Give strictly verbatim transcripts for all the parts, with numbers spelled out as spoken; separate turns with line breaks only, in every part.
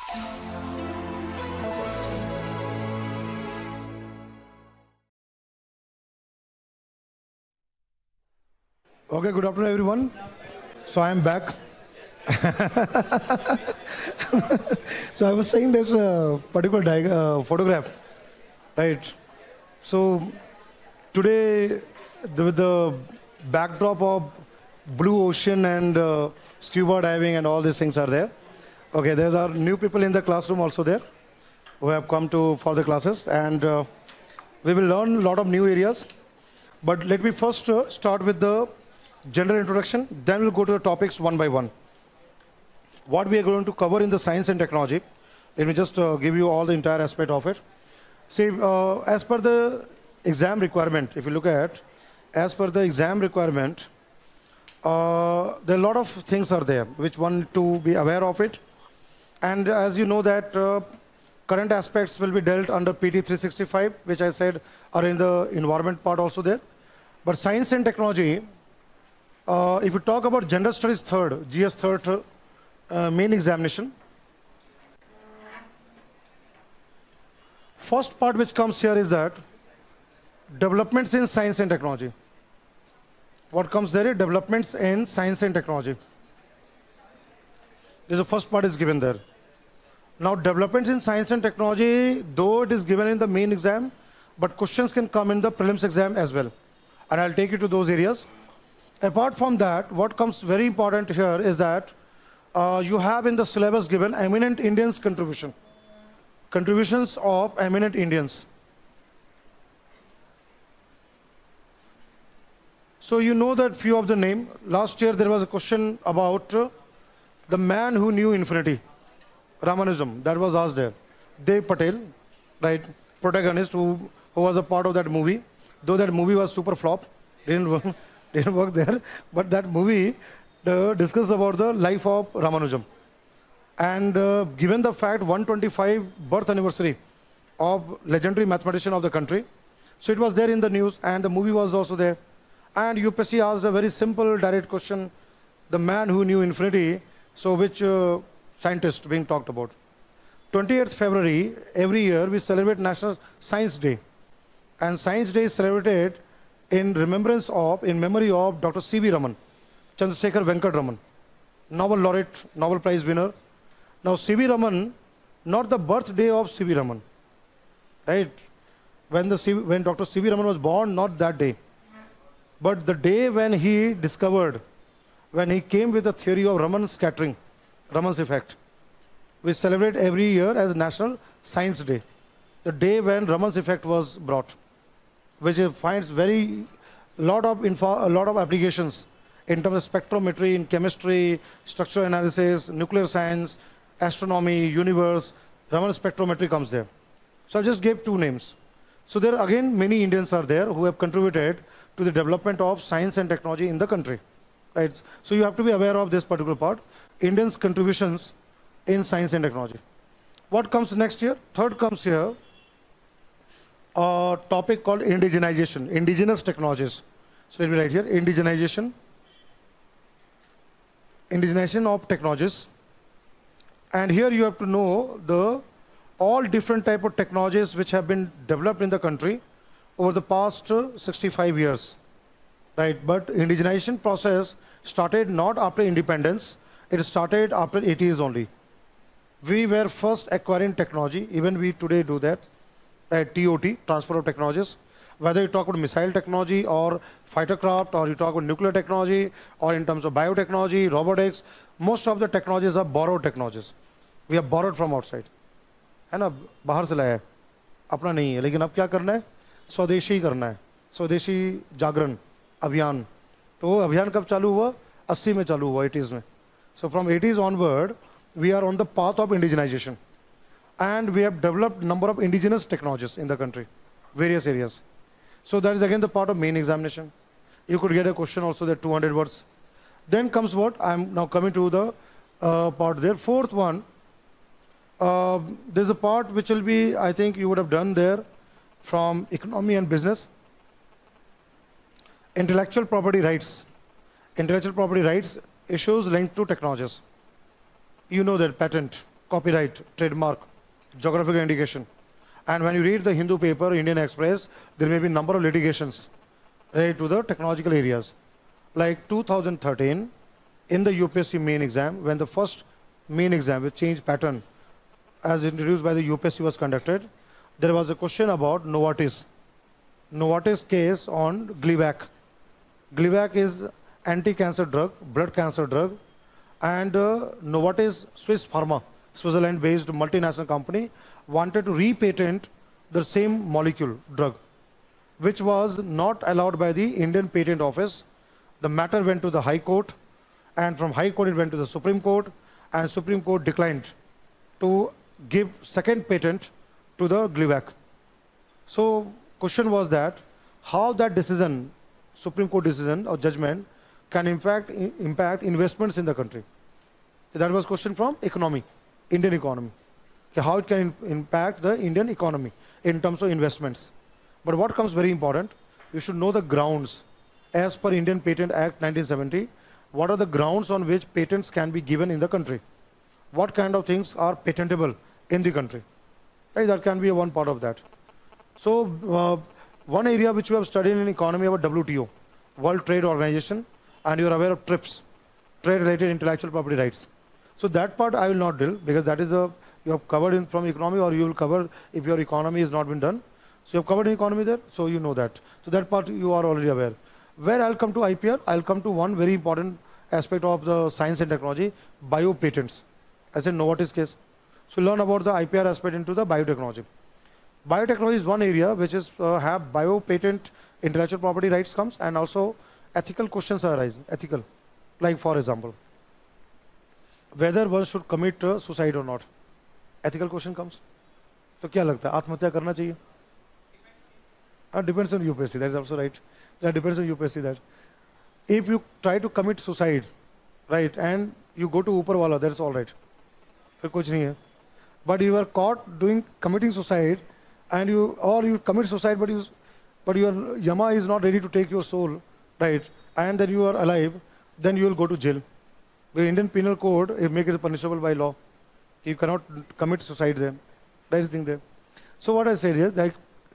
Okay, good afternoon, everyone. So I am back. So I was saying there's a particular diag- uh, photograph, right? So today, the, with the backdrop of blue ocean and uh, scuba diving and all these things are there. Okay, there are new people in the classroom also there who have come to for the classes, and uh, we will learn a lot of new areas. But let me first uh, start with the general introduction, then we'll go to the topics one by one. What we are going to cover in the science and technology, let me just uh, give you all the entire aspect of it. See, uh, as per the exam requirement, if you look at, as per the exam requirement, uh, there are a lot of things are there, which one to be aware of it. And as you know that uh, current aspects will be dealt under P T three sixty-five, which I said are in the environment part also there. But science and technology, Uh, if you talk about General Studies third, G S third uh, main examination, first part which comes here is that developments in science and technology. What comes there is developments in science and technology. This is the first part is given there. Now developments in science and technology, though it is given in the main exam, but questions can come in the prelims exam as well. And I'll take you to those areas. Apart from that, what comes very important here is that uh, you have in the syllabus given eminent Indians contribution. Contributions of eminent Indians. So you know that few of the name. Last year there was a question about uh, the man who knew infinity. Ramanujan, that was asked there. Dev Patel, right, protagonist who, who was a part of that movie. Though that movie was super flop, didn't work. Didn't work there, but that movie uh, discussed about the life of Ramanujan. And uh, given the fact one hundred twenty-five birth anniversary of legendary mathematician of the country, so it was there in the news, and the movie was also there. And U P S C asked a very simple, direct question: the man who knew infinity. So which uh, scientist being talked about? twentieth February every year we celebrate National Science Day, and Science Day is celebrated in remembrance of, in memory of Doctor C V Raman, Chandrasekhar Venkat Raman, Nobel laureate, Nobel Prize winner. Now C V Raman, not the birthday of C V Raman, right? When, the C V, when Doctor C V Raman was born, not that day, but the day when he discovered, when he came with the theory of Raman scattering, Raman's effect. We celebrate every year as National Science Day, the day when Raman's effect was brought, which finds very lot of info, a lot of applications in terms of spectrometry, in chemistry, structural analysis, nuclear science, astronomy, universe. Raman spectrometry comes there. So I just gave two names. So there again many Indians are there who have contributed to the development of science and technology in the country, right? So you have to be aware of this particular part, Indians' contributions in science and technology. What comes next year? Third comes here. A topic called indigenization, indigenous technologies. So let me write here, indigenization, indigenization of technologies. And here you have to know the all different type of technologies which have been developed in the country over the past uh, sixty-five years, right? But indigenization process started not after independence, it started after eighties only. We were first acquiring technology, even we today do that. Right, T O T, transfer of technologies. Whether you talk about missile technology or fighter craft, or you talk about nuclear technology, or in terms of biotechnology, robotics, most of the technologies are borrowed technologies. We have borrowed from outside. है ना, बाहर से लाया है, अपना नहीं है. लेकिन अब क्या करना है? स्वदेशी ही करना है. स्वदेशी जागरण अभियान. तो वो अभियान कब चालू हुआ? अस्सी में चालू हुआ, एटीज़ में. So from eighties onward, we are on the path of indigenization. And we have developed number of indigenous technologies in the country, various areas. So that is again the part of main examination. You could get a question also that two hundred words. Then comes what? I'm now coming to the uh, part there. Fourth one, uh, there's a part which will be, I think you would have done there from economy and business. Intellectual property rights. Intellectual property rights issues linked to technologies. You know that patent. copyright, trademark, geographical indication. And when you read the Hindu paper, Indian Express, there may be a number of litigations related to the technological areas. Like two thousand thirteen, in the U P S C main exam, when the first main exam with change pattern as introduced by the U P S C was conducted, there was a question about Novartis. Novartis case on Gleevec. Gleevec is anti-cancer drug, blood cancer drug, and uh, Novartis, Swiss Pharma, Switzerland-based multinational company, wanted to repatent the same molecule, drug, which was not allowed by the Indian Patent Office. The matter went to the High Court, and from High Court it went to the Supreme Court, and Supreme Court declined to give second patent to the Gleevec. So question was that how that decision, Supreme Court decision or judgment, can in fact impact investments in the country. That was question from economy, Indian economy. How it can impact the Indian economy in terms of investments. But what comes very important, you should know the grounds. As per Indian Patent Act nineteen seventy, what are the grounds on which patents can be given in the country? What kind of things are patentable in the country? Right, that can be one part of that. So uh, one area which we have studied in economy about W T O, World Trade Organization, and you are aware of TRIPS, trade-related intellectual property rights. So that part I will not deal, because that is a you have covered in from economy, or you will cover if your economy has not been done. So you have covered in economy there, so you know that. So that part you are already aware. Where I'll come to I P R, I'll come to one very important aspect of the science and technology, biopatents. As in Novartis case. So learn about the I P R aspect into the biotechnology. Biotechnology is one area which is uh, have biopatent intellectual property rights comes, and also ethical questions arise, ethical. Like for example, whether one should commit uh, suicide or not. Ethical question comes. तो क्या लगता है आत्महत्या करना चाहिए? Uh, depends on U P S C, that is also right. That depends on U P S C that. If you try to commit suicide, right, and you go to Upar Wala, that's all right. फिर कुछ नहीं है. But you are caught doing committing suicide, and you or you commit suicide, but you, but your Yama is not ready to take your soul, right? And then you are alive, then you will go to jail. The Indian Penal Code it make it punishable by law. You cannot commit suicide there. That is the thing there. So what I said is like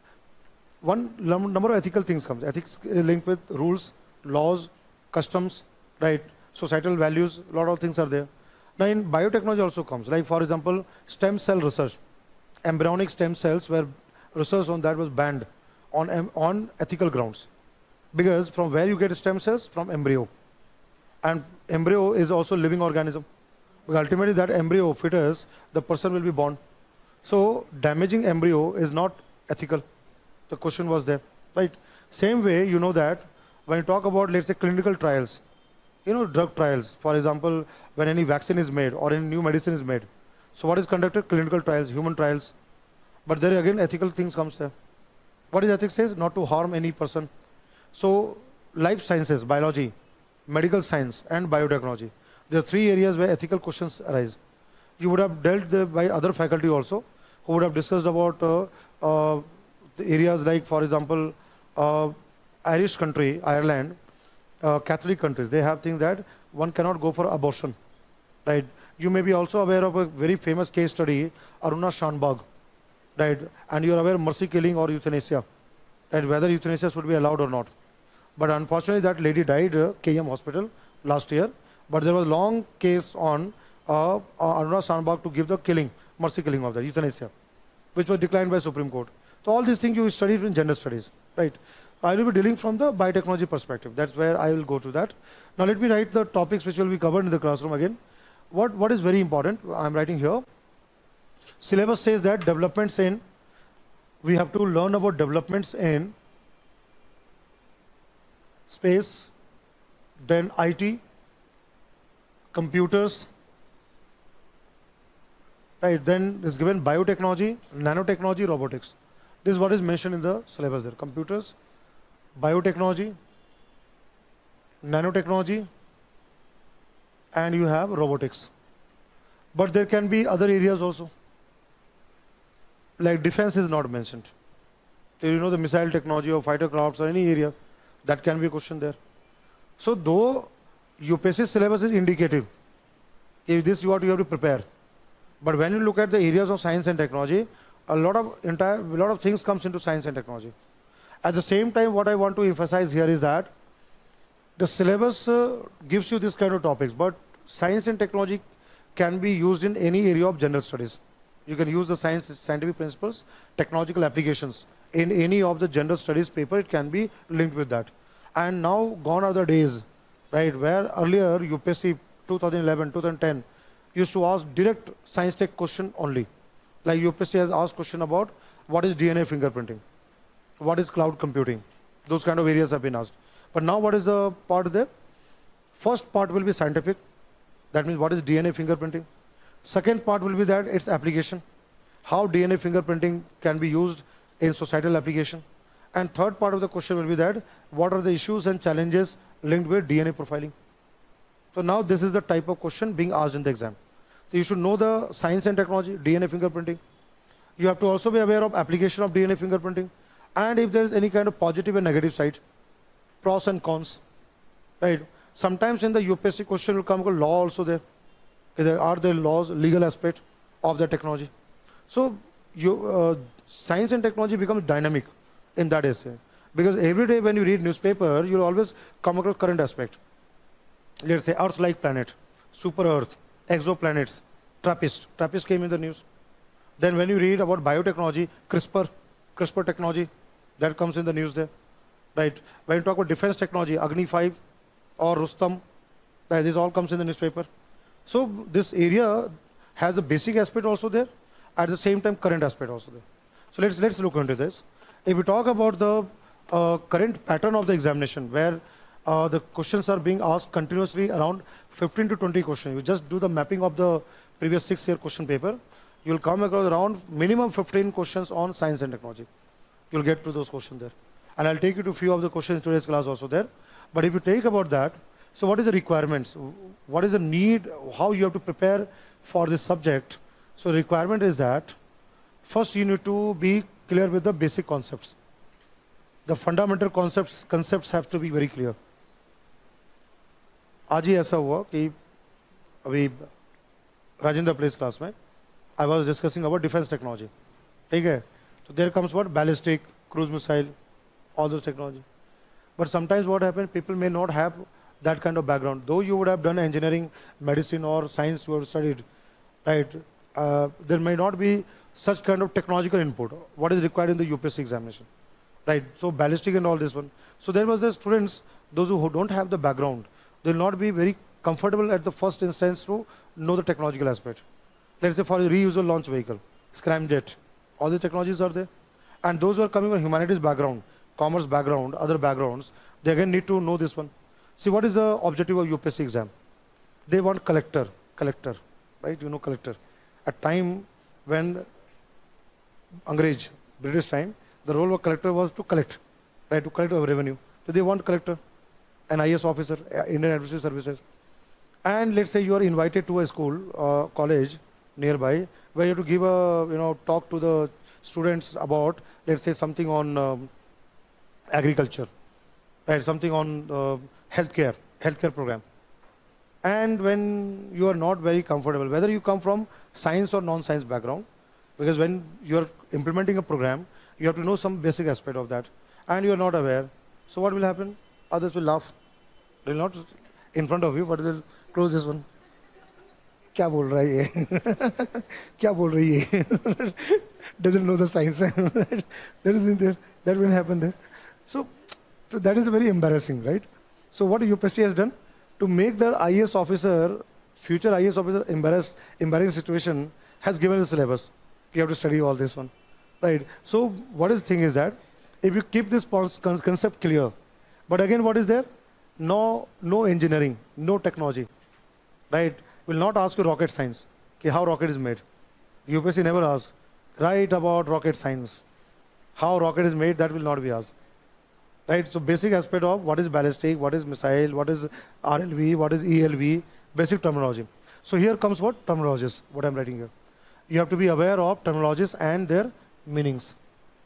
one number of ethical things comes. Ethics is linked with rules, laws, customs, right? Societal values. A lot of things are there. Now in biotechnology also comes. Like for example, stem cell research. Embryonic stem cells were research on that was banned on on ethical grounds, because from where you get stem cells? From embryo, and embryo is also living organism. Because ultimately that embryo fetus, the person will be born. So damaging embryo is not ethical. The question was there, right? Same way, you know that when you talk about, let's say, clinical trials, you know, drug trials, for example, when any vaccine is made or any new medicine is made. So what is conducted? Clinical trials, human trials. But there again, ethical things comes there. What is ethics says? Not to harm any person. So life sciences, biology, medical science, and biotechnology. There are three areas where ethical questions arise. You would have dealt there by other faculty also, who would have discussed about uh, uh, the areas like, for example, uh, Irish country, Ireland, uh, Catholic countries, they have things that one cannot go for abortion, right? You may be also aware of a very famous case study, Aruna Shanbag, right? And you are aware of mercy killing or euthanasia, right? Whether euthanasia should be allowed or not. But unfortunately, that lady died uh, K M hospital last year. But there was a long case on uh, uh, Aruna Shanbag to give the killing, mercy killing of that, euthanasia, which was declined by Supreme Court. So all these things you studied in gender studies, right? I will be dealing from the biotechnology perspective. That's where I will go to that. Now let me write the topics which will be covered in the classroom again. What, what is very important, I'm writing here. Syllabus says that developments in, we have to learn about developments in space, then I T, computers, right? Then is given biotechnology, nanotechnology, robotics. This is what is mentioned in the syllabus there. Computers, biotechnology, nanotechnology, and you have robotics. But there can be other areas also. Like defense is not mentioned. So you know the missile technology or fighter crafts or any area, that can be a question there. So though U P S C syllabus is indicative, if this you have to, you have to prepare. But when you look at the areas of science and technology, a lot of entire, a lot of things comes into science and technology. At the same time, what I want to emphasize here is that the syllabus uh, gives you this kind of topics, but science and technology can be used in any area of general studies. You can use the science, scientific principles, technological applications in any of the general studies paper. It can be linked with that. And now gone are the days, right, where earlier U P S C twenty eleven, twenty ten used to ask direct science tech question only. Like U P S C has asked question about what is D N A fingerprinting, what is cloud computing. Those kind of areas have been asked. But now what is the part there? First part will be scientific. That means what is D N A fingerprinting. Second part will be that its application, how D N A fingerprinting can be used in societal application. And third part of the question will be that what are the issues and challenges linked with D N A profiling. So now this is the type of question being asked in the exam. So you should know the science and technology, D N A fingerprinting. You have to also be aware of application of D N A fingerprinting. And if there is any kind of positive and negative side, pros and cons, right? Sometimes in the U P S C question will come with law also there. There are the laws, legal aspect of the technology. So you, uh, science and technology becomes dynamic in that essay. Because every day when you read newspaper, you'll always come across current aspect. Let's say Earth-like planet, super Earth, exoplanets, TRAPPIST. TRAPPIST came in the news. Then when you read about biotechnology, CRISPR, CRISPR technology, that comes in the news there. Right? When you talk about defense technology, Agni five or Rustam, right, this all comes in the newspaper. So this area has a basic aspect also there, at the same time current aspect also there. So let's, let's look into this. If we talk about the uh, current pattern of the examination, where uh, the questions are being asked continuously around fifteen to twenty questions. You just do the mapping of the previous six year question paper. You'll come across around minimum fifteen questions on science and technology. You'll get to those questions there. And I'll take you to a few of the questions in today's class also there. But if you take about that, so what is the requirements? What is the need? How you have to prepare for this subject? So the requirement is that first you need to be clear with the basic concepts. The fundamental concepts concepts have to be very clear. आज ही ऐसा हुआ कि अभी Rajendra Place class में I was discussing about defense technology. ठीक है? So there comes what? Ballistic, cruise missile, all those technology. But sometimes what happens, people may not have that kind of background. Though you would have done engineering, medicine or science you have studied, right? Uh, there may not be such kind of technological input. What is required in the U P S C examination, right? So ballistic and all this one. So there was the students, those who don't have the background, they will not be very comfortable at the first instance to know the technological aspect. Let's say for a reusable launch vehicle, scramjet, all the technologies are there. And those who are coming from humanities background, commerce background, other backgrounds, they again need to know this one. See, what is the objective of U P S C exam? They want collector, collector, right? You know collector. At time when Angrez, British time, the role of collector was to collect, right? To collect revenue. So they want collector, an I A S officer, Indian Administrative Services. And let's say you are invited to a school, uh, college nearby, where you have to give a, you know, talk to the students about, let's say, something on um, agriculture, right? Something on uh, healthcare, healthcare program. And when you are not very comfortable, whether you come from science or non-science background, because when you are implementing a program, you have to know some basic aspect of that, and you are not aware. So what will happen? Others will laugh. They will not in front of you, but they will close this one. क्या बोल रहा है ये? क्या बोल रही है? Doesn't know the science. There is there. That will happen there. So, so that is very embarrassing, right? So what U P S C has done to make the I A S officer, future I A S officer, embarrassed, embarrassing situation, has given the syllabus. You have to study all this one, right? So what is the thing is that if you keep this concept clear, but again, what is there? No, no engineering, no technology, right? Will not ask you rocket science, okay, how rocket is made. U P S C never asks. Write about rocket science. How rocket is made, that will not be asked. Right? So basic aspect of what is ballistic, what is missile, what is R L V, what is E L V, basic terminology. So here comes what? Terminologies, what I'm writing here. You have to be aware of terminologies and their meanings.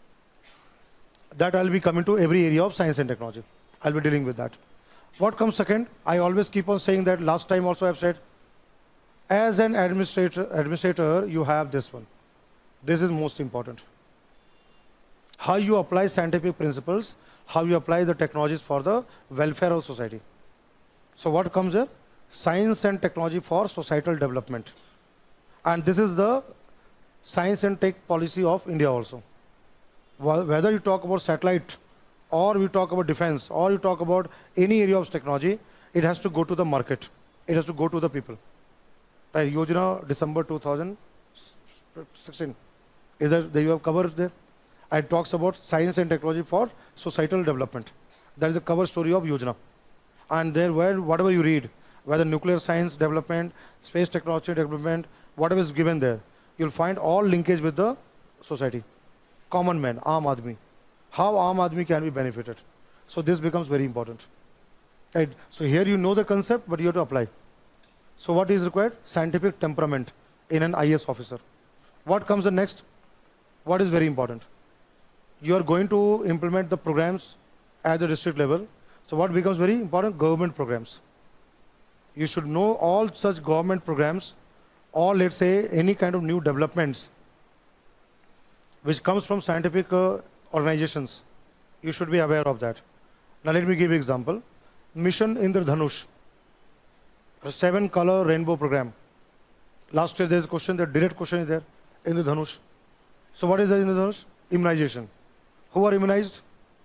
That I'll be coming to every area of science and technology. I'll be dealing with that. What comes second? I always keep on saying that, last time also I've said, As an administrator, administrator, you have this one. This is most important. How you apply scientific principles, how you apply the technologies for the welfare of society. So what comes here? Science and technology for societal development. And this is the science and tech policy of India also. Whether you talk about satellite, or we talk about defense, or you talk about any area of technology, it has to go to the market. It has to go to the people. Right, Yojana, December two thousand sixteen. Is that you have covered there? It talks about science and technology for societal development. That is the cover story of Yojana. And there, where whatever you read, whether nuclear science development, space technology development, whatever is given there, you'll find all linkage with the society. Common man, Aam Aadmi. How Aam Aadmi can be benefited. So this becomes very important. Right? So here you know the concept, but you have to apply. So what is required? Scientific temperament in an I A S officer. What comes the next? What is very important? You are going to implement the programs at the district level. So what becomes very important? Government programs. You should know all such government programs, or let's say any kind of new developments which comes from scientific uh, organizations. You should be aware of that. Now let me give you an example. Mission Indradhanush, a seven color rainbow program. Last year there is a question, the direct question is there, Indradhanush. So what is the Indradhanush? Immunization. Who are immunized?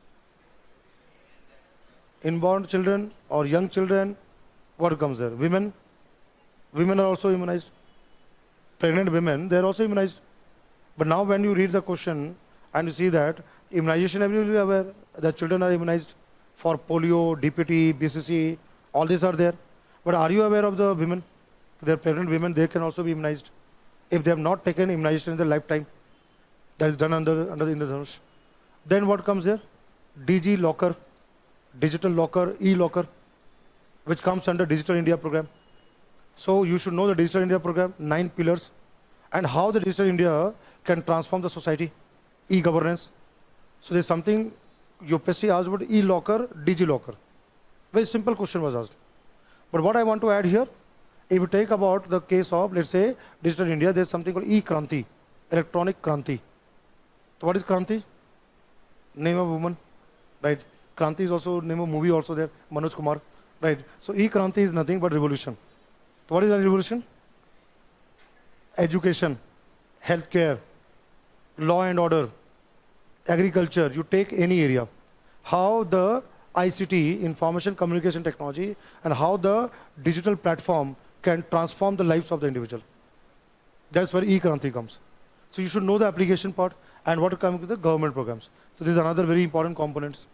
Inborn children or young children. What comes there? Women. Women are also immunized. Pregnant women, they are also immunized. But now when you read the question and you see that immunization, everybody will be aware that children are immunized for polio, D P T, B C C, all these are there. But are you aware of the women? They are pregnant women, they can also be immunized. If they have not taken immunization in their lifetime, that is done under, under the Indradhanush. Then what comes here? D G Locker, Digital Locker, E-Locker, which comes under Digital India program. So you should know the Digital India program, nine pillars, and how the Digital India can transform the society, e-governance. So there's something U P S C asked about E-Locker, D G Locker. Very simple question was asked. But what I want to add here, if you take about the case of, let's say, Digital India, there's something called E-Kranti, Electronic Kranti. So what is Kranti? Name of woman, right? Kranti is also name of movie also there, Manoj Kumar, right? So E-Kranti is nothing but revolution. So what is a revolution? Education, healthcare, law and order, agriculture, you take any area. How the I C T, information communication technology, and how the digital platform can transform the lives of the individual. That's where E-Kranti comes. So you should know the application part and what comes with the government programs. So this is another very important components,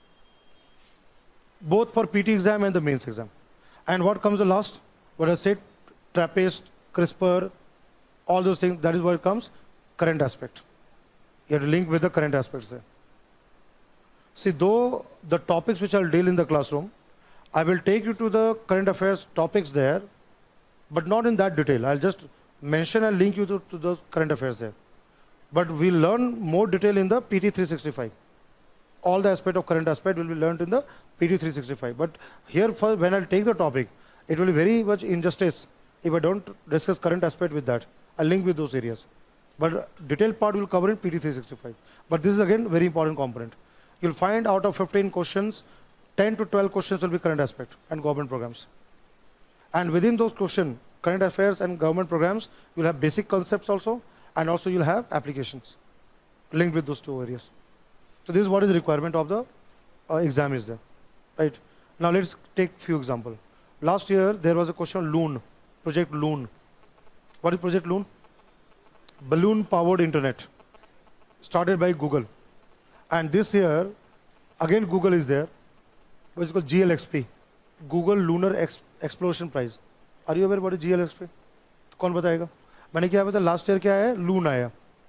both for P T exam and the mains exam. And what comes the last? What I said, TRAPPIST, CRISPR, all those things, that is where it comes, current aspect. You have to link with the current aspects there. See, though the topics which I'll deal in the classroom, I will take you to the current affairs topics there, but not in that detail. I'll just mention and link you to, to those current affairs there. But we'll learn more detail in the P T three sixty-five. All the aspect of current aspect will be learned in the P T three sixty-five. But here, for when I'll take the topic, it will be very much injustice if I don't discuss current aspect with that. I'll link with those areas. But detailed part will cover in P T three sixty-five. But this is again very important component. You'll find out of fifteen questions, ten to twelve questions will be current aspect and government programs. And within those questions, current affairs and government programs, you'll have basic concepts also, and also you'll have applications linked with those two areas. So this is what is the requirement of the uh, exam is there, right? Now let's take few examples. Last year there was a question on Loon, Project Loon. What is Project Loon? Balloon powered internet, started by Google. And this year, again Google is there, which is called G L X P, Google Lunar Ex Exploration Prize. Are you aware what is G L X P? कौन बताएगा? मैंने क्या बताया? Last year क्या है? Loon आया.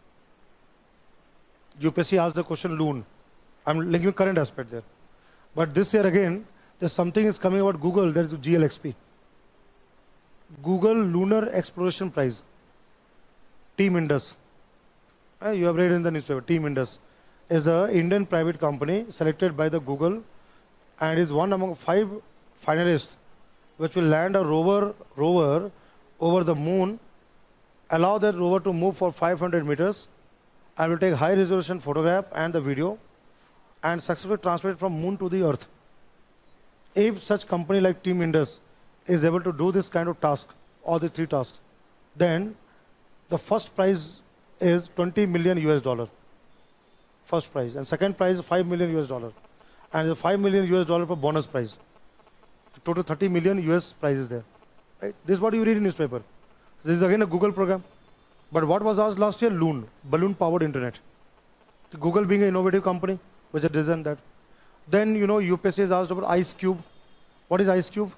U P S C asked the question Loon. I'm linking current aspect there. But this year again, there's something is coming about Google. There is G L X P, Google Lunar Exploration Prize. Team Indus. Uh, you have read in the newspaper. Team Indus is the Indian private company selected by the Google, and is one among five finalists which will land a rover rover over the moon, allow that rover to move for five hundred meters, and will take high resolution photograph and the video, and successfully transfer it from moon to the earth. If such company like Team Indus is able to do this kind of task, all the three tasks, then the first prize is twenty million U S dollar. First prize. And second prize is five million U S dollar. And the five million U S dollar for bonus prize. Total thirty million U S prize is there. Right? This is what you read in newspaper. This is again a Google program. But what was asked last year? Loon, balloon powered internet. So Google being an innovative company, which has designed that. Then, you know, U P S C is asked about ice cube. What is ice cube?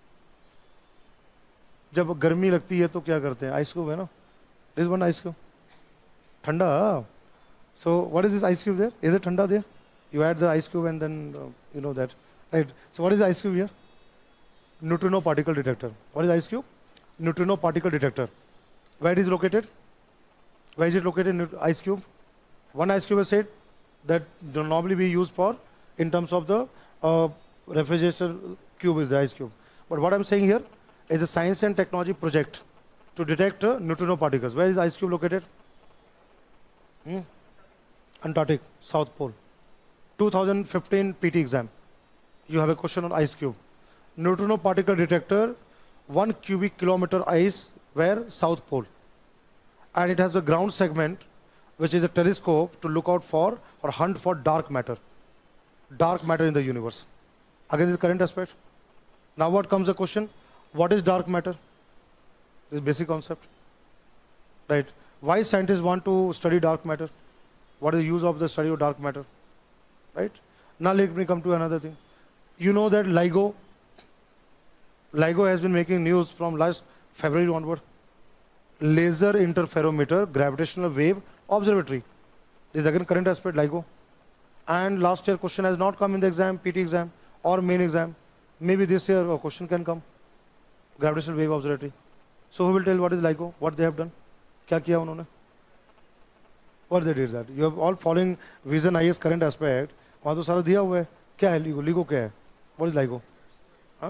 जब गर्मी लगती है तो क्या करते हैं? Ice cube है ना? This one ice cube. Thanda. So what is this ice cube there? Is it thanda there? You add the ice cube and then uh, you know that. Right. So what is the ice cube here? Neutrino particle detector. What is ice cube? Neutrino particle detector. Where it is located? Where is it located? Ice cube. One ice cube is said that normally we use for in terms of the uh, refrigeration cube is the ice cube. But what I'm saying here is a science and technology project to detect uh, neutrino particles. Where is the ice cube located? Hmm? Antarctic, South Pole. two thousand fifteen P T exam. You have a question on ice cube. Neutrino particle detector, one cubic kilometer ice, where? South Pole. And it has a ground segment, which is a telescope to look out for or hunt for dark matter. Dark matter in the universe. Again, this is current aspect. Now what comes the question? What is dark matter? This basic concept. Right. Why scientists want to study dark matter? What is the use of the study of dark matter? Right. Now let me come to another thing. You know that LIGO, LIGO has been making news from last February onward. Laser interferometer gravitational wave observatory. This is again current aspect, LIGO. And last year question has not come in the exam, P T exam or main exam. Maybe this year a question can come. Gravitational wave observatory. So who will tell what is LIGO? What they have done? क्या किया उन्होंने? What they did that? You have all following Vision I A S current aspect. वहाँ तो सारा दिया हुआ है. क्या है LIGO? LIGO क्या है? What is LIGO? Huh?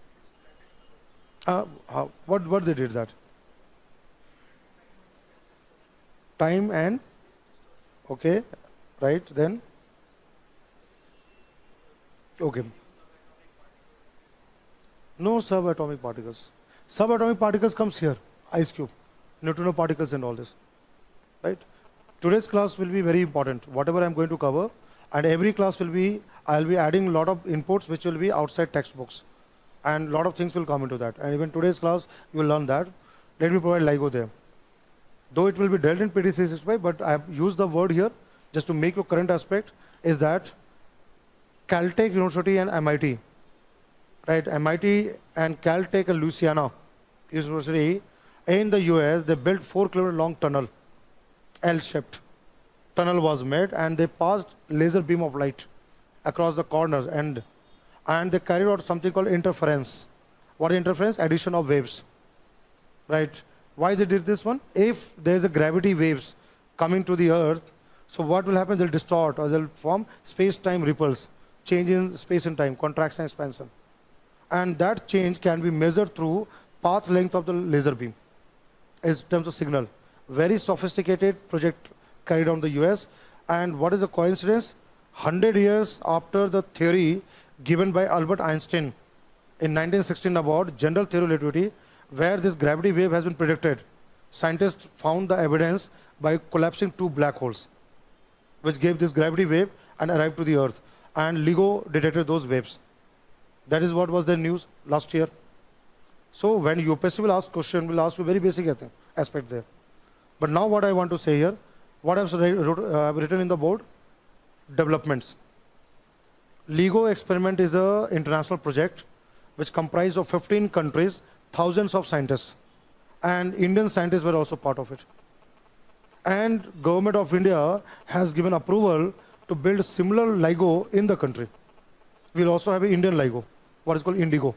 Uh, how, what what they did that? Time and okay, right then. Okay. No subatomic particles. Subatomic particles comes here, ice cube, neutrino particles and all this, right? Today's class will be very important. Whatever I'm going to cover, and every class will be, I'll be adding a lot of inputs which will be outside textbooks, and a lot of things will come into that. And even today's class, you will learn that. Let me provide LIGO there. Though it will be dealt in P T C sixty-five, but I have used the word here just to make your current aspect is that Caltech University and M I T, right? M I T and Caltech and Louisiana University in the U S, they built four kilometer long tunnel, L-shaped. Tunnel was made and they passed laser beam of light across the corners and and they carried out something called interference. What is interference? Addition of waves, right? Why they did this one? If there is a gravity waves coming to the earth, so what will happen? They'll distort or they'll form space-time ripples, change in space and time, contraction, expansion. And that change can be measured through path length of the laser beam in terms of signal. Very sophisticated project carried out in the U S. And what is the coincidence? one hundred years after the theory given by Albert Einstein in nineteen sixteen about general theory of relativity, where this gravity wave has been predicted, scientists found the evidence by collapsing two black holes, which gave this gravity wave and arrived to the earth. And LIGO detected those waves. That is what was the news last year. So when U P S C will ask question, will ask you very basic aspect there. But now what I want to say here, what I've uh, written in the board, developments. LIGO experiment is an international project which comprised of fifteen countries, thousands of scientists, and Indian scientists were also part of it. And government of India has given approval to build similar LIGO in the country. We'll also have an Indian LIGO, what is called Indigo.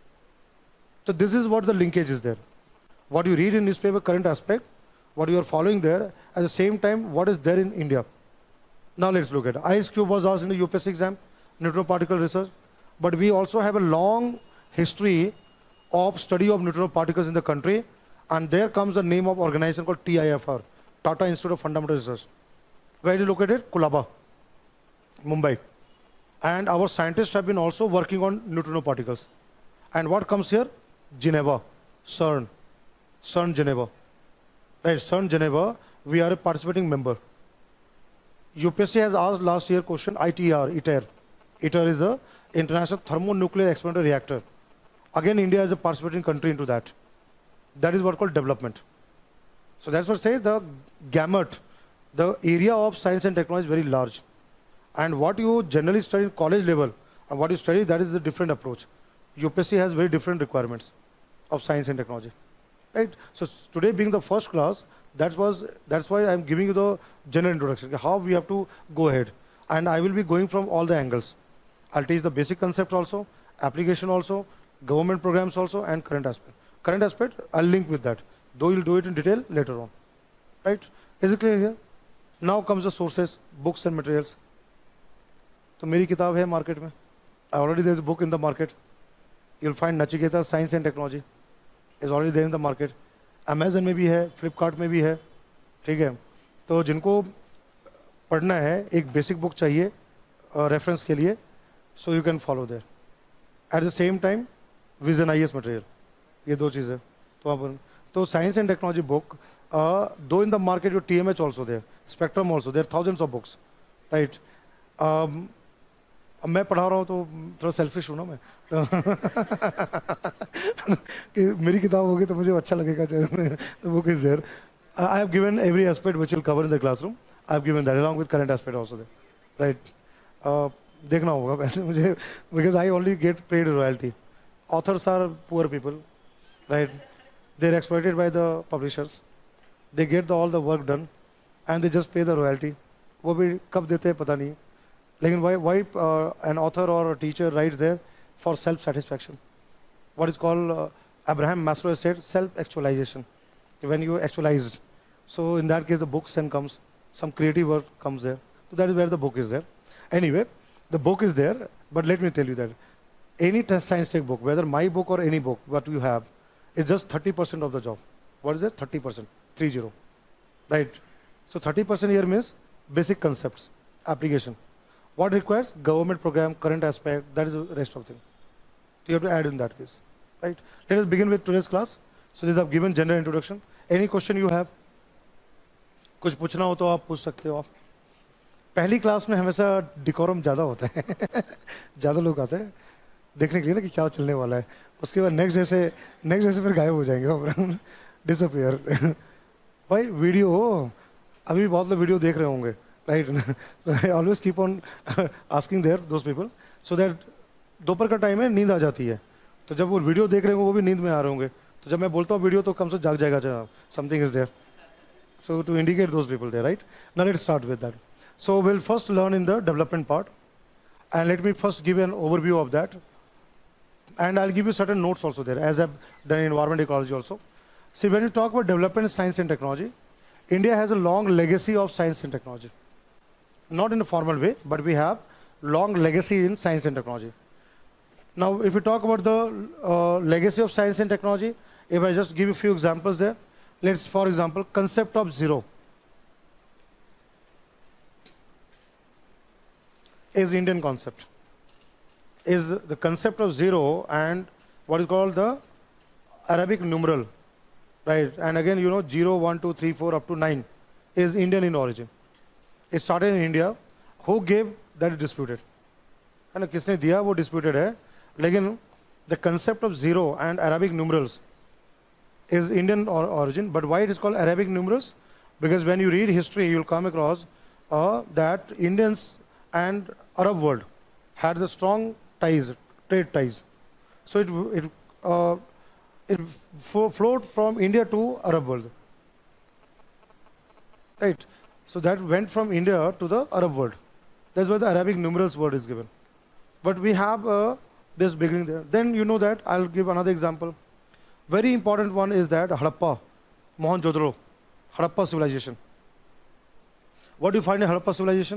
So this is what the linkage is there. What you read in newspaper, current aspect, what you are following there, at the same time, what is there in India. Now let's look at it. Ice cube was asked in the U P S C exam, neutrino particle research. But we also have a long history of study of neutrino particles in the country. And there comes the name of organization called T I F R, Tata Institute of Fundamental Research. Where is it located? Colaba, Mumbai. And our scientists have been also working on neutrino particles. And what comes here? Geneva, CERN, CERN Geneva. Right, CERN Geneva, we are a participating member. U P S C has asked last year question I T R, ITER. ITER is a International Thermonuclear Experimental Reactor. Again, India is a participating country into that. That is what called development. So that's what says the gamut, the area of science and technology is very large. And what you generally study in college level and what you study, that is the different approach. U P S C has very different requirements of science and technology. Right? So today being the first class, that was, that's why I'm giving you the general introduction, how we have to go ahead. And I will be going from all the angles. I'll teach the basic concepts also, application also, government programs also, and current aspect. Current aspect, I'll link with that, though you'll do it in detail later on. Right? Is it clear here? Now comes the sources, books and materials. So मेरी किताब है market में. Already there's a book in the market. You'll find Nachiketa Science and Technology is already there in the market. Amazon में भी है, Flipkart में भी है, ठीक है. तो जिनको पढ़ना है, एक basic book चाहिए reference के लिए, so you can follow there. At the same time, Vision I A S material. ये दो चीज़ें. तो आप तो Science and Technology book, uh, though in the market your T M H also there, Spectrum also there, thousands of books, right? Um, अब मैं पढ़ा रहा हूँ तो थोड़ा सेल्फिश हूँ ना मैं कि मेरी किताब होगी तो मुझे अच्छा लगेगा the book is there. uh, I have given every aspect which will cover in the classroom. I have given that along with current aspect also there, right? uh, देखना होगा वैसे मुझे because I only get paid royalty. Authors are poor people, right? They are exploited by the publishers. They get the, all the work done and they just pay the royalty. वो भी कब देते हैं पता नहीं. Like why, why uh, an author or a teacher writes there for self-satisfaction? What is called, uh, Abraham Maslow said, self-actualization. When you actualized. So in that case, the books then comes, some creative work comes there. So that is where the book is there. Anyway, the book is there, but let me tell you that any test science tech book, whether my book or any book, what you have, is just thirty percent of the job. What is it? thirty percent, three zero, right? So thirty percent here means basic concepts, application. What requires? Government program, current aspect, that is the rest of thing. So you have to add in that case, right? Let us begin with today's class. So these have given general introduction. Any question you have? कुछ पूछना हो तो आप पूछ सकते हो आप. पहली क्लास में हमेशा डिकोरम ज़्यादा होता है ज़्यादा लोग आते हैं देखने के लिए ना कि क्या चलने वाला है. उसके बाद नेक्स्ट डे से नेक्स्ट डे से फिर गायब हो जाएंगे डिसअपियर भाई वीडियो हो अभी बहुत लोग वीडियो देख रहे होंगे right? So I always keep on asking there those people so that दोपहर का टाइम है नींद आ जाती है तो जब वो वीडियो देख रहे होंगे वो भी नींद में आ रहे होंगे तो जब मैं बोलता हूँ वीडियो तो कम से जाग जाएगा something is there. So to indicate those people there, right? Now let's start with that. So we'll first learn in the development part and let me first give an overview of that and I'll give you certain notes also there as I've done in environment ecology also. See, when you talk about development science and technology, India has a long legacy of science and technology. Not in a formal way, but we have long legacy in science and technology. Now, if we talk about the uh, legacy of science and technology, if I just give you a few examples there, let's, for example, concept of zero is Indian concept. Is the concept of zero and what is called the Arabic numeral, right? And again, you know, zero, one, two, three, four, up to nine is Indian in origin. It started in India. Who gave that is disputed. है ना किसने दिया वो disputed है. लेकिन the concept of zero and Arabic numerals is Indian or origin. But why it is called Arabic numerals? Because when you read history, you'll come across uh, that Indians and Arab world had the strong ties, trade ties. So it it uh, it flowed from India to Arab world, right? So that went from India to the Arab world. That's why the Arabic numerals word is given. But we have uh, this beginning there. Then you know that, I'll give another example. Very important one is that Harappa, Mohenjo-daro, Harappa civilization. What do you find in Harappa civilization?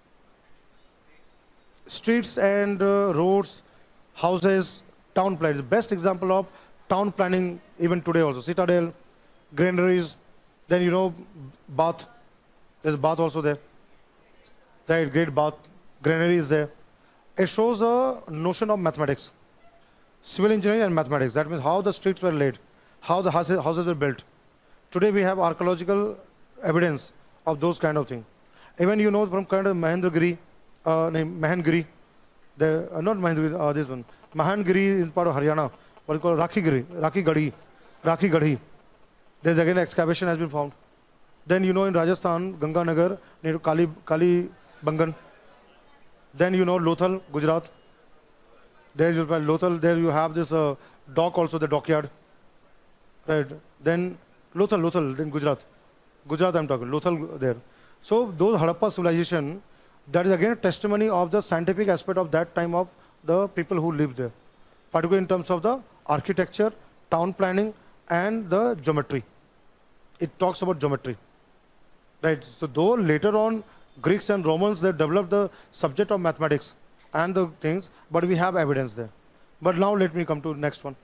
Streets and uh, roads, houses, town planning. The best example of town planning even today also. Citadel, granaries. Then you know bath. There's bath also there. Right, great bath. Granary is there. It shows a notion of mathematics, civil engineering and mathematics. That means how the streets were laid, how the houses, houses were built. Today we have archaeological evidence of those kind of things. Even you know from kind of Mahendragiri, uh, name Mahangiri, the uh, not Mahendragiri, uh, this one, Mahangiri is part of Haryana. What is called Rakhigiri, Rakhi Gadi, Rakhi Gadi. There's again excavation has been found. Then you know in Rajasthan, Ganganagar, near Kali Kali Bangan. Then you know Lothal, Gujarat. There you find Lothal. There you have this uh, dock also, the dockyard. Right. Then Lothal, Lothal, then Gujarat. Gujarat I'm talking. Lothal there. So those Harappa civilization, that is again a testimony of the scientific aspect of that time of the people who lived there, particularly in terms of the architecture, town planning, and the geometry. It talks about geometry. Right. So though later on Greeks and Romans, they developed the subject of mathematics and the things, but we have evidence there. But now let me come to the next one.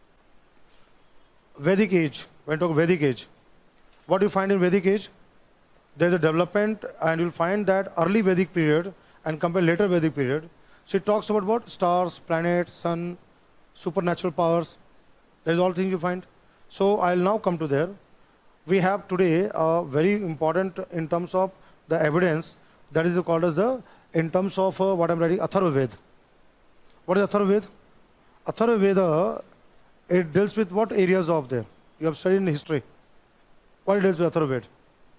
Vedic age. When we talk Vedic age, what do you find in Vedic age? There's a development, and you'll find that early Vedic period and compare later Vedic period. So it talks about what? Stars, planets, sun, supernatural powers. There's all things you find. So I'll now come to there. We have today uh, very important in terms of the evidence that is called as the, in terms of uh, what I'm writing, Atharva Veda. What is Atharva Veda? Atharva Veda, it deals with what areas of there? You have studied in history. What it deals with Atharva Veda?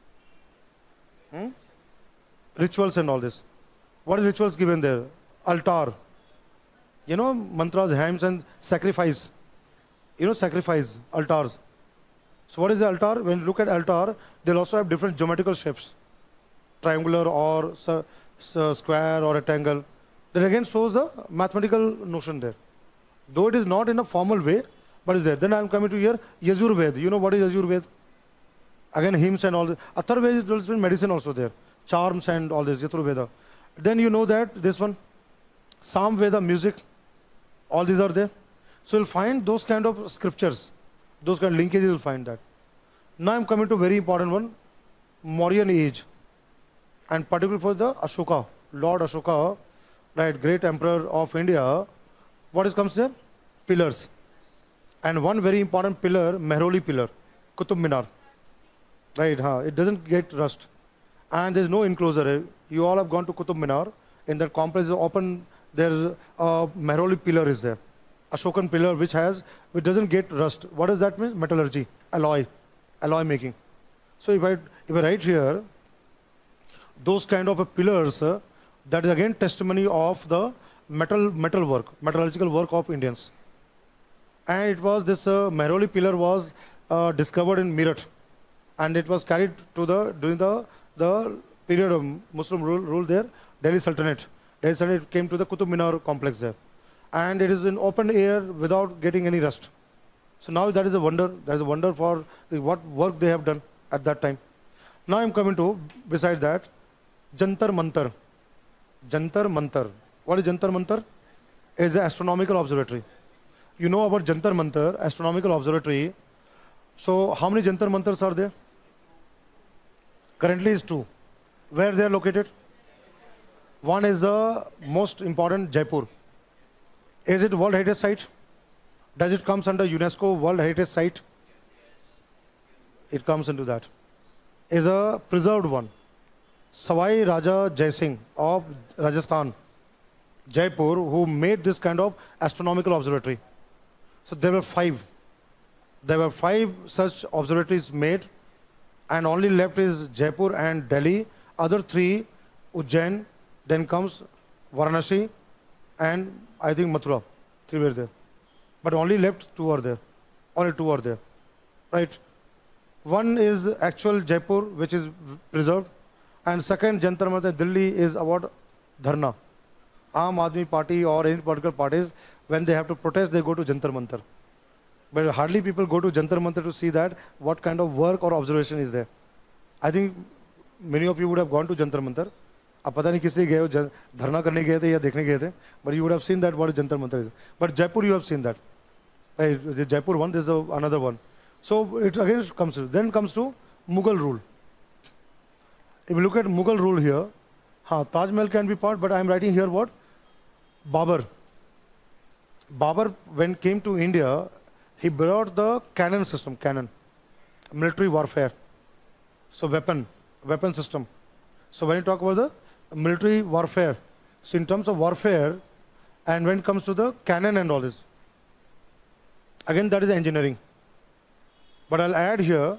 Hmm? Rituals and all this. What is rituals given there? Altar. You know, mantras, hymns and sacrifice. You know, sacrifice, altars. So what is the altar? When you look at altar, they'll also have different geometrical shapes. Triangular or square or rectangle. That again shows the mathematical notion there. Though it is not in a formal way, but is there. Then I am coming to here, Yajur Ved. You know what is Yajur Ved? Again, hymns and all this. Atharva Veda is medicine also there. Charms and all this, Yajur Veda. Then you know that this one, Sam Veda, music, all these are there. So you'll find those kind of scriptures, those kind of linkages, you'll find that. Now I'm coming to a very important one, Mauryan age. And particularly for the Ashoka, Lord Ashoka, right, great emperor of India, what is comes there? Pillars. And one very important pillar, Mehroli pillar, Qutub Minar. Right, huh? It doesn't get rust. And there's no enclosure. You all have gone to Qutub Minar. In that complex open, there's a Mehroli pillar is there. Ashokan pillar which has, which doesn't get rust. What does that mean? Metallurgy, alloy, alloy making. So if I, if I write here, those kind of a pillars, uh, that is again testimony of the metal metal work, metallurgical work of Indians. And it was this uh, Mehroli pillar was uh, discovered in Meerut, and it was carried to the during the the period of Muslim rule, rule there, Delhi Sultanate. Delhi Sultanate came to the Qutub Minar complex there, and it is in open air without getting any rust. So now that is a wonder. That is a wonder for the, what work they have done at that time. Now I'm coming to beside that. Jantar Mantar. Jantar Mantar. What is Jantar Mantar? It is an astronomical observatory. You know about Jantar Mantar, astronomical observatory. So how many Jantar Mantars are there? Currently is two. Where they are located? One is the most important, Jaipur. Is it World Heritage Site? Does it comes under UNESCO World Heritage Site? It comes into that. Is a preserved one. Sawai Raja Jai Singh of Rajasthan, Jaipur, who made this kind of astronomical observatory. So there were five. There were five such observatories made, and only left is Jaipur and Delhi. Other three, Ujjain, then comes Varanasi, and I think Mathura. Three were there. But only left two are there. Only two are there. Right? One is actual Jaipur, which is preserved. And second, Jantar Mantar Delhi is about Dharna. Aam Aadmi Party or any political parties, when they have to protest, they go to Jantar Mantar. But hardly people go to Jantar Mantar to see that what kind of work or observation is there. I think many of you would have gone to Jantar Mantar. अब पता नहीं किस लिए गए हो, धरना करने गए थे या देखने गए थे. But you would have seen that what Jantar Mantar is. But Jaipur, you have seen that. Right? The Jaipur one, this is another one. So it again comes to, then comes to Mughal rule. If you look at Mughal rule here, huh, Taj Mahal can be part, but I'm writing here what? Babur. Babur, when came to India, he brought the cannon system, cannon, military warfare. So weapon, weapon system. So when you talk about the military warfare, so in terms of warfare, and when it comes to the cannon and all this, again that is engineering. But I'll add here,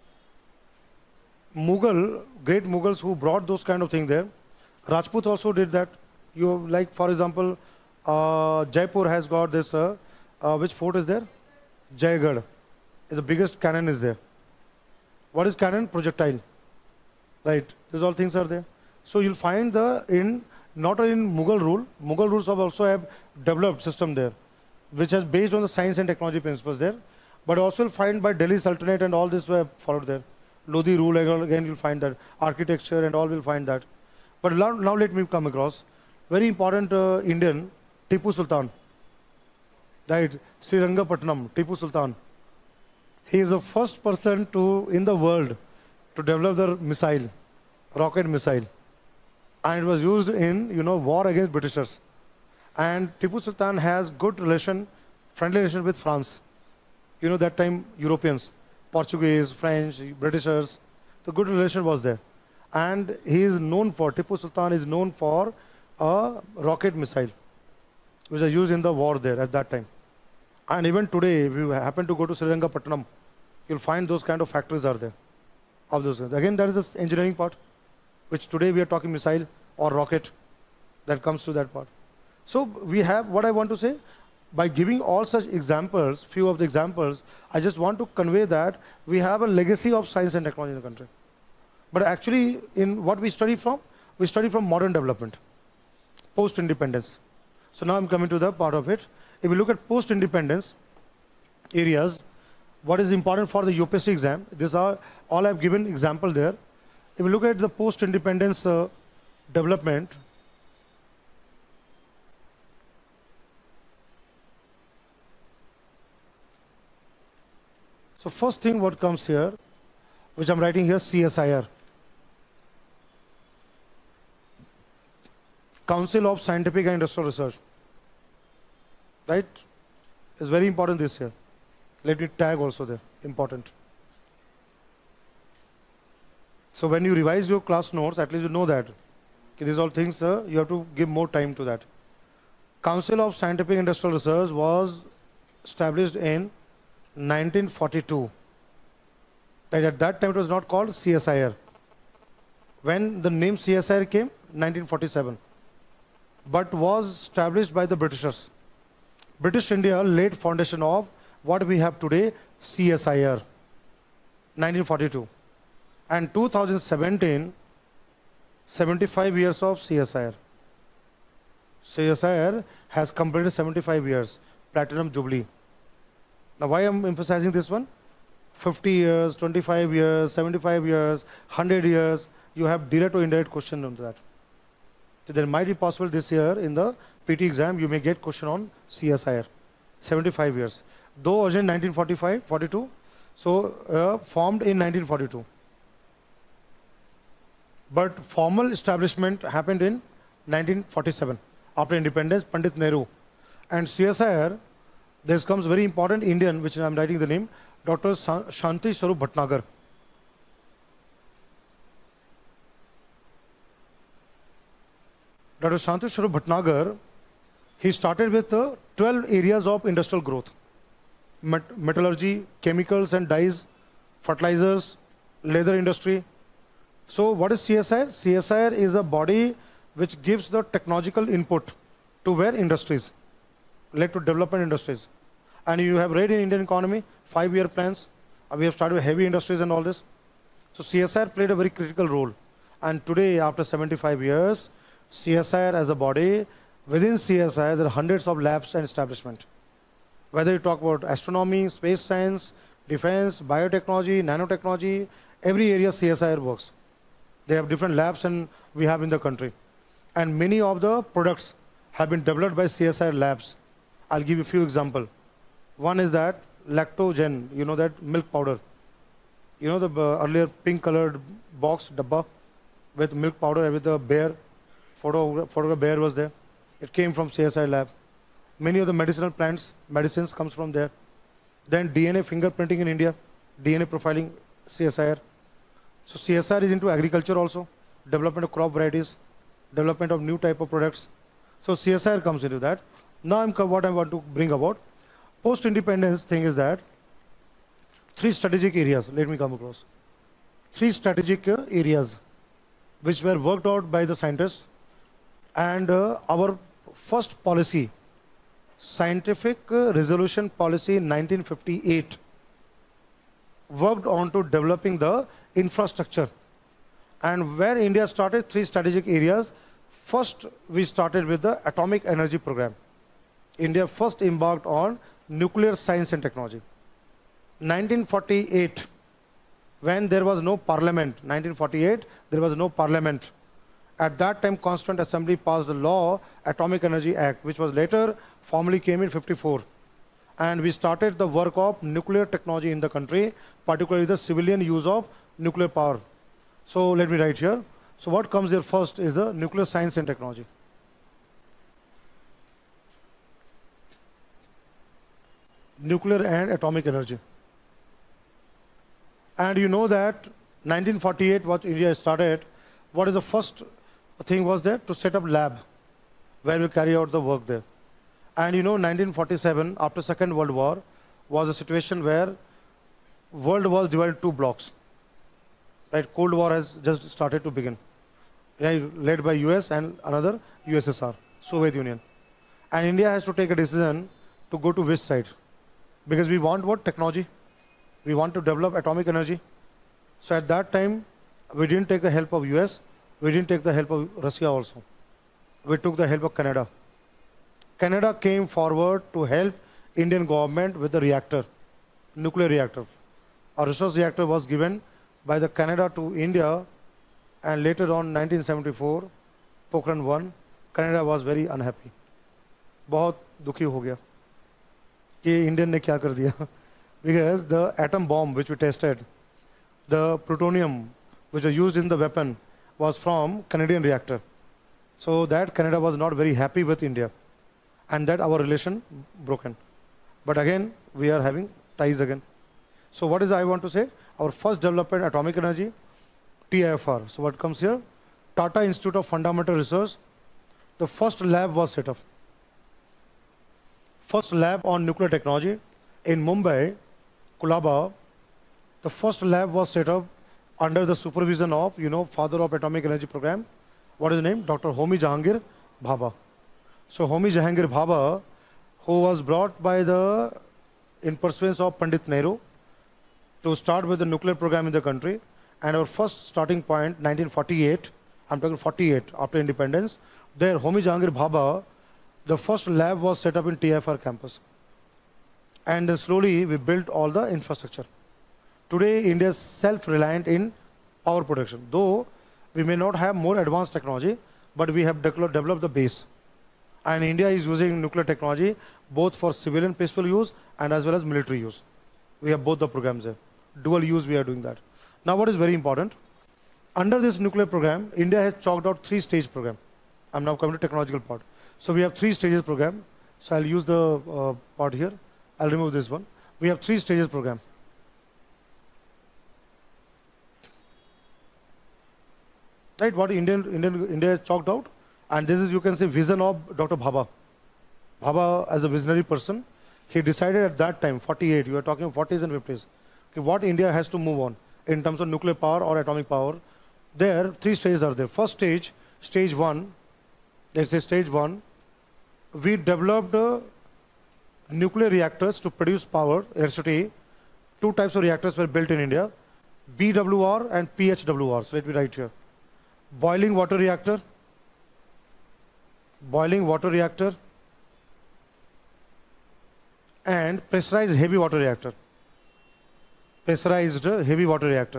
Mughal, great Mughals who brought those kind of things there. Rajput also did that. You like, for example, uh, Jaipur has got this, uh, uh, which fort is there? Jaigarh. Is the biggest cannon is there. What is cannon? Projectile. Right. These all things are there. So you'll find the, in, not only in Mughal rule, Mughal rules have also have developed system there, which is based on the science and technology principles there. But also you'll find by Delhi Sultanate and all this were followed there. Lodi rule, again you'll find that. Architecture and all will find that. But now, now let me come across. Very important uh, Indian, Tipu Sultan. Right, Srirangapatnam, Tipu Sultan. He is the first person to, in the world, to develop the missile, rocket missile. And it was used in, you know, war against Britishers. And Tipu Sultan has good relation, friendly relation with France. You know, that time Europeans, Portuguese, French, Britishers, the good relation was there. And he is known for, Tipu Sultan is known for a rocket missile, which was used in the war there at that time. And even today, if you happen to go to Srirangapatnam, you'll find those kind of factories are there. Of those. Again, that is the engineering part, which today we are talking missile or rocket, that comes to that part. So we have, what I want to say, by giving all such examples, few of the examples, I just want to convey that we have a legacy of science and technology in the country. But actually, in what we study from, we study from modern development, post-independence. So now I'm coming to the part of it. If we look at post-independence areas, what is important for the U P S C exam, these are all I've given example there. If we look at the post-independence uh, development, so first thing what comes here, which I'm writing here, C S I R. Council of Scientific and Industrial Research. Right? It's very important this year. Let me tag also there, important. So when you revise your class notes, at least you know that. Okay, these all things, uh, you have to give more time to that. Council of Scientific and Industrial Research was established in nineteen forty-two. Right, at that time it was not called C S I R. When the name C S I R came, nineteen forty-seven. But was established by the Britishers. British India laid foundation of what we have today, C S I R, nineteen forty-two. And two thousand seventeen, seventy-five years of C S I R. C S I R has completed seventy-five years, Platinum Jubilee. Now why I'm emphasizing this one? fifty years, twenty-five years, seventy-five years, one hundred years, you have direct or indirect question on that. So there might be possible this year in the P T exam, you may get question on C S I R, seventy-five years. Though origin nineteen forty-five, forty-two, so uh, formed in nineteen forty-two. But formal establishment happened in nineteen forty-seven, after independence, Pandit Nehru. And C S I R, there comes very important Indian, which I'm writing the name, Doctor Shanti Swarup Bhatnagar. Doctor Shanti Swarup Bhatnagar, he started with uh, twelve areas of industrial growth. Met metallurgy, chemicals and dyes, fertilizers, leather industry. So what is C S I R? C S I R is a body which gives the technological input to where industries, led to development industries. And you have read in Indian economy, five-year plans. Uh, we have started with heavy industries and all this. So C S I R played a very critical role. And today, after seventy-five years, C S I R as a body, within C S I R, there are hundreds of labs and establishment. Whether you talk about astronomy, space science, defense, biotechnology, nanotechnology, every area C S I R works. They have different labs and we have in the country. And many of the products have been developed by C S I R labs. I'll give you a few examples. One is that lactogen, you know that milk powder. You know the uh, earlier pink colored box, dabba, with milk powder, with a bear, photo, photograph bear was there. It came from C S I lab. Many of the medicinal plants, medicines comes from there. Then D N A fingerprinting in India, D N A profiling, C S I R. So C S I R is into agriculture also, development of crop varieties, development of new type of products. So C S I R comes into that. Now I'm, what I want to bring about, post-independence thing is that three strategic areas, let me come across. Three strategic uh, areas which were worked out by the scientists, and uh, our first policy, scientific uh, resolution policy in nineteen fifty-eight, worked on to developing the infrastructure. And where India started three strategic areas, first we started with the atomic energy program. India first embarked on nuclear science and technology. nineteen forty-eight, when there was no parliament, nineteen forty-eight, there was no parliament. At that time, Constituent Assembly passed the law, Atomic Energy Act, which was later formally came in fifty-four. And we started the work of nuclear technology in the country, particularly the civilian use of nuclear power. So let me write here. So what comes here first is the nuclear science and technology. Nuclear and atomic energy. And you know that nineteen forty-eight, what India started, what is the first thing was there? To set up lab where we carry out the work there. And you know, nineteen forty-seven, after Second World War, was a situation where world was divided into two blocks. Right? Cold War has just started to begin, right? Led by U S and another U S S R, Soviet Union. And India has to take a decision to go to which side. Because we want what? Technology. We want to develop atomic energy. So at that time, we didn't take the help of U S, we didn't take the help of Russia also. We took the help of Canada. Canada came forward to help Indian government with the reactor, nuclear reactor. A research reactor was given by the Canada to India, and later on nineteen seventy-four, Pokhran one, Canada was very unhappy. बहुत दुखी हो गया कि Indian ने क्या कर दिया. Because the atom bomb which we tested, the plutonium which was used in the weapon was from Canadian reactor. So that Canada was not very happy with India, and that our relation broken. But again, we are having ties again. So what is I want to say? Our first development, atomic energy, T I F R. So what comes here? Tata Institute of Fundamental Research. The first lab was set up. First lab on nuclear technology in Mumbai, Kulaba. The first lab was set up under the supervision of, you know, father of atomic energy program. What is his name? Doctor Homi Jahangir Bhabha. So Homi Jahangir Bhabha, who was brought by the, in pursuance of Pandit Nehru, to start with the nuclear program in the country. And our first starting point, nineteen forty-eight, I'm talking forty-eight, after independence, there Homi Jahangir Bhabha, the first lab was set up in T I F R campus. And then slowly we built all the infrastructure. Today, India is self-reliant in power production. Though we may not have more advanced technology, but we have de developed the base. And India is using nuclear technology both for civilian peaceful use and as well as military use. We have both the programs there. Dual use, we are doing that. Now what is very important, under this nuclear program, India has chalked out three stage program. I'm now coming to technological part. So we have three stages program. So I'll use the uh, part here. I'll remove this one. We have three stages program. Right, what Indian, Indian, India has chalked out. And this is, you can say, vision of Doctor Bhabha. Bhabha, as a visionary person, he decided at that time, forty-eight, you are talking forties and fifties, okay, what India has to move on in terms of nuclear power or atomic power. There, three stages are there. First stage, stage one, let's say stage one, we developed uh, nuclear reactors to produce power, electricity. Two types of reactors were built in India, B W R and P H W R. So let me write here. Boiling water reactor, boiling water reactor, and pressurized heavy water reactor. Pressurized heavy water reactor.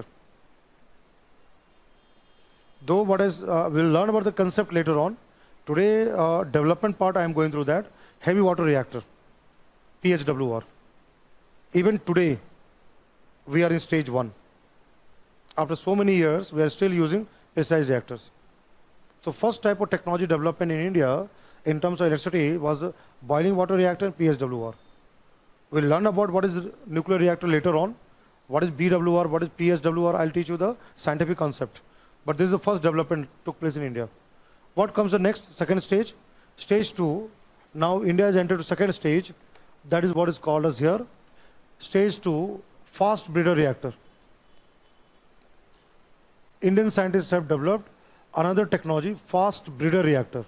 Though what is, uh, we'll learn about the concept later on. Today, uh, development part, I am going through that. Heavy water reactor, P H W R. Even today, we are in stage one. After so many years, we are still using pressurized reactors. So first type of technology development in India in terms of electricity was a boiling water reactor and P S W R. We'll learn about what is nuclear reactor later on. What is B W R, what is P S W R, I'll teach you the scientific concept. But this is the first development took place in India. What comes the next, second stage? Stage two. Now India has entered the second stage. That is what is called as here. Stage two, fast breeder reactor. Indian scientists have developed another technology, fast breeder reactor.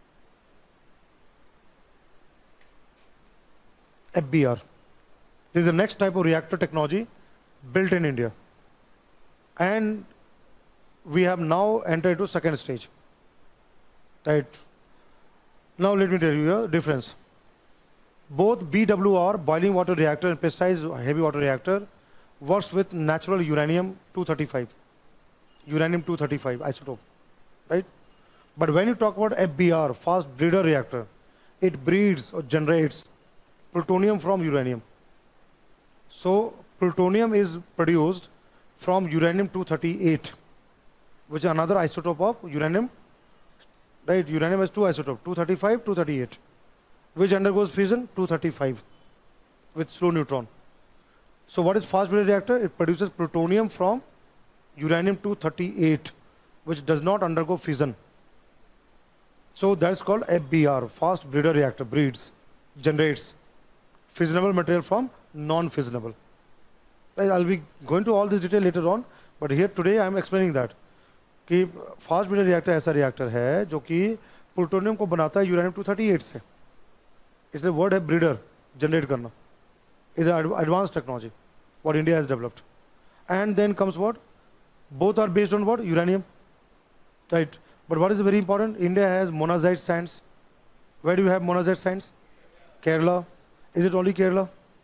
F B R. This is the next type of reactor technology built in India. And we have now entered into second stage. Right. Now let me tell you a difference. Both B W R, boiling water reactor, and pressurized heavy water reactor works with natural uranium two thirty-five. Uranium two thirty-five isotope. Right? But when you talk about F B R, fast breeder reactor, it breeds or generates plutonium from uranium. So plutonium is produced from uranium two thirty-eight, which is another isotope of uranium. Right? Uranium has two isotopes, two thirty-five, two thirty-eight. Which undergoes fission? two thirty-five with slow neutron. So what is fast breeder reactor? It produces plutonium from uranium two thirty-eight, which does not undergo fission. So that's called F B R, fast breeder reactor, breeds, generates fissionable material from non-fissionable. Right, I'll be going to all this detail later on, but here today I am explaining that कि fast breeder reactor ऐसा reactor है जो कि plutonium को बनाता है uranium two thirty-eight से. इसलिए word है breeder, generate करना. Is an advanced technology what India has developed. And then comes what? Both are based on what? Uranium. Right. But what is very important? India has monazite sands. Where do you have monazite sands? Kerala. Is it only Kerala?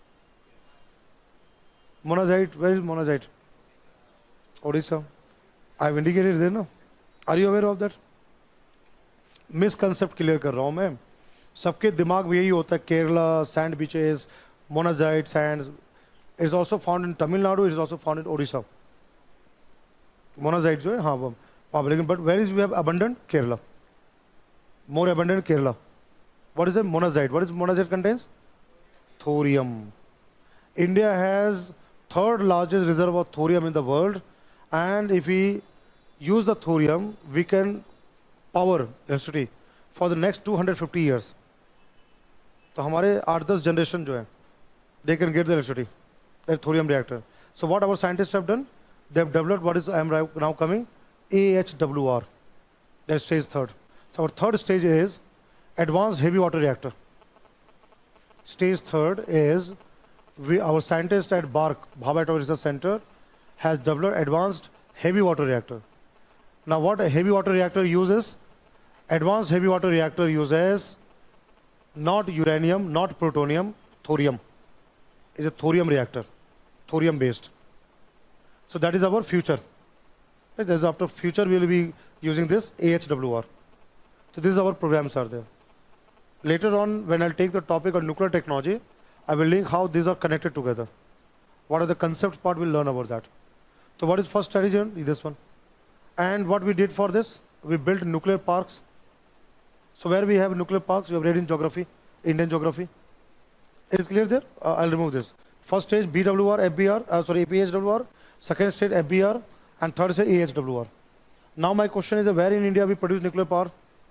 Monazite, where is monazite? Odisha. I have indicated there, no? Are you aware of that? Misconcept clear कर रहा हूँ मैं. सबके दिमाग में यही होता है Kerala, sand beaches, monazite sands. It is also found in Tamil Nadu. It is also found in Odisha. Monazite जो है हाँ वो वहाँ पर लेकिन but where is we have abundant? Kerala. More abundant Kerala. What is a monazite? What is monazite contains? Thorium. India has third largest reserve of thorium in the world, and if we use the thorium, we can power electricity for the next two hundred fifty years. तो हमारे आठ दस generation जो है, they can get the electricity, that thorium reactor. So what our scientists have done? They have developed what is I am now coming, A H W R. That is stage third. So our third stage is advanced heavy water reactor. Stage third is we, our scientist at BARC, Bhabha Atomic Research Center, has developed advanced heavy water reactor. Now what a heavy water reactor uses? Advanced heavy water reactor uses not uranium, not plutonium, thorium. It's a thorium reactor, thorium based. So that is our future. Right? As after future we will be using this A H W R. So this is our programs are there. Later on, when I'll take the topic of nuclear technology, I will link how these are connected together. What are the concepts part, we'll learn about that. So what is first strategy? This one. And what we did for this, we built nuclear parks. So where we have nuclear parks, you have read in geography, Indian geography. It is clear there? Uh, I'll remove this. First stage B W R, F B R, uh, sorry, P H W R. Second stage F B R, and third stage A H W R. Now my question is, where in India we produce nuclear power?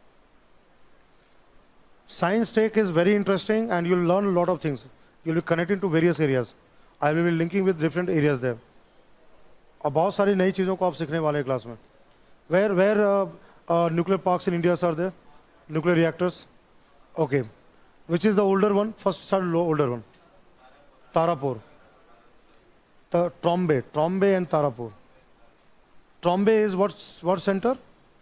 Science take is very interesting, and you'll learn a lot of things. You'll be connecting to various areas. I will be linking with different areas there. और बहुत सारी नई चीज़ों को आप सीखने वाले हैं क्लास में. Where where uh, uh, nuclear parks in India are there? Nuclear reactors. Okay. Which is the older one? First start low older one. Tarapur. The Trombay, Trombay and Tarapur. Trombay is what what center?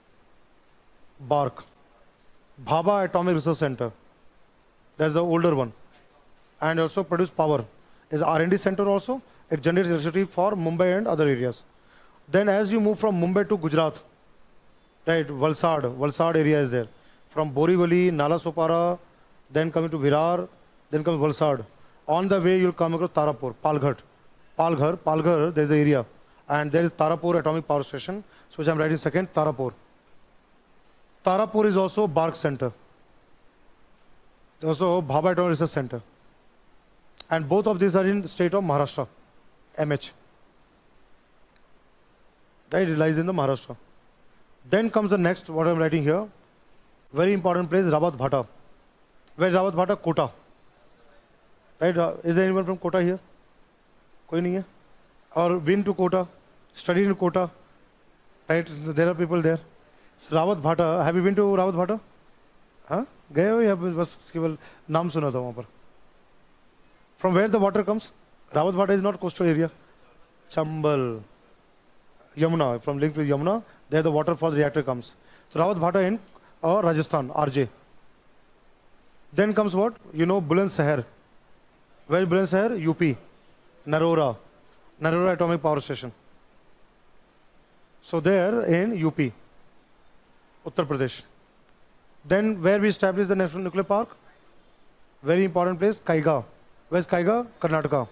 BARC. Bhabha Atomic Research Center. That's the older one. And also produce power. Is R and D center also. It generates electricity for Mumbai and other areas. Then as you move from Mumbai to Gujarat, right, Valsad, Valsad area is there. From Borivali, Nalasopara, then coming to Virar, then comes Valsad. On the way, you'll come across Tarapur, Palghar. Palghar, Palghar, there's the area. And there is Tarapur Atomic Power Station, so which I'm writing second, Tarapur. Tarapur is also Bark Center. Also Bhabha Atomic Research Center. And both of these are in the state of Maharashtra, M H. Right, it lies in the Maharashtra. Then comes the next, what I'm writing here. Very important place, Rawat Bhata. Where is Rawat Bhata? Kota. Right, uh, is there anyone from Kota here? Koi nahi hai? Or been to Kota, studied in Kota? Right, there are people there. So, Rawat Bhata, have you been to Rawat Bhata? Huh? गए हो या बस केवल नाम सुना था वहाँ पर? From where the water comes? Rawat Bhata is not coastal area. Chambal, Yamuna, from linked with Yamuna, there the water for the reactor comes. So Rawat Bhata in uh, Rajasthan, R J. Then comes what? You know Bulandshahr. Where is Bulandshahr? U P. Narora. Narora Atomic Power Station. So there in U P. Uttar Pradesh. Then where we established the National Nuclear Park? Very important place, Kaiga. Where's Kaiga? Karnataka.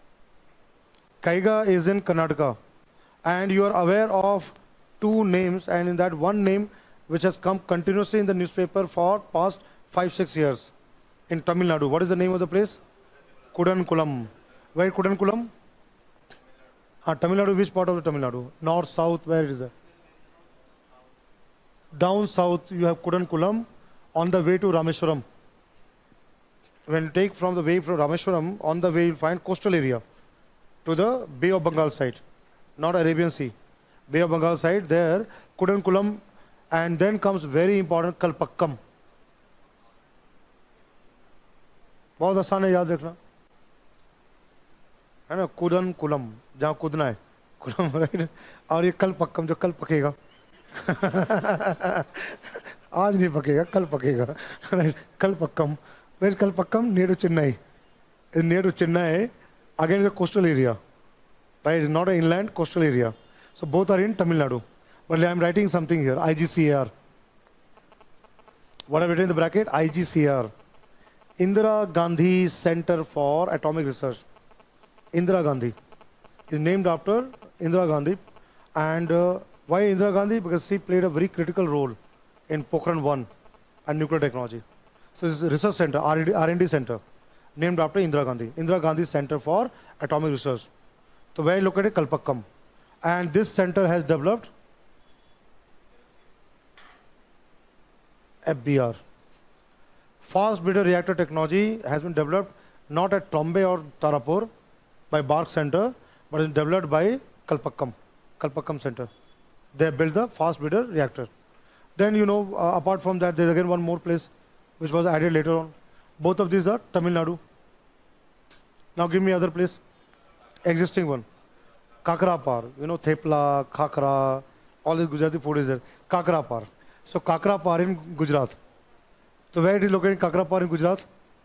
Kaiga is in Karnataka. And you are aware of two names, and in that one name which has come continuously in the newspaper for past five, six years in Tamil Nadu. What is the name of the place? Kudankulam. Where is Kudankulam? Ah, Tamil Nadu, which part of the Tamil Nadu? North, south, where is it? Down south, you have Kudankulam on the way to Rameswaram. When you take from the way from Rameswaram, on the way you'll find coastal area to the Bay of Bengal side, not Arabian Sea. Bay of Bengal side, there, Kudankulam, and then comes very important Kalpakkam. बहुत आसान है याद रखना, है ना? कुदनकुलम, जहाँ कूदना है, कुलम, राइट? और ये कलपक्कम, जो कल पकेगा. आज नहीं पकेगा, कल पकेगा, right? Kalpakkam. Where is Kalpakkam? Near to Chennai. It's near to Chennai. Again, it's a coastal area, right? It's not an inland, coastal area. So both are in Tamil Nadu. But I'm writing something here, I G C A R. What I've written in the bracket? I G C A R. Indira Gandhi Center for Atomic Research. Indira Gandhi is named after Indira Gandhi. And uh, why Indira Gandhi? Because she played a very critical role in Pokhran one and nuclear technology. So this is a research center, R and D center, named after Indira Gandhi. Indira Gandhi Center for Atomic Research. So where you look at it, Kalpakkam. And this center has developed F B R. Fast breeder reactor technology has been developed not at Trombay or Tarapur by Bark Center, but is developed by Kalpakkam, Kalpakkam Center. They built the fast breeder reactor. Then, you know, uh, apart from that, there's again one more place which was added later on. Both of these are Tamil Nadu. Now give me other place. Existing one. Kakrapar. You know, Thepla, Khakra, all this Gujarati food is there. Kakrapar. So Kakrapar in Gujarat. So where it is located, Kakrapar in Gujarat?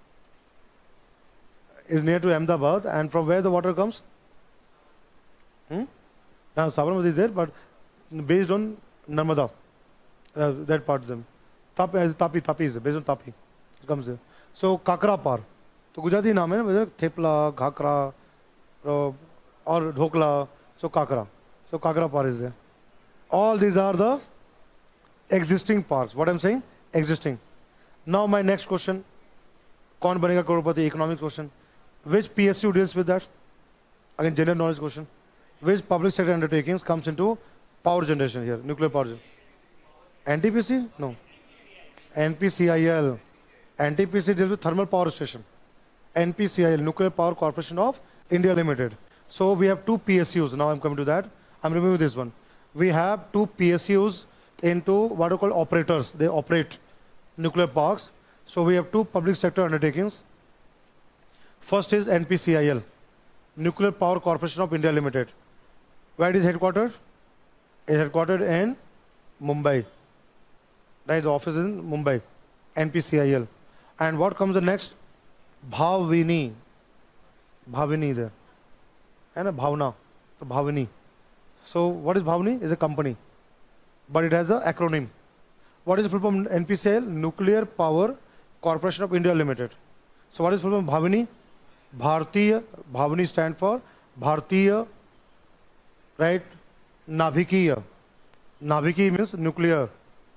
Is near to Ahmedabad. And from where the water comes? Hmm? Now Sabarmati is there, but based on Narmada. Uh, that part of them. Tapi, Tapi, Tapi is based on Tapi. It comes there. So Kakrapar. So Gujarati naam hai na, Thepla, Khakra, uh, or Dhokla. So Kakra. So Kakrapar is there. All these are the existing parts. What I'm saying? Existing. Now my next question. Kaun banega crorepati? Economics question. Which P S U deals with that? Again, general knowledge question. Which public sector undertakings comes into power generation here? Nuclear power generation. N T P C? No. N P C I L. N T P C deals with thermal power station. N P C I L, Nuclear Power Corporation of India Limited. So we have two P S Us. Now I'm coming to that. I'm removing this one. We have two P S Us into what are called operators. They operate nuclear parks. So we have two public sector undertakings. First is N P C I L, Nuclear Power Corporation of India Limited. Where it is headquartered? It is headquartered in Mumbai. Right, the office is in Mumbai, N P C I L. And what comes the next? Bhavini. Bhavini there. And a Bhavna. So Bhavini. So what is Bhavini? It's a company. But it has an acronym. What is the full form of N P C I L? Nuclear Power Corporation of India Limited. So what is the full form of Bhavini? Bharatiya, Bhavani stand for Bharatiya, right? Navikiya. Naviki means nuclear,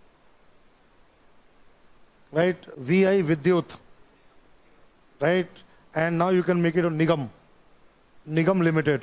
right? V I Vidyut, right? And now you can make it a Nigam, Nigam Limited.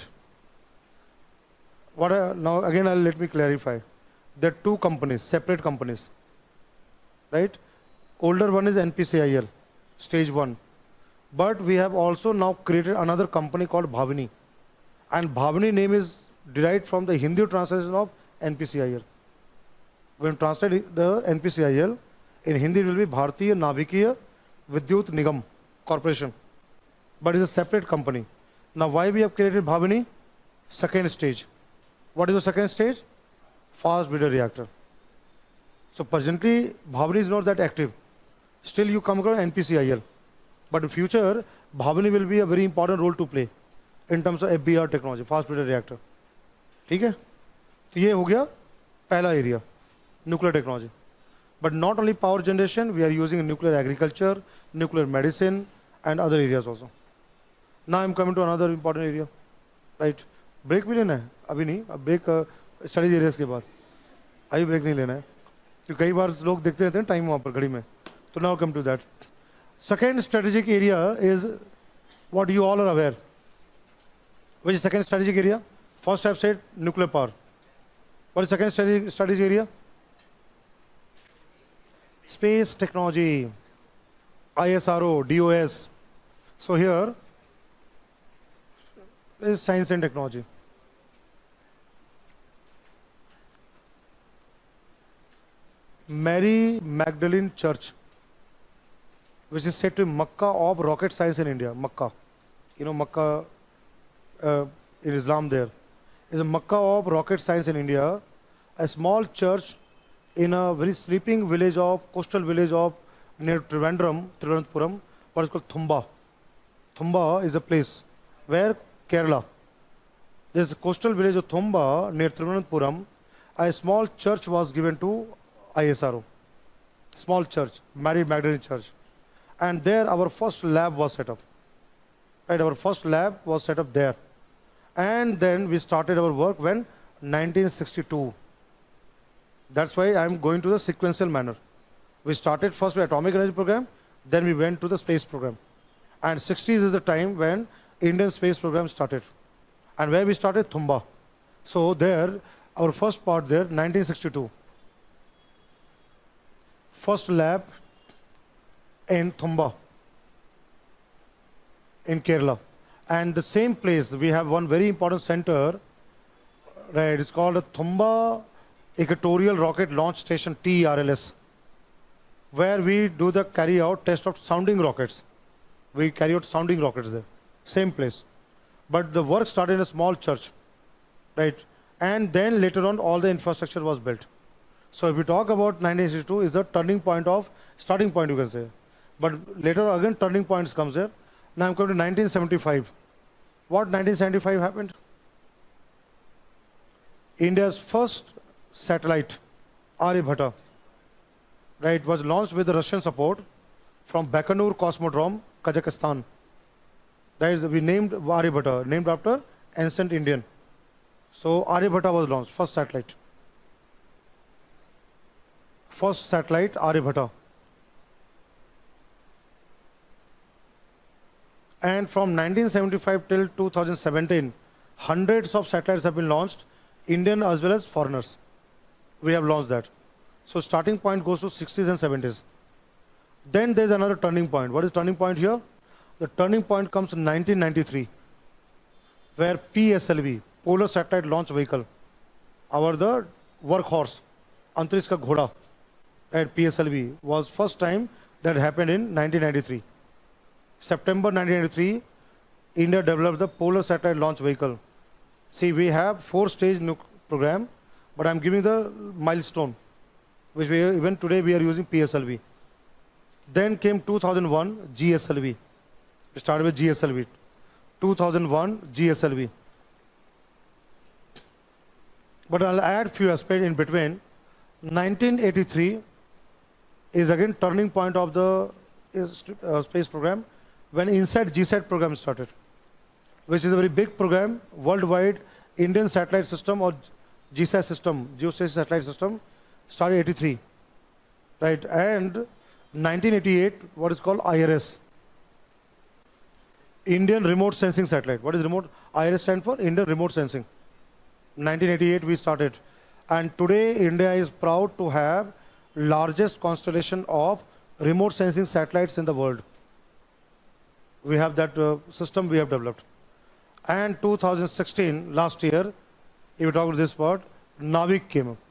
What I, now again, I'll, let me clarify. There are two companies, separate companies, right? Older one is N P C I L, stage one. But we have also now created another company called Bhavani. And Bhavani name is derived from the Hindi translation of N P C I L. When translate the N P C I L, in Hindi it will be Bharatiya Navikiya Vidyut Nigam Corporation. But it's a separate company. Now why we have created Bhavani? Second stage. What is the second stage? Fast breeder reactor. So presently Bhavani is not that active. Still you come across N P C I L. But in future, Bhavani will be a very important role to play in terms of F B R technology, fast breeder reactor. ठीक है? तो ये हो गया पहला area, nuclear technology. But not only power generation, we are using nuclear agriculture, nuclear medicine, and other areas also. Now I'm coming to another important area, right? Break भी लेना है? अभी नहीं, अब break studies areas के बाद. अभी break नहीं लेना है, क्योंकि कई बार लोग देखते रहते हैं time वहाँ पर घड़ी में. So now come to that. Second strategic area is what you all are aware. Which is second strategic area? First I've said nuclear power. What is second strategic, strategic area? Space technology, I S R O, D O S. So here is science and technology. Mary Magdalene Church, which is said to be Makkah of rocket science in India. Makkah, you know Makkah uh, in Islam there is a Makkah of rocket science in India. A small church in a very sleeping village of coastal village of near Trivandrum, Trivandrum, what is called Thumba. Thumba is a place where Kerala. There is a coastal village of Thumba near Trivandrum. A small church was given to I S R O. Small church, Mary Magdalene Church. And there our first lab was set up. Right, our first lab was set up there. And then we started our work when nineteen sixty-two. That's why I'm going to the sequential manner. We started first with atomic energy program, then we went to the space program. And sixties is the time when Indian space program started. And where we started? Thumba. So there, our first part there, nineteen sixty-two. First lab in Thumba, in Kerala. And the same place, we have one very important center, right? It's called a Thumba Equatorial Rocket Launch Station, T E R L S, where we do the carry out test of sounding rockets. We carry out sounding rockets there, same place. But the work started in a small church, right? And then later on, all the infrastructure was built. So if we talk about nineteen sixty-two, is the turning point of, starting point you can say. But later again, turning points comes there. Now I'm coming to nineteen seventy-five. What nineteen seventy-five happened? India's first satellite, Aryabhatta, right, was launched with the Russian support from Baikonur Cosmodrome, Kazakhstan. That is, we named Aryabhatta, named after ancient Indian. So Aryabhatta was launched, first satellite. First satellite, Aryabhatta. And from nineteen seventy-five till two thousand seventeen, hundreds of satellites have been launched, Indian as well as foreigners. We have launched that. So starting point goes to sixties and seventies. Then there's another turning point. What is turning point here? The turning point comes in nineteen ninety-three, where P S L V, Polar Satellite Launch Vehicle, our the workhorse, Antariksha ka Ghoda, at P S L V, was first time that happened in nineteen ninety-three. September nineteen ninety-three, India developed the Polar Satellite Launch Vehicle. See, we have four-stage nuke program, but I'm giving the milestone, which we are, even today we are using P S L V. Then came two thousand one, G S L V. We started with G S L V. two thousand one, G S L V. But I'll add few aspects in between. nineteen eighty-three is again turning point of the uh, space program, when INSAT GSAT program started, which is a very big program worldwide. Indian satellite system or GSAT system, geostationary satellite system, started eighty-three, right? And nineteen eighty-eight, what is called I R S, Indian Remote Sensing Satellite. What is remote? I R S stand for Indian Remote Sensing. nineteen eighty-eight we started, and today India is proud to have largest constellation of remote sensing satellites in the world. We have that uh, system we have developed. And two thousand sixteen, last year, if you talk about this part, Navik came up.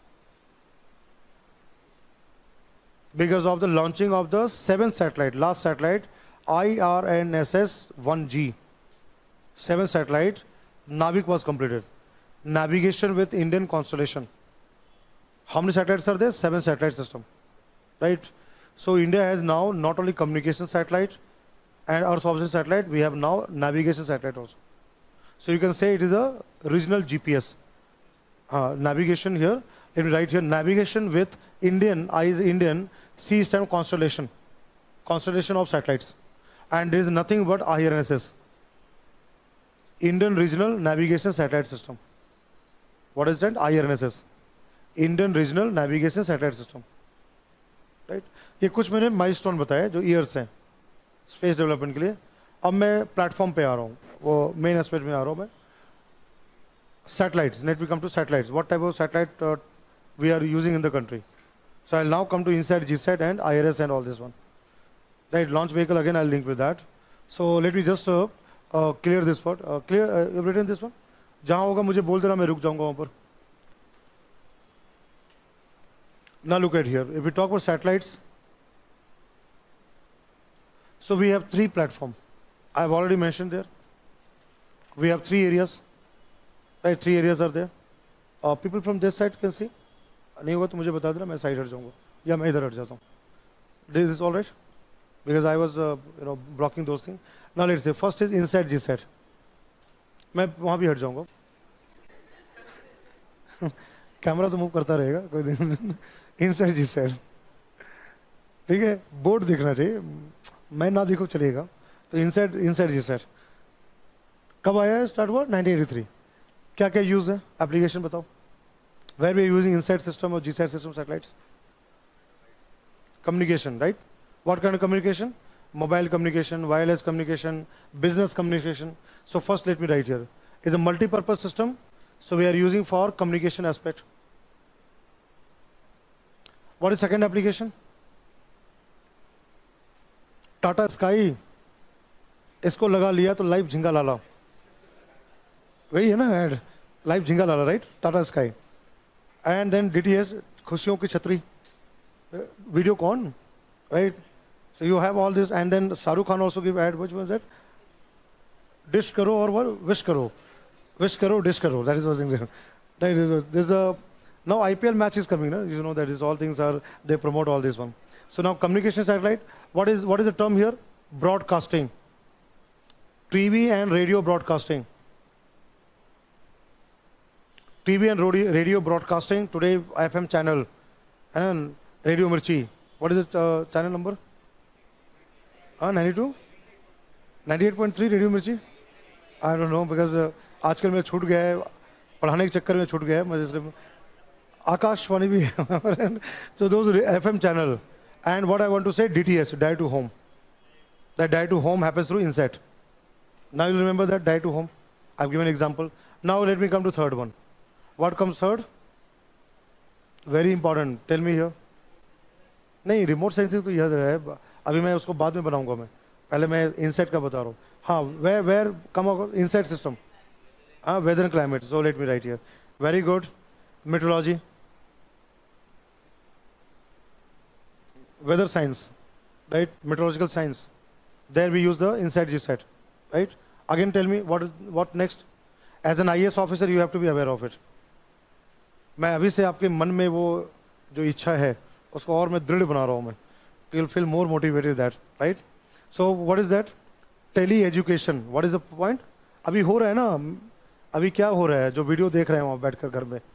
Because of the launching of the seventh satellite, last satellite, I R N S S one G. Seventh satellite, Navik was completed. Navigation with Indian constellation. How many satellites are there? Seven satellite system, right? So India has now not only communication satellite and Earth observation satellite, we have now navigation satellite also. So you can say it is a regional G P S. Uh, navigation here, let me write here, navigation with Indian, I is Indian, C is time constellation, constellation of satellites. And there is nothing but I R N S S, Indian Regional Navigation Satellite System. What is that? I R N S S, Indian Regional Navigation Satellite System, right? ये कुछ मैंने milestone बताए जो years हैं space development के लिए. अब मैं प्लेटफॉर्म पे आ रहा हूँ, वो मेन एस्पेक्ट में आ रहा हूँ मैं. Satellites, let me come to satellites. What type of satellite uh, we are using in the country? So I'll now come to INSAT, GSAT and I R S and all this one. Right, launch vehicle again I'll link with that. So let me just uh, uh, clear this part. Uh, clear, uh, you've written this one? जहाँ होगा मुझे बोल देना, मैं रुक जाऊँगा वहाँ पर. Now look at here. If we talk about satellites, so we have three platforms. I've already mentioned there. We have three areas. Right, three areas are there. Uh, people from this side can see. नहीं होगा तो मुझे बता देना, मैं side हट जाऊँगा या मैं इधर हट जाता हूँ. This is all right, because I was uh, you know blocking those things. Now let's say first is INSAT GSAT. मैं वहाँ भी हट जाऊँगा. कैमरा तो मूव करता रहेगा कोई दिन. INSAT GSAT, ठीक है, बोर्ड दिखना चाहिए, मैं ना दिखो चलेगा. तो INSAT INSAT GSAT कब आया है? स्टार्ट हुआ नाइनटीन एटी थ्री. क्या क्या यूज है, एप्लीकेशन बताओ. Where we are using INSAT system or GSAT system satellites? Communication, right? What kind of communication? Mobile communication, wireless communication, business communication. So first let me write here. It's a multi-purpose system, so we are using for communication aspect. What is second application? Tata Sky. इसको लगा लिया तो live Jhinga लाला. वही है ना ad, live Jhinga Lala, right? Tata Sky. And then D T S, खुशियों की छतरी, Videocon, right? So you have all this, and then Shahrukh Khan also give ad. Which was that? Dish karo or what? Wish karo, wish karo, dish karo. That is the thing there. There's a now I P L match is coming. Na? You know that is all things are they promote all this one. So now communication satellite. What is what is the term here? Broadcasting. T V and radio broadcasting. T V and radio broadcasting, today F M channel and Radio Mirchi. What is the uh, channel number? Uh, ninety-two? ninety-eight point three Radio Mirchi? I don't know, because uh, आजकल मैं छूट गया है, पढ़ाने के चक्कर में छूट गया है, मैं इसलिए आकाशवाणी भी है. So those F M channel. And what I want to say, D T S, direct to home. That direct to home happens through INSAT. Now you remember that direct to home. I've given an example. Now let me come to third one. What comes third? Very important. Tell me here. नहीं, remote sensing तो याद रहा है, अभी मैं उसको बाद में बनाऊंगा. मैं पहले मैं INSAT का बता रहा हूँ. हाँ, where where come out INSAT system? हाँ, weather and climate. So let me write here. Very good. Meteorology, weather science, right? Meteorological science. There we use the INSAT GSAT, right? Again, tell me what what next? As an I A S officer, you have to be aware of it. मैं अभी से आपके मन में वो जो इच्छा है उसको और मैं दृढ़ बना रहा हूँ मैं. You will feel more motivated that, right? So what is that? Tele education. What is the point? अभी हो रहा है ना, अभी क्या हो रहा है जो वीडियो देख रहे हैं वहाँ बैठकर घर में.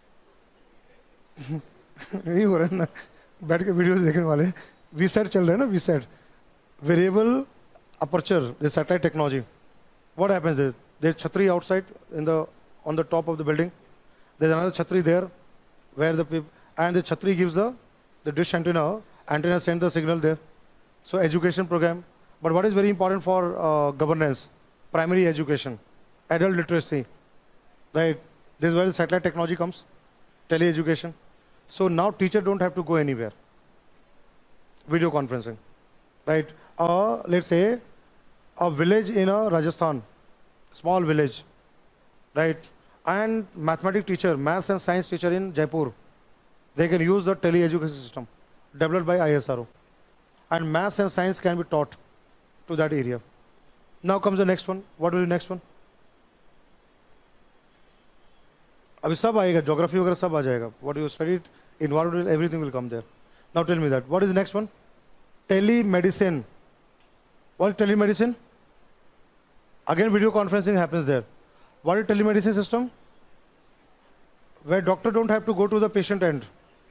यही हो रहा है ना, बैठ के वीडियो देखने वाले. वीसेट चल रहा है ना, VSAT, variable aperture, the satellite technology. What happens is, there's chhatri outside in the, on the top of the building. There's another chhatri there, where the people, and the chhatri gives the, the dish antenna, antenna sends the signal there. So education program. But what is very important for uh, governance? Primary education, adult literacy, right? This is where the satellite technology comes, tele-education. So now teachers don't have to go anywhere. Video conferencing, right? Uh, let's say a village in a Rajasthan, small village, right? And mathematics teacher, maths and science teacher in Jaipur, they can use the tele-education system developed by I S R O. And maths and science can be taught to that area. Now comes the next one. What will be the next one? अभी सब आएगा, geography वगैरह सब आ जाएगा. What you studied, environment, everything will come there. Now tell me that. What is the next one? Telemedicine. What is telemedicine? Again, video conferencing happens there. What is telemedicine system? Where doctor don't have to go to the patient end.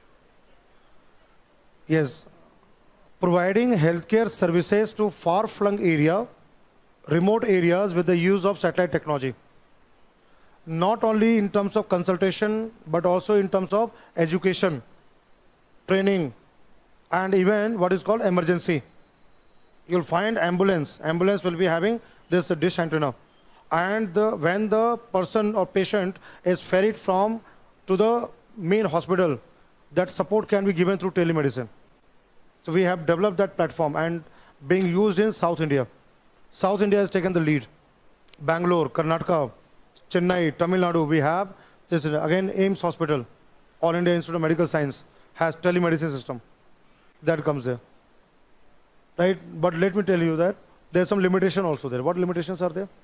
Yes. Providing healthcare services to far-flung area, remote areas with the use of satellite technology. Not only in terms of consultation, but also in terms of education, training, and even what is called emergency. You'll find ambulance. Ambulance will be having this dish antenna. And the, when the person or patient is ferried from to the main hospital, that support can be given through telemedicine. So we have developed that platform and being used in South India. South India has taken the lead. Bangalore, Karnataka, Chennai, Tamil Nadu, we have this again AIIMS Hospital, All India Institute of Medical Science has telemedicine system that comes there, right? But let me tell you that there's some limitation also there. What limitations are there?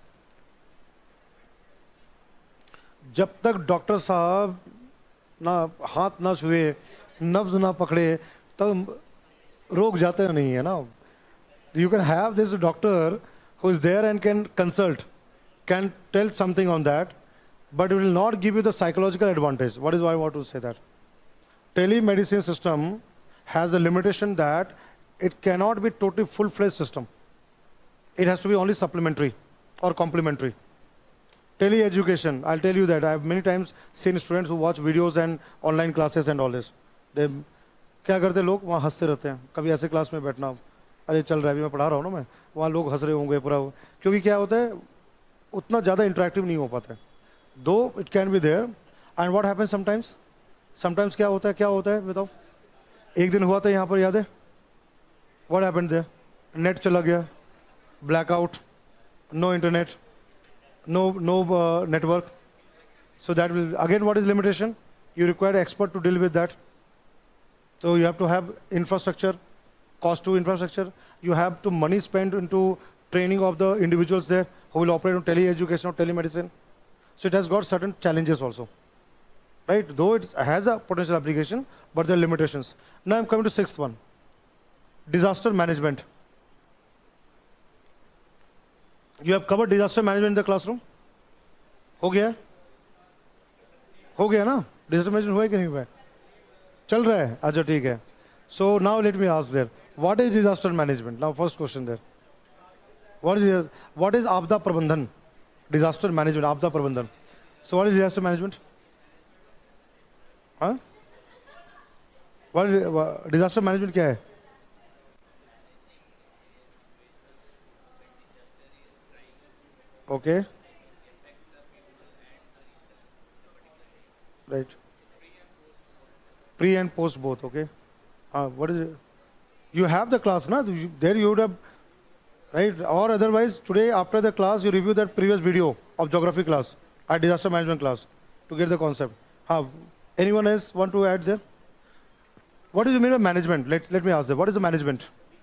जब तक doctor साहब ना हाथ ना छुए, नब्ज ना पकड़े, तब रोग जाते नहीं है ना. You can have this doctor who is there and can consult, can tell something on that, but it will not give you the psychological advantage. What is why I want to say that? Telemedicine system has the limitation that it cannot be totally full-fledged system. It has to be only supplementary or complementary. Tele-education, I'll tell you that I have many times seen students who watch videos and online classes and all this. They, क्या करते लोग वहाँ हंसते रहते हैं. कभी ऐसे class में बैठना, अरे चल रहा है, अभी मैं पढ़ा रहा हूँ ना मैं, वहाँ लोग हंस रहे होंगे पूरा, क्योंकि क्या होता है उतना ज़्यादा इंटरेक्टिव नहीं हो पाता है. Though it can be there and what happens sometimes sometimes क्या होता है क्या होता है बताओ. एक दिन हुआ था यहाँ पर, याद है? What happened there? नेट चला गया, blackout, no internet, no no uh, network. So that will again, what is limitation? You require an expert to deal with that. So you have to have infrastructure, cost to infrastructure. You have to money spent into training of the individuals there who will operate on tele-education or telemedicine. So it has got certain challenges also, right? Though it has a potential application, but there are limitations. Now I'm coming to sixth one, disaster management. You have covered disaster management in the classroom? हो गया? हो गया ना? Disaster management हुआ है कि नहीं हुआ है? चल रहा है? अच्छा ठीक है. So now let me ask there, what is disaster management? Now first question there. What is what is आपदा प्रबंधन? Disaster management, आपदा प्रबंधन. So what is disaster management? हाँ? What is uh, disaster management क्या है? Okay. Right. Pre and post both. Okay. Uh, what is it? You have the class, na? There you would have, right? Or otherwise, today after the class, you review that previous video of geography class, or disaster management class, to get the concept. Uh, anyone else want to add there? What is the meaning of management? Let, let me ask them. What is the management?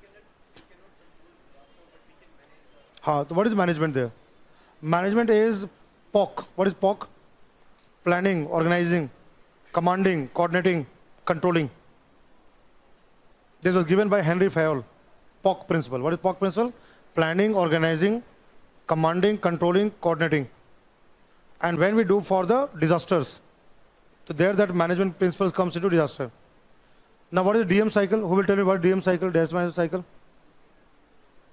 Uh, what is management there? Management is P O C. What is P O C? Planning, organizing, commanding, coordinating, controlling. This was given by Henry Fayol. P O C principle. What is P O C principle? Planning, organizing, commanding, controlling, coordinating. And when we do for the disasters, so there that management principle comes into disaster. Now what is D M cycle? Who will tell me what is D M cycle, disaster management cycle?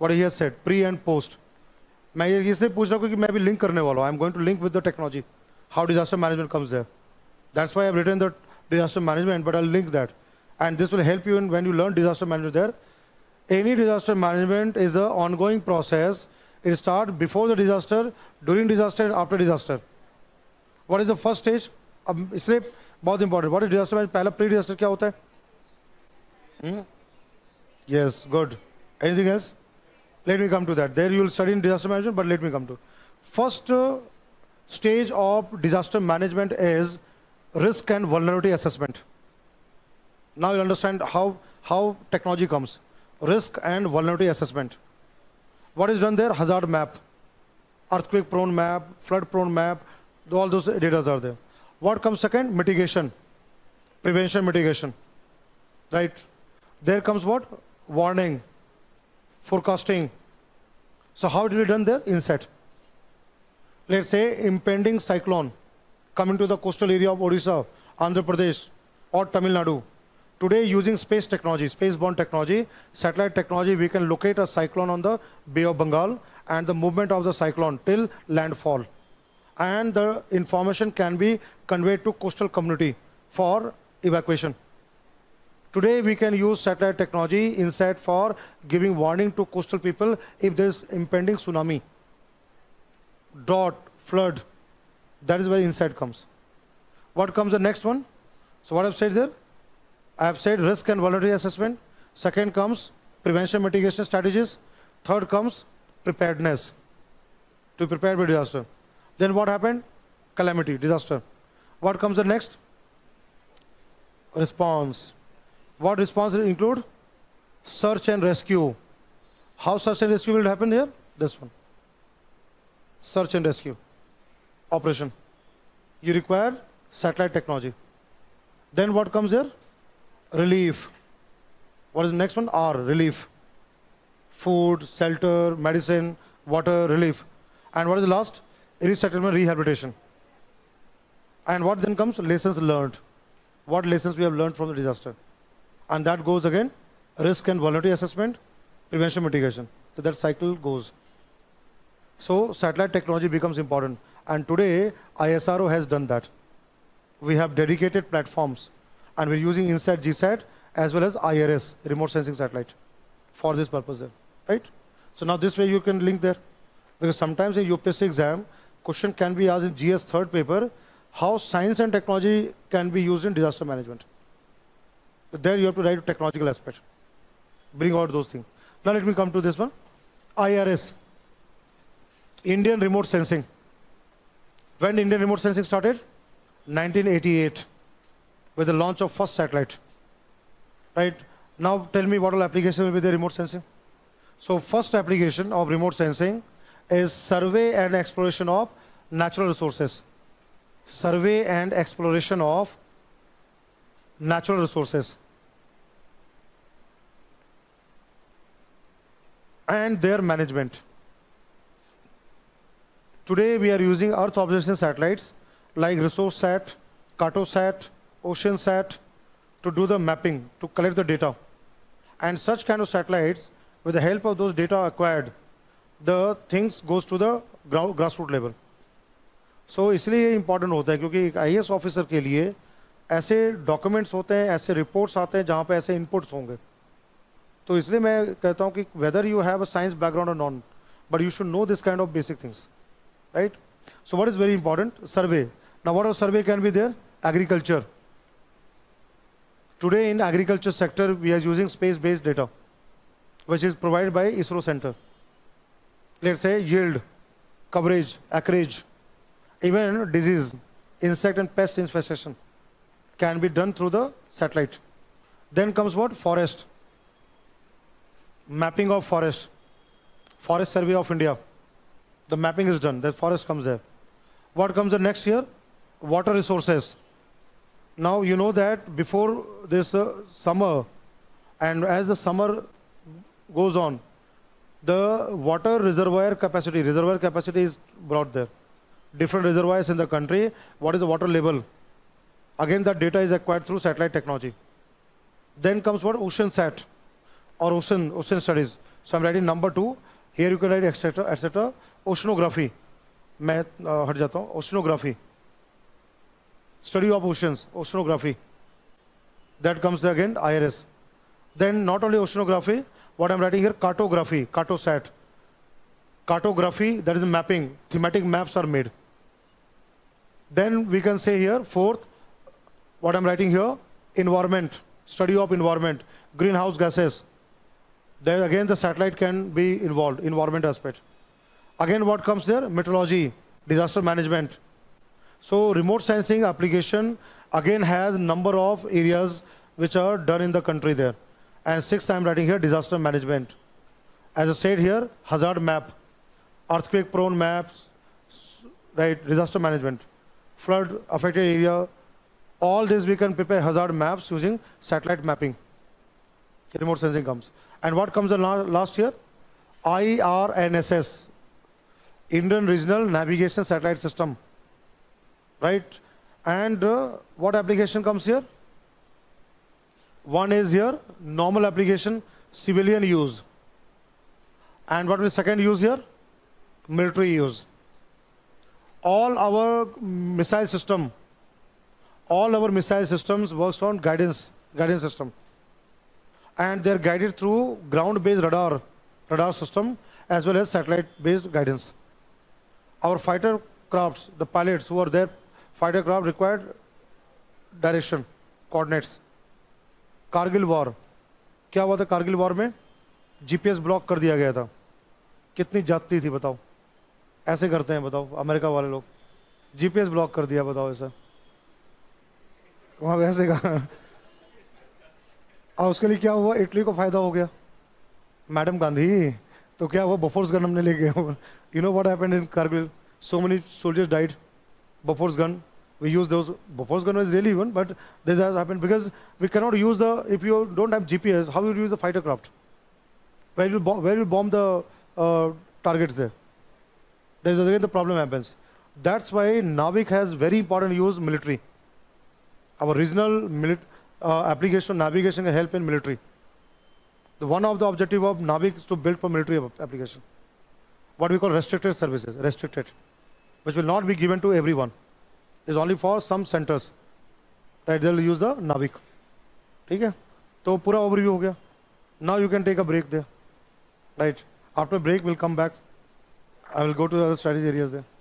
what he has said, pre and post. मैं ये इसलिए पूछ रहा हूँ क्योंकि मैं भी link करने वाला हूँ. I'm going to link with the technology, how disaster management comes there. That's why I've written the disaster management, but I'll link that. And this will help you in when you learn disaster management there. Any disaster management is an ongoing process. It starts before the disaster, during disaster, and after disaster. What is the first stage? अब इसलिए बहुत important. What is disaster management? पहला pre-disaster क्या होता है? Hmm? Yes, good. Anything else? Let me come to that. There you will study in disaster management, but let me come to. First uh, stage of disaster management is risk and vulnerability assessment. Now you understand how, how technology comes. Risk and vulnerability assessment. What is done there? Hazard map, earthquake prone map, flood prone map, all those data are there. What comes second? Mitigation, prevention mitigation, right? There comes what? Warning, forecasting. So how did we done there? Inset. Let's say impending cyclone coming to the coastal area of Odisha, Andhra Pradesh, or Tamil Nadu. Today, using space technology, space-borne technology, satellite technology, we can locate a cyclone on the Bay of Bengal and the movement of the cyclone till landfall. And the information can be conveyed to coastal community for evacuation. Today, we can use satellite technology, INSAT, for giving warning to coastal people if there is impending tsunami, drought, flood. That is where INSAT comes. What comes the next one? So what I've said there? I have said risk and vulnerability assessment. Second comes prevention mitigation strategies. Third comes preparedness, to prepare for disaster. Then what happened? Calamity, disaster. What comes the next? Response. What response will include? Search and rescue. How search and rescue will happen here? This one. Search and rescue operation. You require satellite technology. Then what comes here? Relief. What is the next one? R, relief. Food, shelter, medicine, water, relief. And what is the last? Resettlement, rehabilitation. And what then comes? Lessons learned. What lessons we have learned from the disaster. And that goes again, risk and vulnerability assessment, prevention mitigation. So that cycle goes. So satellite technology becomes important. And today, I S R O has done that. We have dedicated platforms. And we're using INSAT, GSAT, as well as I R S, remote sensing satellite, for this purpose there, right? So now this way you can link there. Because sometimes in U P S C exam, question can be asked in G S third paper, how science and technology can be used in disaster management. So there you have to write a technological aspect. Bring out those things. Now let me come to this one. I R S, Indian remote sensing. When Indian remote sensing started? nineteen eighty-eight. With the launch of first satellite, right? Now tell me what all application will be the remote sensing. So first application of remote sensing is survey and exploration of natural resources. Survey and exploration of natural resources. And their management. Today we are using Earth observation satellites like ResourceSat, Cartosat, OceanSat to do the mapping, to collect the data. And such kind of satellites, with the help of those data acquired, the things goes to the grassroots level. So इसलिए ये important होता है क्योंकि एक I A S officer के लिए ऐसे documents होते हैं, ऐसे रिपोर्ट्स आते हैं जहाँ पे ऐसे इनपुट्स होंगे. तो इसलिए मैं कहता हूँ कि whether you have a science background or not, but you should know this kind of basic things, right? So what is very important? Survey. Now what a survey can be there? Agriculture. Today in agriculture sector, we are using space-based data, which is provided by ISRO Center. Let's say yield, coverage, acreage, even disease, insect and pest infestation can be done through the satellite. Then comes what? Forest. Mapping of forest. Forest Survey of India. The mapping is done. The forest comes there. What comes the next year? Water resources. Now you know that before this uh, summer, and as the summer goes on, the water reservoir capacity, reservoir capacity is brought there. Different reservoirs in the country, what is the water level? Again, that data is acquired through satellite technology. Then comes what? OceanSat or ocean, ocean studies. So I'm writing number two. Here you can write et cetera, et cetera. Oceanography. मैं हट जाता हूँ. Oceanography. Study of oceans. Oceanography. That comes again I R S. Then not only oceanography, what I'm writing here, cartography, cartosat. Cartography, that is mapping. Thematic maps are made. Then we can say here, fourth, what I'm writing here, environment, study of environment, greenhouse gases. There again the satellite can be involved, environment aspect. Again what comes there, meteorology, disaster management. So remote sensing application again has number of areas which are done in the country there. And sixth I'm writing here, disaster management. As I said here, hazard map, earthquake prone maps, right, disaster management, flood affected area. All this we can prepare hazard maps using satellite mapping. Remote sensing comes. And what comes the last year? I R N S S, Indian Regional Navigation Satellite System. Right? And uh, what application comes here? One is here, normal application, civilian use. And what is second use here? Military use. All our missile system, all our missile systems works on guidance, guidance system. And they're guided through ground-based radar, radar system, as well as satellite-based guidance. Our fighter crafts, the pilots who are there, fighter craft required direction, coordinates. Kargil war, क्या हुआ था Kargil war में? GPS block कर दिया गया था. कितनी जाती थी बताओ? ऐसे करते हैं बताओ अमेरिका वाले लोग. जीपीएस ब्लॉक कर दिया बताओ ऐसा. वहाँ वैसे कहा. और उसके लिए क्या हुआ? इटली को फायदा हो गया. मैडम गांधी, तो क्या हुआ? बफोर्स गन हमने ले गए. You know what happened in Kargil? So many soldiers died. Bofors gun, we use those. Bofors gun is really even, but this has happened because we cannot use the, if you don't have G P S, how will you use the fighter craft? Where will bomb, where will bomb the uh, targets there? There is again the problem happens. That's why NAVIC has very important use military. Our regional milit uh, application navigation can help in military. The one of the objective of NAVIC is to build for military application. What we call restricted services, restricted. Which will not be given to everyone. It's only for some centers. Right, they'll use the NAVIC. ठीक है? तो पूरा overview हो गया. Now you can take a break there. Right. After break, we'll come back. I will go to the other strategy areas there.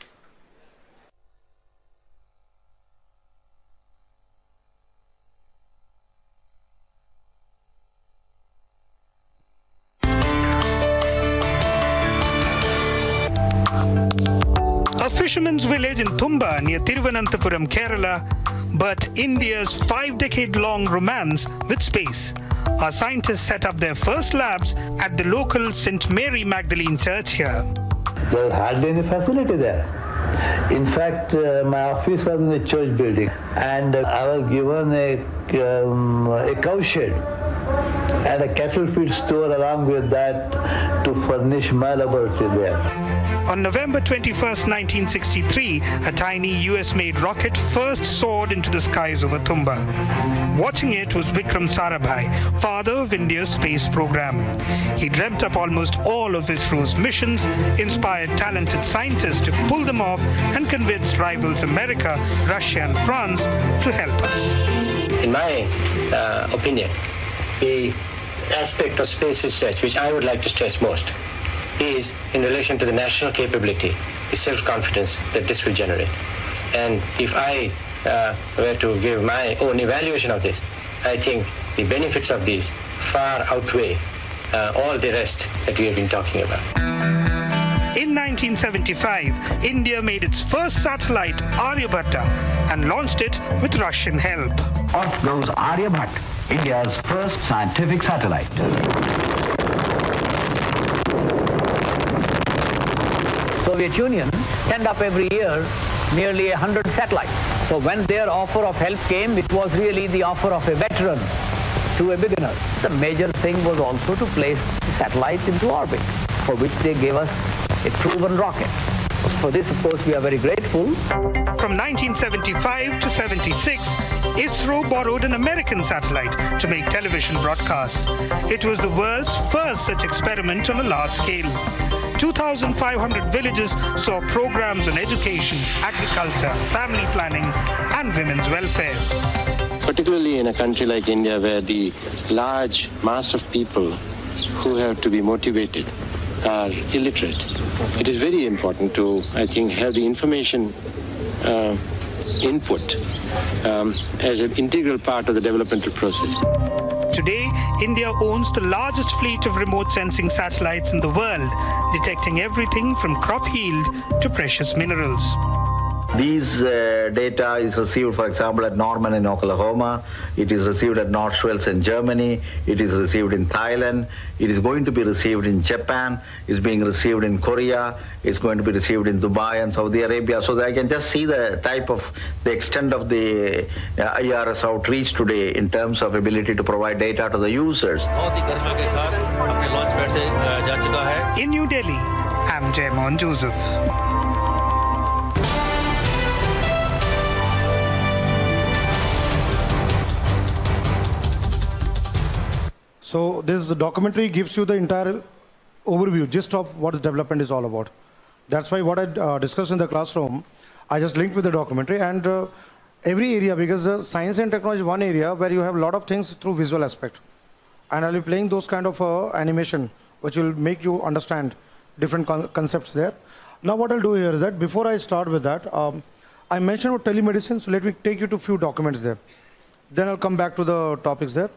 Fisherman's village in Thumba near Thiruvananthapuram, Kerala, but India's five-decade-long romance with space. Our scientists set up their first labs at the local Saint Mary Magdalene Church here.
There was hardly any facility there. In fact, uh, my office was in the church building, and uh, I was given a, um, a cow shed and a cattle feed store along with that to furnish my laboratory there.
On November twenty-first, nineteen sixty-three, a tiny U S-made rocket first soared into the skies over Thumba. Watching it was Vikram Sarabhai, father of India's space program. He dreamt up almost all of ISRO's missions, inspired talented scientists to pull them off, and convinced rivals America, Russia and France to help us.
In my uh, opinion, the aspect of space research which I would like to stress most is in relation to the national capability, the self-confidence that this will generate. And if I uh, were to give my own evaluation of this, I think the benefits of these far outweigh uh, all the rest that we have been talking about.
In nineteen seventy-five, India made its first satellite, Aryabhatta, and launched it with Russian help.
Off goes Aryabhatta, India's first scientific satellite.
Soviet Union sent up every year nearly a hundred satellites. So when their offer of help came, it was really the offer of a veteran to a beginner. The major thing was also to place the satellites into orbit, for which they gave us a proven rocket. For this, of course, we are very grateful.
From nineteen seventy-five to seventy-six, ISRO borrowed an American satellite to make television broadcasts. It was the world's first such experiment on a large scale. two thousand five hundred villages saw programs on education, agriculture, family planning, and women's welfare.
Particularly in a country like India, where the large mass of people who have to be motivated are illiterate, it is very important to, I think, have the information uh, input um, as an integral part of the developmental process.
Today, India owns the largest fleet of remote sensing satellites in the world, detecting everything from crop yield to precious minerals.
These uh, data is received, for example, at Norman in Oklahoma. It is received at Northwells in Germany. It is received in Thailand. It is going to be received in Japan. It's being received in Korea. It's going to be received in Dubai and Saudi Arabia. So that I can just see the type of, the extent of the uh, I R S outreach today in terms of ability to provide data to the users.
In New Delhi, I'm Jaimon Joseph.
So this documentary gives you the entire overview, gist of what development is all about. That's why what I uh, discussed in the classroom, I just linked with the documentary, and uh, every area, because uh, science and technology is one area where you have a lot of things through visual aspect. And I'll be playing those kind of uh, animation, which will make you understand different con concepts there. Now what I'll do here is that before I start with that, um, I mentioned about telemedicine, so let me take you to a few documents there. Then I'll come back to the topics there.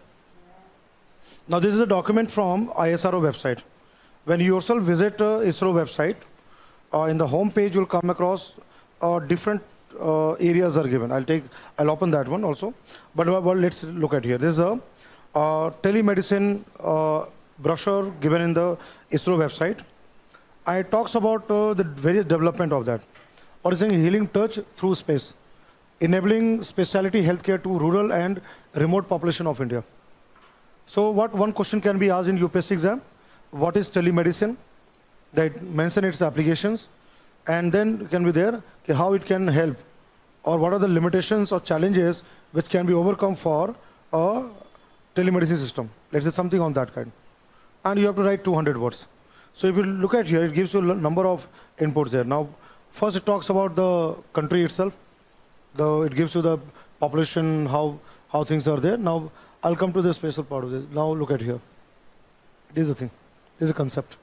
Now this is a document from I S R O website. When you yourself visit uh, ISRO website, uh, in the home page you'll come across uh, different uh, areas are given. I'll take, I'll open that one also. But uh, well, let's look at here. This is a uh, telemedicine uh, brochure given in the ISRO website. It talks about uh, the various development of that. What is saying, healing touch through space, enabling specialty healthcare to rural and remote population of India. So what one question can be asked in U P S C exam, what is telemedicine? That mention its applications, and then can be there okay, how it can help, or what are the limitations or challenges which can be overcome for a telemedicine system. Let's say something on that kind. And you have to write two hundred words. So if you look at here, it gives you a number of inputs there. Now, first it talks about the country itself. The, it gives you the population, how, how things are there. Now, I'll come to the special part of this. Now look at here. This is the thing. This is a concept.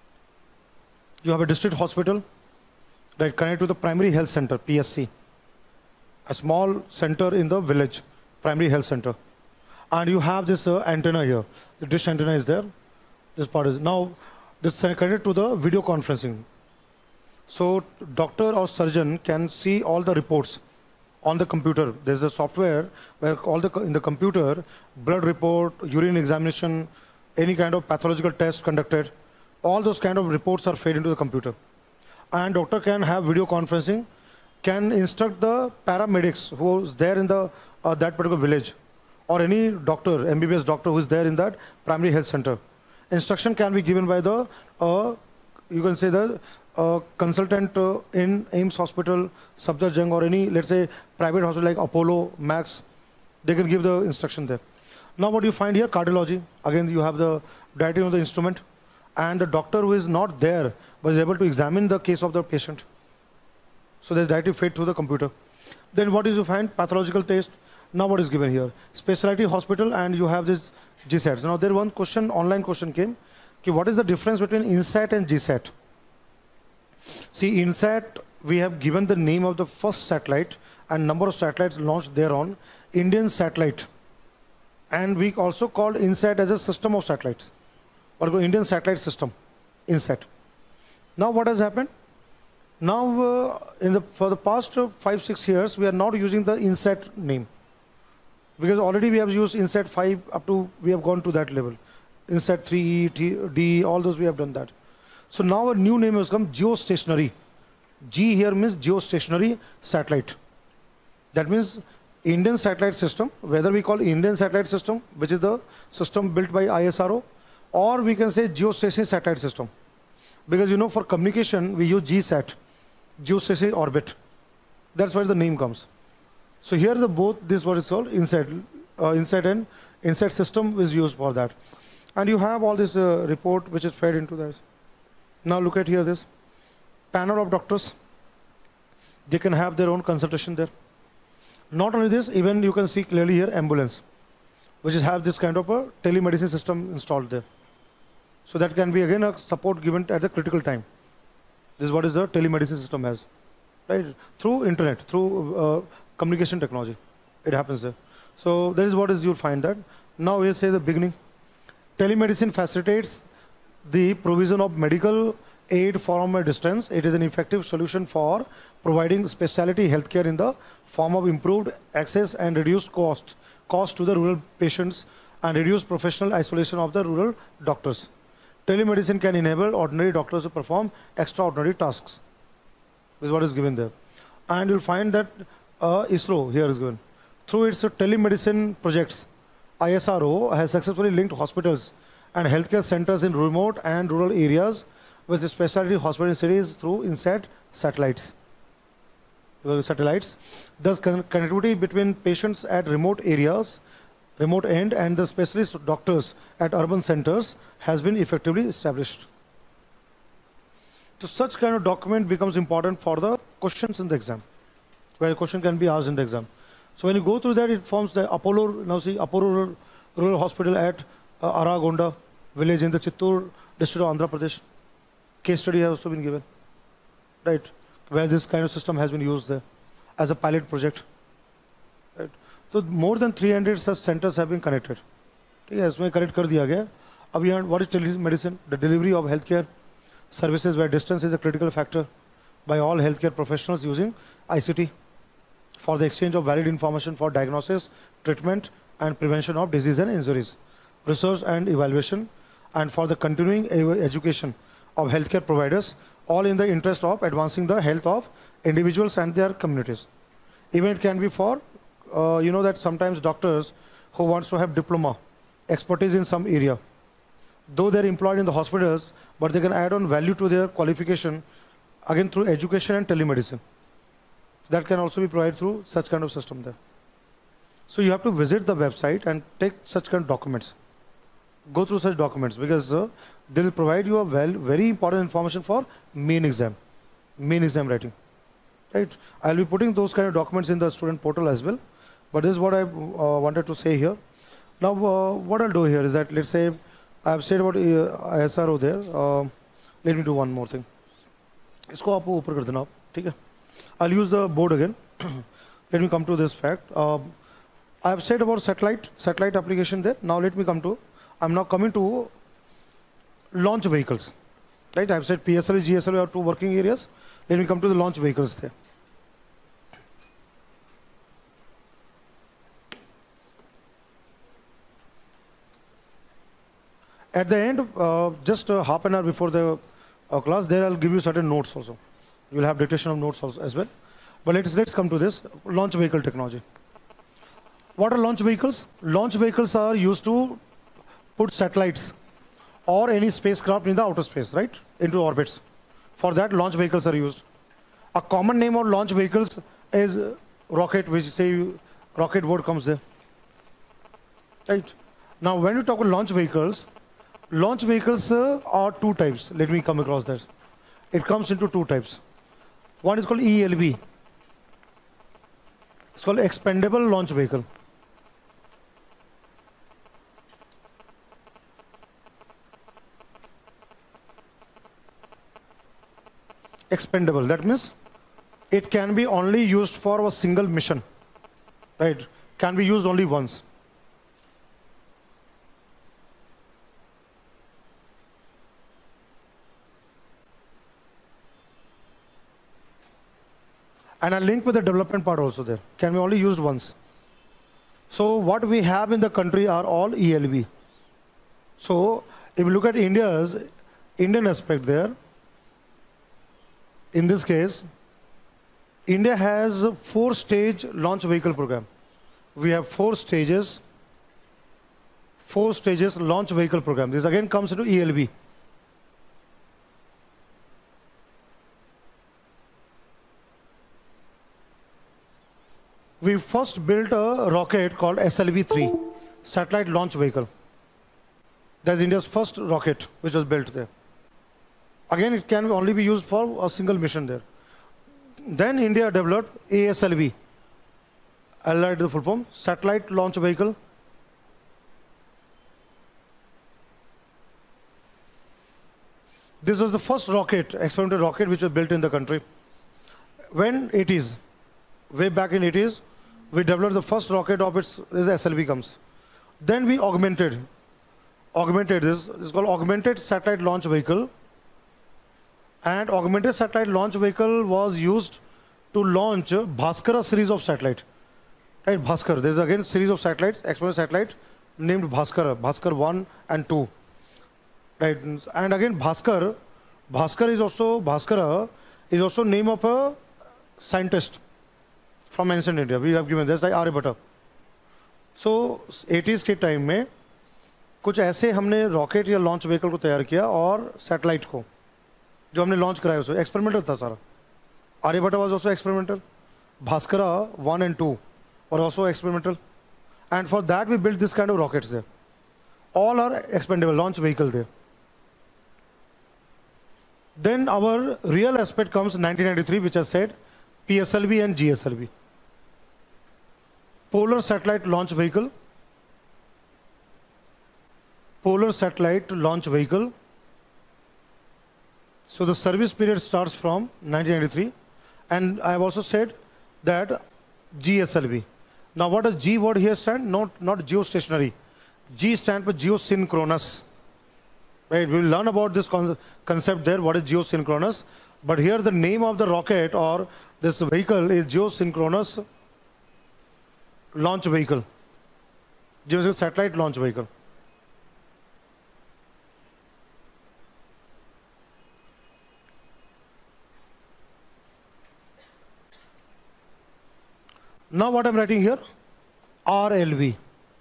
You have a district hospital that connects to the primary health center, P S C. A small center in the village, primary health center. And you have this uh, antenna here. The dish antenna is there. This part is, now this is connected to the video conferencing. So doctor or surgeon can see all the reports on the computer. There's a software where all the in the computer, blood report, urine examination, any kind of pathological test conducted, all those kind of reports are fed into the computer. And doctor can have video conferencing, can instruct the paramedics who is there in the uh, that particular village, or any doctor, M B B S doctor who is there in that primary health center. Instruction can be given by the, uh, you can say the uh, consultant uh, in AIIMS hospital, Safdarjung, or any, let's say, private hospital like Apollo, Max. They can give the instruction there. Now what you find here, cardiology. Again, you have the diagram of the instrument, and the doctor who is not there but is able to examine the case of the patient. So there's directly fed through the computer. Then what is you find? Pathological test. Now what is given here? Specialty hospital, and you have this G SAT. Now there one question, online question came. Okay, what is the difference between INSAT and G SAT? See, INSAT, we have given the name of the first satellite and number of satellites launched thereon, Indian satellite. And we also called INSAT as a system of satellites, or Indian satellite system, INSAT. Now what has happened? Now, uh, in the, for the past uh, five, six years, we are not using the INSAT name. Because already we have used INSAT five up to, we have gone to that level. INSAT three, D, all those we have done that. So now a new name has come, geostationary. G here means geostationary satellite. That means Indian satellite system, whether we call Indian satellite system, which is the system built by I S R O, or we can say geostationary satellite system. Because you know, for communication, we use G SAT. geostationary orbit. That's where the name comes. So here the both this what is called INSAT, uh, INSAT and INSAT system is used for that. And you have all this uh, report which is fed into this. Now look at here this panel of doctors. They can have their own consultation there. Not only this, even you can see clearly here ambulance, which is have this kind of a telemedicine system installed there. So that can be again a support given at the critical time. This is what is the telemedicine system has, right? Through internet, through uh, communication technology, it happens there. So that is what is you'll find that. Now we'll say the beginning. Telemedicine facilitates the provision of medical aid from a distance. It is an effective solution for providing specialty healthcare in the form of improved access and reduced cost, cost to the rural patients and reduced professional isolation of the rural doctors. Telemedicine can enable ordinary doctors to perform extraordinary tasks. This is what is given there. And you'll find that uh, ISRO here is given. Through its telemedicine projects, I S R O has successfully linked hospitals and healthcare centers in remote and rural areas with the specialty hospital cities through INSAT satellites. Satellites. Thus, con connectivity between patients at remote areas, remote end, and the specialist doctors at urban centers has been effectively established. So such kind of document becomes important for the questions in the exam, where a question can be asked in the exam. So when you go through that, it forms the Apollo, now see, Apollo Rural, Rural Hospital at uh, Aragonda village in the Chittoor district of Andhra Pradesh. Case study has also been given, right? Where this kind of system has been used there as a pilot project, right? So more than three hundred such centers have been connected. Okay, इसमें connect कर दिया गया. अब यहाँ what is telemedicine? The delivery of healthcare services where distance is a critical factor by all healthcare professionals using I C T for the exchange of valid information for diagnosis, treatment, and prevention of disease and injuries, research and evaluation, and for the continuing education of healthcare providers, all in the interest of advancing the health of individuals and their communities. Even it can be for, uh, you know that sometimes doctors who wants to have diploma, expertise in some area, though they're employed in the hospitals, but they can add on value to their qualification, again through education and telemedicine. That can also be provided through such kind of system there. So you have to visit the website and take such kind of documents. Go through such documents because uh, they will provide you a well, very important information for main exam, main exam writing, right? I'll be putting those kind of documents in the student portal as well. But this is what I uh, wanted to say here. Now, uh, what I'll do here is that let's say I have said about uh, I S R O there. Uh, let me do one more thing. इसको आप ऊपर कर देना आप, ठीक है? I'll use the board again. Let me come to this fact. Uh, I have said about satellite, satellite application there. Now let me come to, I'm now coming to launch vehicles. Right, I have said P S L V, G S L V are two working areas. Let me come to the launch vehicles there. At the end, uh, just uh, half an hour before the uh, class, there I'll give you certain notes also. You'll have dictation of notes also as well. But let's, let's come to this, launch vehicle technology. What are launch vehicles? Launch vehicles are used to put satellites or any spacecraft in the outer space, right, into orbits. For that, launch vehicles are used. A common name of launch vehicles is rocket, which say rocket word comes there, right? Now, when you talk about launch vehicles, launch vehicles uh, are two types. Let me come across that. It comes into two types. One is called E L V. It's called expendable launch vehicle. Expendable, that means it can be only used for a single mission, right? Can be used only once. And a link with the development part also there. Can be only used once. So what we have in the country are all E L V. So if you look at India's Indian aspect there, in this case, India has a four-stage launch vehicle program. We have four stages, four stages launch vehicle program. This again comes into E L V. we first built a rocket called S L V three, Satellite Launch Vehicle. That's India's first rocket which was built there. Again, it can only be used for a single mission there. Then India developed A S L V. I'll write the full form, Satellite Launch Vehicle. This was the first rocket, experimental rocket, which was built in the country. When eighties, way back in eighties, we developed the first rocket of its, this S L V comes. Then we augmented, augmented this, this is called Augmented Satellite Launch Vehicle. And Augmented Satellite Launch Vehicle was used to launch Bhaskara series of satellite. Right, Bhaskar, there is again series of satellites, experimental satellite named Bhaskara, Bhaskar one and two. Right, and again Bhaskar, Bhaskar is also, Bhaskara is also name of a scientist from ancient India. We have given this like Aryabhatta. So eighties के time में कुछ ऐसे हमने rocket या launch vehicle को तैयार किया और सैटेलाइट को जो हमने लॉन्च कराया उसको एक्सपेरिमेंटल था सारा. Aryabhatta was also experimental. Bhaskara one and two were also experimental. And for that we built this kind of rockets there. All are expendable, launch vehicle there. Then our real aspect comes in nineteen ninety-three, which I said, P S L V and G S L V. Polar Satellite Launch Vehicle. Polar Satellite Launch Vehicle. So the service period starts from nineteen ninety-three. And I have also said that G S L V. Now what does G word here stand? Not, not geostationary. G stands for geosynchronous. Right, we will learn about this con concept there, what is geosynchronous. But here the name of the rocket or this vehicle is Geosynchronous Launch Vehicle. Geosynchronous Satellite Launch Vehicle. Now what I'm writing here? R L V.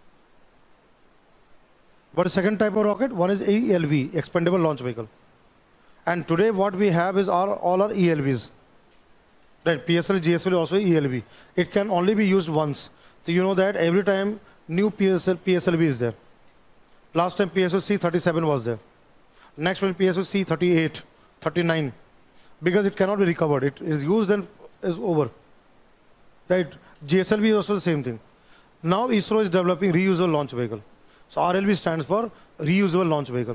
What is second type of rocket? One is E L V, Expendable Launch Vehicle. And today what we have is all, all our E L Vs. Right, P S L V, G S L V also E L V. It can only be used once. So you know that every time new P S L, P S L V is there. Last time P S L V C thirty-seven was there. Next will P S L V C thirty-eight, thirty-nine. Because it cannot be recovered. It is used and is over. Right, G S L V is also the same thing. Now ISRO is developing reusable launch vehicle. So R L V stands for reusable launch vehicle.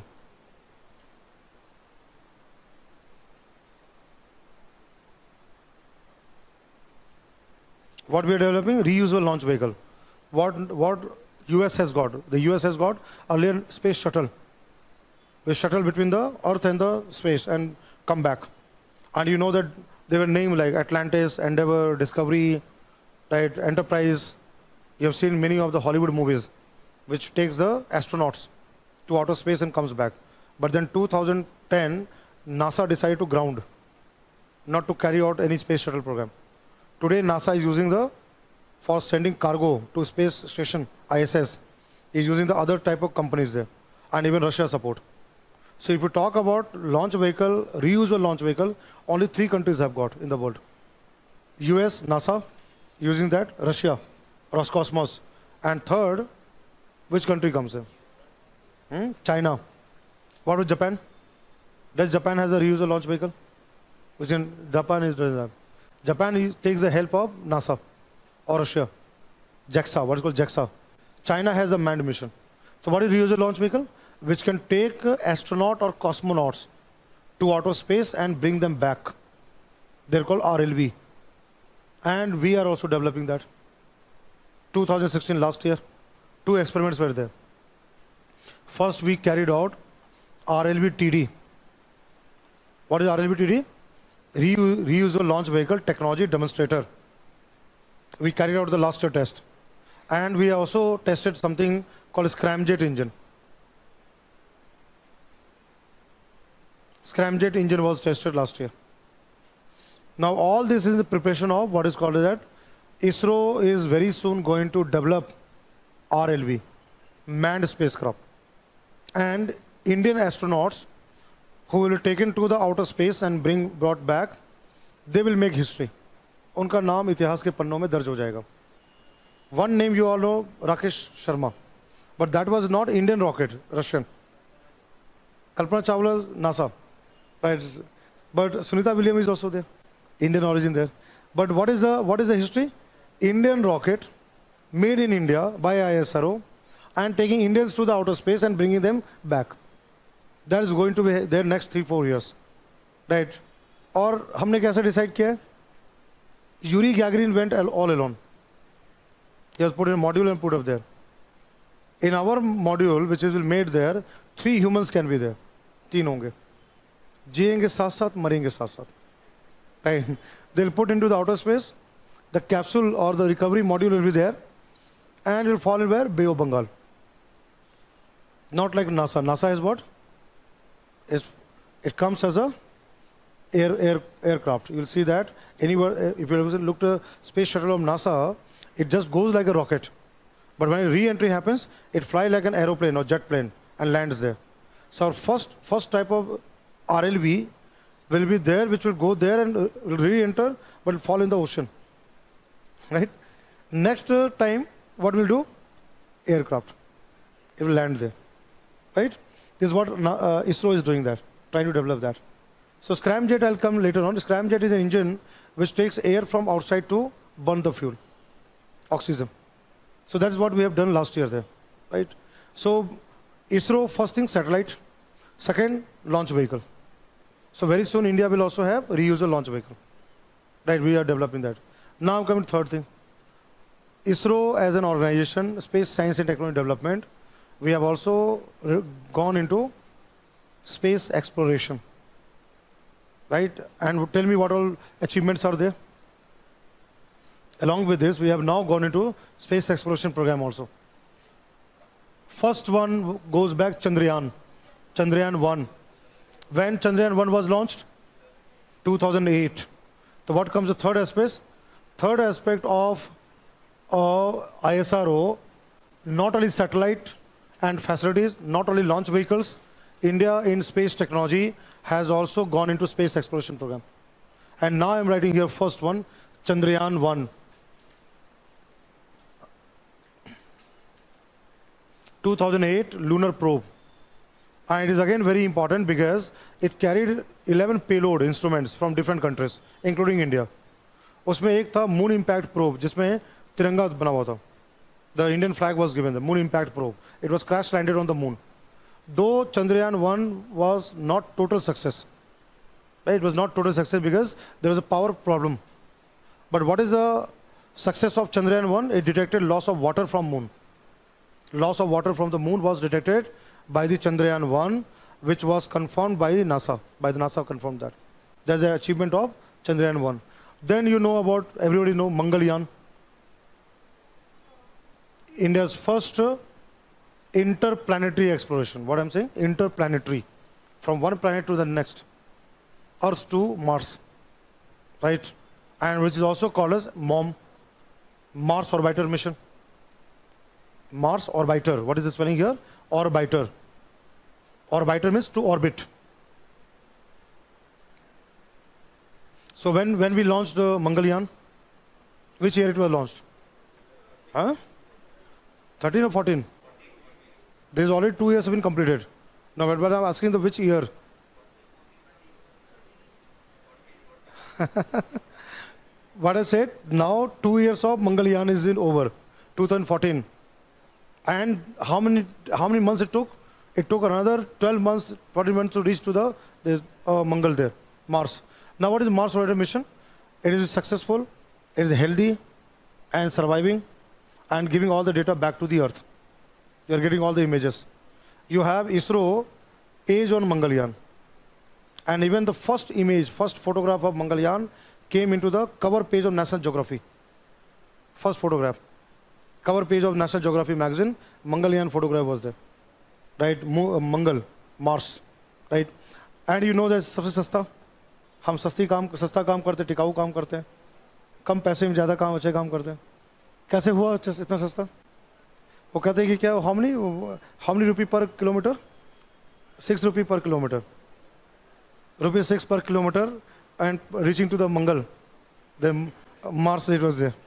What we are developing? Reusable launch vehicle. What, what U S has got? The U S has got a space shuttle. We shuttle between the Earth and the space and come back. And you know that they were named like Atlantis, Endeavour, Discovery, right, Enterprise. You have seen many of the Hollywood movies, which takes the astronauts to outer space and comes back. But then two thousand ten, NASA decided to ground, not to carry out any space shuttle program. Today, NASA is using the, for sending cargo to space station, I S S, is using the other type of companies there, and even Russia support. So if you talk about launch vehicle, reusable launch vehicle, only three countries have got in the world. U S, NASA, using that, Russia, Roscosmos, and third, which country comes in? Hmm? China. What with Japan? Does Japan has a reusable launch vehicle? Which in Japan is doesn't have. Japan is, takes the help of NASA or Russia. JAXA, what is called JAXA. China has a manned mission. So what is reusable launch vehicle? Which can take uh, astronaut or cosmonauts to outer space and bring them back. They're called R L V. And we are also developing that. two thousand sixteen, last year, two experiments were there. First, we carried out R L V T D. What is R L V T D? Reu reusable launch vehicle technology demonstrator. We carried out the last year test. And we also tested something called scramjet engine. Scramjet engine was tested last year. Now all this is the preparation of what is called that. ISRO is very soon going to develop R L V, manned spacecraft. And Indian astronauts who will be taken to the outer space and bring brought back, they will make history. उनका नाम इतिहास के पन्नों में दर्ज हो जाएगा. One name you all know, Rakesh Sharma. But that was not Indian rocket, Russian. Kalpana Chawla, NASA. Right? But Sunita Williams is also there. Indian origin there. But what is the, what is the history? Indian rocket made in India by I S R O and taking Indians to the outer space and bringing them back. That is going to be there next three, four years. Right? और हमने कैसे decide किया? Yuri Gagarin went all alone. He was put in a module and put up there. In our module, which is made there, three humans can be there. तीन होंगे. जिएंगे साथ साथ, मरेंगे साथ साथ. Right? They'll put into the outer space. The capsule or the recovery module will be there, and it will fall in where? Bay of Bengal. Not like NASA. NASA is what? It's, it comes as a air, air, aircraft. You'll see that anywhere, if you look at the space shuttle of NASA, it just goes like a rocket. But when re-entry happens, it flies like an aeroplane or jet plane and lands there. So our first, first type of R L V will be there, which will go there and will re-enter, but will fall in the ocean. Right? Next uh, time, what we'll do? Aircraft. It will land there. Right? This is what uh, ISRO is doing that, trying to develop that. So scramjet, I'll come later on. Scramjet is an engine which takes air from outside to burn the fuel, oxygen. So that is what we have done last year there. Right? So ISRO, first thing, satellite. Second, launch vehicle. So very soon India will also have reusable launch vehicle. Right? We are developing that. Now I'm coming to third thing. ISRO as an organization, space science and technology development, we have also gone into space exploration. Right? And tell me what all achievements are there. Along with this, we have now gone into space exploration program also. First one goes back Chandrayaan, Chandrayaan one. When Chandrayaan one was launched? two thousand eight. So what comes the third aspect? Third aspect of uh, I S R O, not only satellite and facilities, not only launch vehicles, India in space technology has also gone into space exploration program. And now I'm writing here first one, Chandrayaan one. two thousand eight lunar probe. And it is again very important because it carried eleven payload instruments from different countries, including India. उसमें एक था moon impact probe, जिसमें तिरंगा बना हुआ था. The Indian flag was given, the moon impact probe. It was crash landed on the moon. Though Chandrayaan one was not total success, right? It was not total success because there was a power problem. But what is the success of Chandrayaan one? It detected loss of water from moon. Loss of water from the moon was detected by the Chandrayaan one, which was confirmed by NASA. By the NASA confirmed that. That's the achievement of Chandrayaan one. Then you know about, everybody know Mangalyaan. India's first uh, interplanetary exploration. What I'm saying? Interplanetary. From one planet to the next. Earth to Mars. Right? And which is also called as MOM. Mars Orbiter Mission. Mars Orbiter. What is the spelling here? Orbiter. Orbiter means to orbit. So when, when we launched uh, Mangalyaan, which year it was launched? Huh? thirteen or fourteen? There is already two years have been completed. Now, but I'm asking the which year? What I said, now two years of Mangalyaan is in over, two thousand fourteen. And how many, how many months it took? It took another twelve months, fourteen months to reach to the, the uh, Mangal there, Mars. Now what is Mars Orbiter mission? It is successful, it is healthy and surviving and giving all the data back to the Earth. You are getting all the images. You have ISRO page on Mangalyaan. And even the first image, first photograph of Mangalyaan came into the cover page of National Geography. First photograph. Cover page of National Geography magazine, Mangalyaan photograph was there. Right? Mangal, Mars. Right? And you know that सबसे सस्ता, हम सस्ती काम सस्ता काम करते, टिकाऊ काम करते हैं, कम पैसे में ज़्यादा काम अच्छे काम करते हैं. कैसे हुआ इतना सस्ता? वो कहते हैं कि क्या how many how many rupee per kilometer? Six rupee per kilometer. Rupees six per kilometer and reaching to the Mangal, the Mars it was there.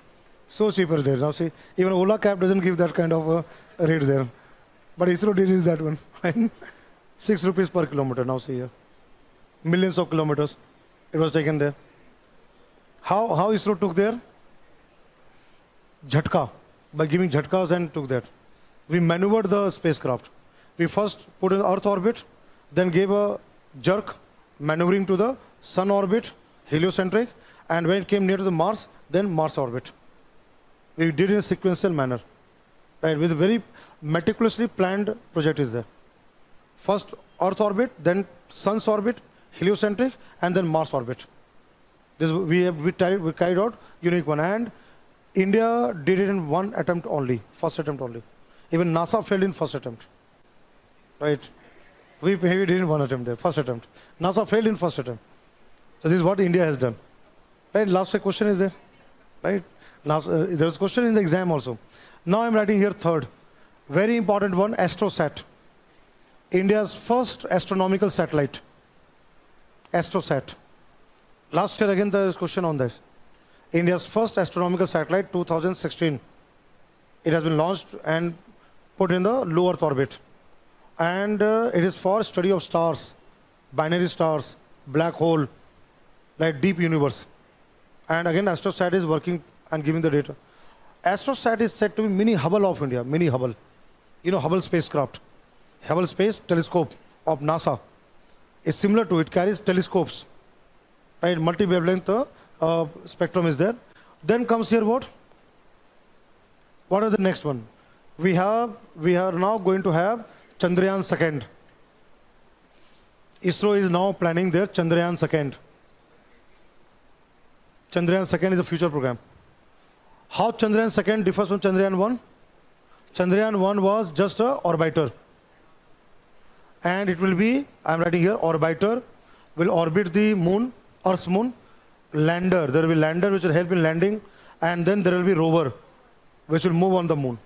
So cheaper there. Now see, even Ola cab doesn't give that kind of a rate there. But ISRO did is that one. Six rupees per kilometer. Now see here. Millions of kilometers it was taken there. How, how ISRO took there? Jhatka. By giving jhatkas and took that. We maneuvered the spacecraft. We first put in Earth orbit, then gave a jerk, maneuvering to the Sun orbit, heliocentric, and when it came near to the Mars, then Mars orbit. We did in a sequential manner, right? With a very meticulously planned project is there. First Earth orbit, then Sun's orbit, heliocentric, and then Mars orbit. This we have we, carried, we carried out unique one, and India did it in one attempt only, first attempt only. Even NASA failed in first attempt, right? We, we did in one attempt there, first attempt. NASA failed in first attempt. So this is what India has done, right? Last question is there, right? NASA, uh, there was a question in the exam also. Now I'm writing here third, very important one, AstroSat. India's first astronomical satellite, AstroSat. Last year again there is a question on this. India's first astronomical satellite, two thousand sixteen. It has been launched and put in the low Earth orbit. And uh, it is for study of stars, binary stars, black hole, like deep universe. And again, AstroSat is working and giving the data. AstroSat is said to be mini Hubble of India, mini Hubble. You know, Hubble spacecraft. Hubble Space Telescope of NASA. It's similar to it, carries telescopes. Right, multi-wavelength uh, uh, spectrum is there. Then comes here what? What are the next one? We have, we are now going to have Chandrayaan second. ISRO is now planning their Chandrayaan second. Chandrayaan second is a future program. How Chandrayaan second differs from Chandrayaan one? Chandrayaan one was just a orbiter. And it will be, I'm writing here, orbiter will orbit the moon, Earth's moon, lander, there will be lander which will help in landing, and then there will be rover which will move on the moon.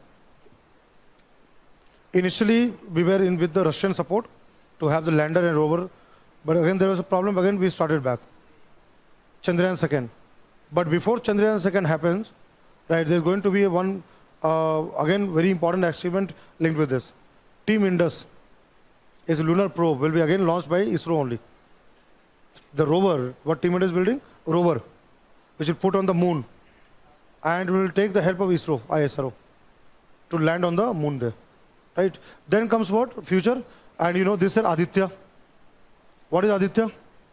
Initially, we were in with the Russian support to have the lander and rover, but again there was a problem, again we started back. Chandrayaan second. But before Chandrayaan second happens, right, there's going to be a one, uh, again, very important achievement linked with this. Team Indus is a lunar probe, will be again launched by ISRO only. The rover, what Team Indus is building? Rover, which will put on the moon, and will take the help of ISRO, I S R O, to land on the moon there. Right? Then comes what? Future. And you know, this is Aditya. What is Aditya?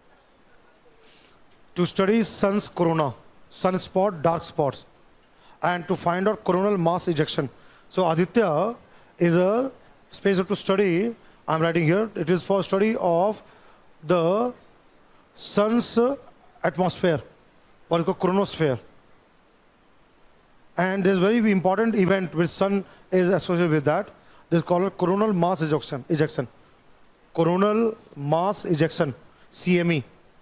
To study sun's corona, sunspot, dark spots, and to find out coronal mass ejection. So Aditya is a space to study, I'm writing here, it is for study of the sun's atmosphere, what is called chronosphere. And there's a very important event which sun is associated with that. This is called coronal mass ejection. ejection. Coronal mass ejection, C M E.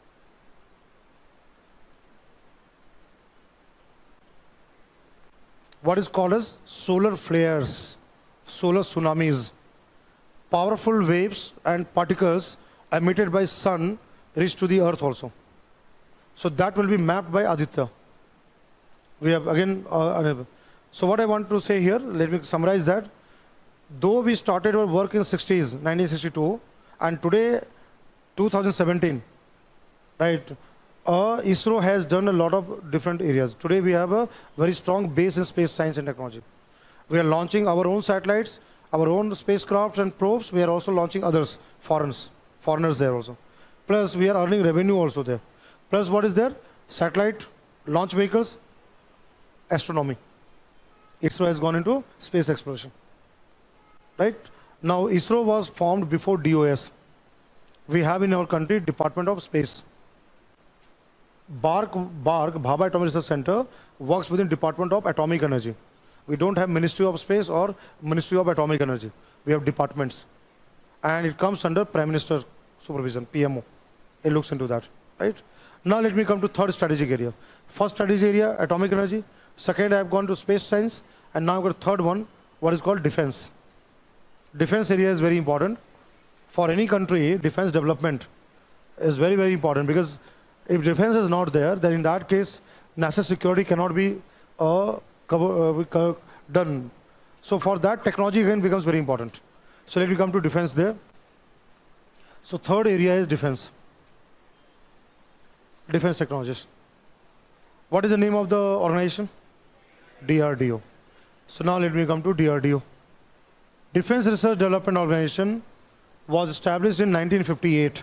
What is called as solar flares, solar tsunamis. Powerful waves and particles emitted by sun reach to the earth also. So that will be mapped by Aditya. We have again, uh, so what I want to say here, let me summarize that. Though we started our work in sixties, nineteen sixty-two, and today, two thousand seventeen, right, uh, ISRO has done a lot of different areas. Today we have a very strong base in space science and technology. We are launching our own satellites, our own spacecraft and probes. We are also launching others, foreigners, foreigners there also. Plus we are earning revenue also there. Plus what is there? Satellite, launch vehicles, astronomy. ISRO has gone into space exploration. Right? Now ISRO was formed before D O S. We have in our country Department of Space. BARC, BARC, Bhabha Atomic Research Center, works within Department of Atomic Energy. We don't have Ministry of Space or Ministry of Atomic Energy. We have departments. And it comes under Prime Minister supervision, P M O. It looks into that. Right? Now let me come to third strategic area. First strategic area, atomic energy. Second, I have gone to space science. And now I've got third one, what is called defense. Defense area is very important. For any country, defense development is very, very important, because if defense is not there, then in that case, national security cannot be uh, cover, uh, we co done. So for that, technology again becomes very important. So let me come to defense there. So third area is defense. Defense technologies. What is the name of the organization? D R D O. So now let me come to D R D O. Defense Research Development Organization was established in nineteen fifty-eight.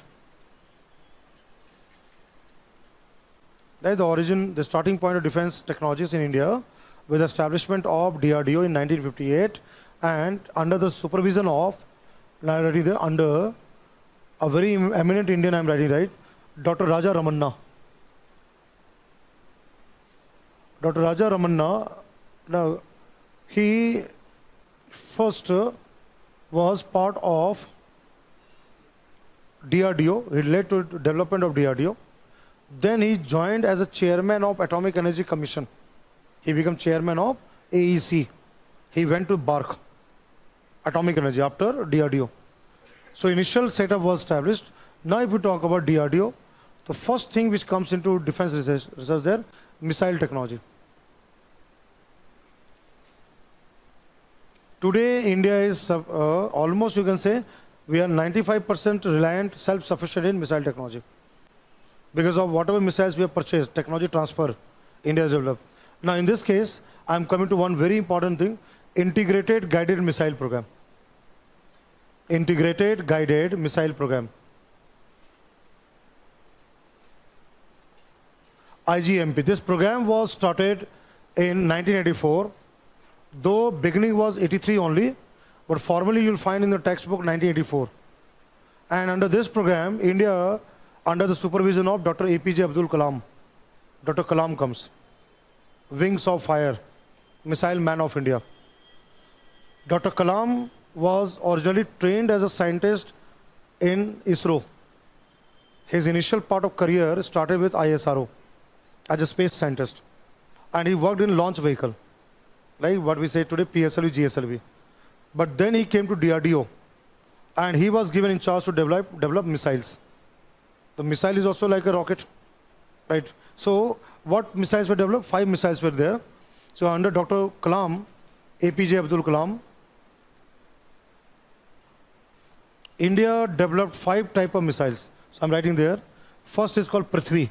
That is the origin, the starting point of defense technologies in India, with the establishment of D R D O in nineteen fifty-eight, and under the supervision of, under a very eminent Indian, I am writing right, Doctor Raja Ramanna. Doctor Raja Ramanna, now he first uh, was part of D R D O. He led to development of D R D O. Then he joined as a chairman of Atomic Energy Commission. He became chairman of A E C. He went to BARC, Atomic Energy, after D R D O. So initial setup was established. Now if we talk about D R D O, the first thing which comes into defense research, research there, missile technology. Today, India is uh, almost, you can say, we are ninety-five percent reliant, self-sufficient in missile technology. Because of whatever missiles we have purchased, technology transfer, India has developed. Now, in this case, I'm coming to one very important thing, Integrated Guided Missile Program. Integrated Guided Missile Program. I G M P. This program was started in nineteen eighty-four. Though beginning was eighty-three only, but formally you'll find in the textbook nineteen eighty-four. And under this program, India, under the supervision of Doctor A P J Abdul Kalam, Doctor Kalam comes. Wings of Fire, Missile Man of India. Doctor Kalam was originally trained as a scientist in ISRO. His initial part of career started with I S R O as a space scientist. And he worked in launch vehicle, like what we say today, P S L V, G S L V. But then he came to D R D O, and he was given in charge to develop, develop missiles. The missile is also like a rocket, right? So what missiles were developed? Five missiles were there. So under Doctor Kalam, A P J Abdul Kalam, India developed five type of missiles. So I'm writing there. First is called Prithvi.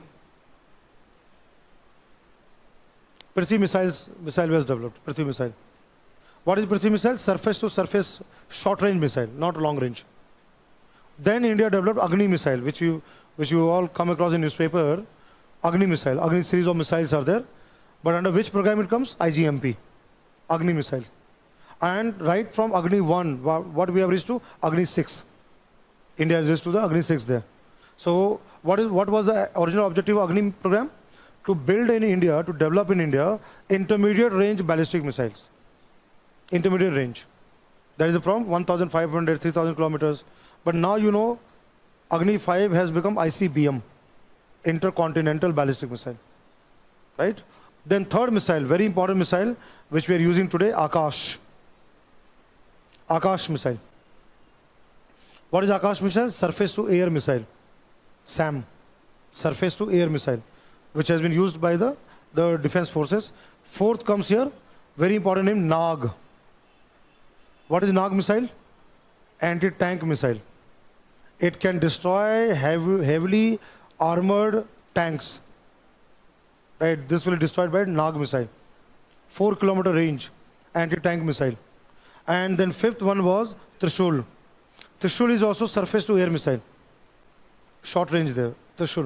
Prithvi missiles, missile was developed, Prithvi missile. What is Prithvi missile? Surface to surface short range missile, not long range. Then India developed Agni missile, which you, which you all come across in newspaper. Agni missile, Agni series of missiles are there. But under which program it comes? I G M P, Agni missile. And right from Agni one, what we have reached to? Agni six. India has reached to the Agni six there. So what is what was the original objective of Agni program? To build in India, to develop in India, intermediate range ballistic missiles. Intermediate range. That is from one thousand five hundred, three thousand kilometers. But now you know, Agni five has become I C B M, Intercontinental Ballistic Missile. Right? Then third missile, very important missile, which we are using today, Akash. Akash missile. What is Akash missile? Surface to air missile. SAM. Surface to air missile, which has been used by the, the defense forces. Fourth comes here, very important name, Nag. What is Nag missile? Anti-tank missile. It can destroy heavy, heavily armored tanks. Right, this will be destroyed by Nag missile. Four kilometer range, anti-tank missile. And then fifth one was Trishul. Trishul is also surface to air missile. Short range there, Trishul.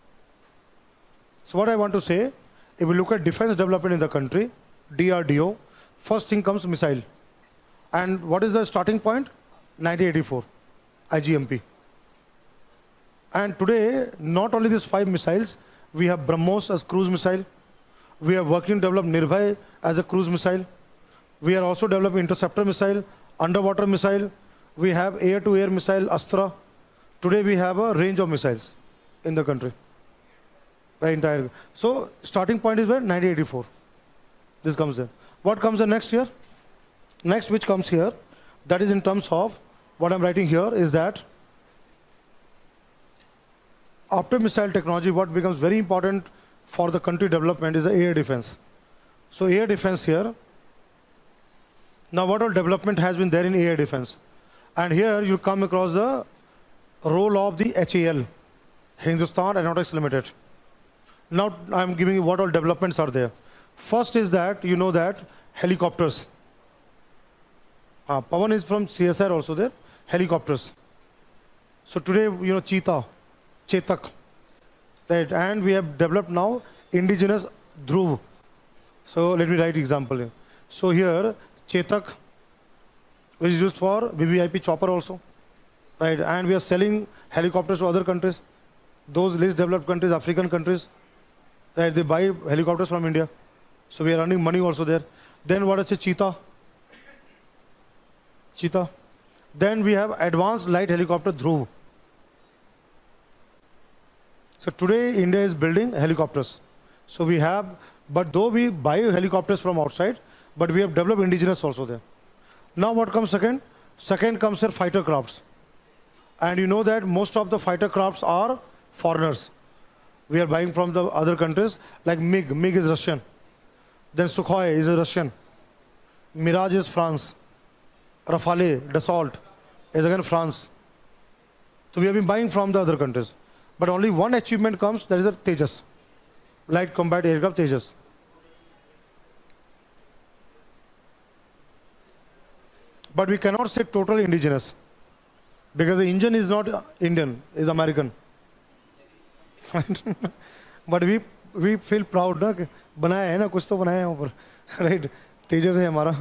So what I want to say, if we look at defense development in the country, D R D O, first thing comes missile. And what is the starting point? nineteen eighty-four, I G M P. And today, not only these five missiles, we have BrahMos as cruise missile. We are working to develop Nirbhay as a cruise missile. We are also developing interceptor missile, underwater missile. We have air-to-air missile, Astra. Today we have a range of missiles in the country. Right, entire. So starting point is where? nineteen eighty-four. This comes there. What comes the next year? Next which comes here, that is in terms of, what I'm writing here is that after missile technology, what becomes very important for the country development is the air defense. So air defense here. Now what all development has been there in air defense? And here you come across the role of the H A L, Hindustan Aeronautics Limited. Now I'm giving you what all developments are there. First is that, you know that, helicopters. Uh, Pawan is from C S R also there, helicopters. So today, you know, Cheetah, Chetak, right? And we have developed now indigenous Dhruv. So let me write example here. So here, Chetak, which is used for V V I P chopper also, right? And we are selling helicopters to other countries. Those least developed countries, African countries, right? They buy helicopters from India. So we are earning money also there. Then what is a Cheetah? Cheetah. Then we have advanced light helicopter Dhruv. So today India is building helicopters. So we have, but though we buy helicopters from outside, but we have developed indigenous also there. Now what comes second? Second comes here fighter crafts. And you know that most of the fighter crafts are foreigners. We are buying from the other countries, like MiG. MiG is Russian. Then Sukhoi is a Russian. Mirage is France. Rafale, Dassault is again France. So we have been buying from the other countries. But only one achievement comes, that is the Tejas. Light combat aircraft Tejas. But we cannot say total indigenous. Because the engine is not Indian, is American. But we we feel proud ना कि बनाया है ना कुछ तो बनाया है ऊपर, right? तेजस है हमारा.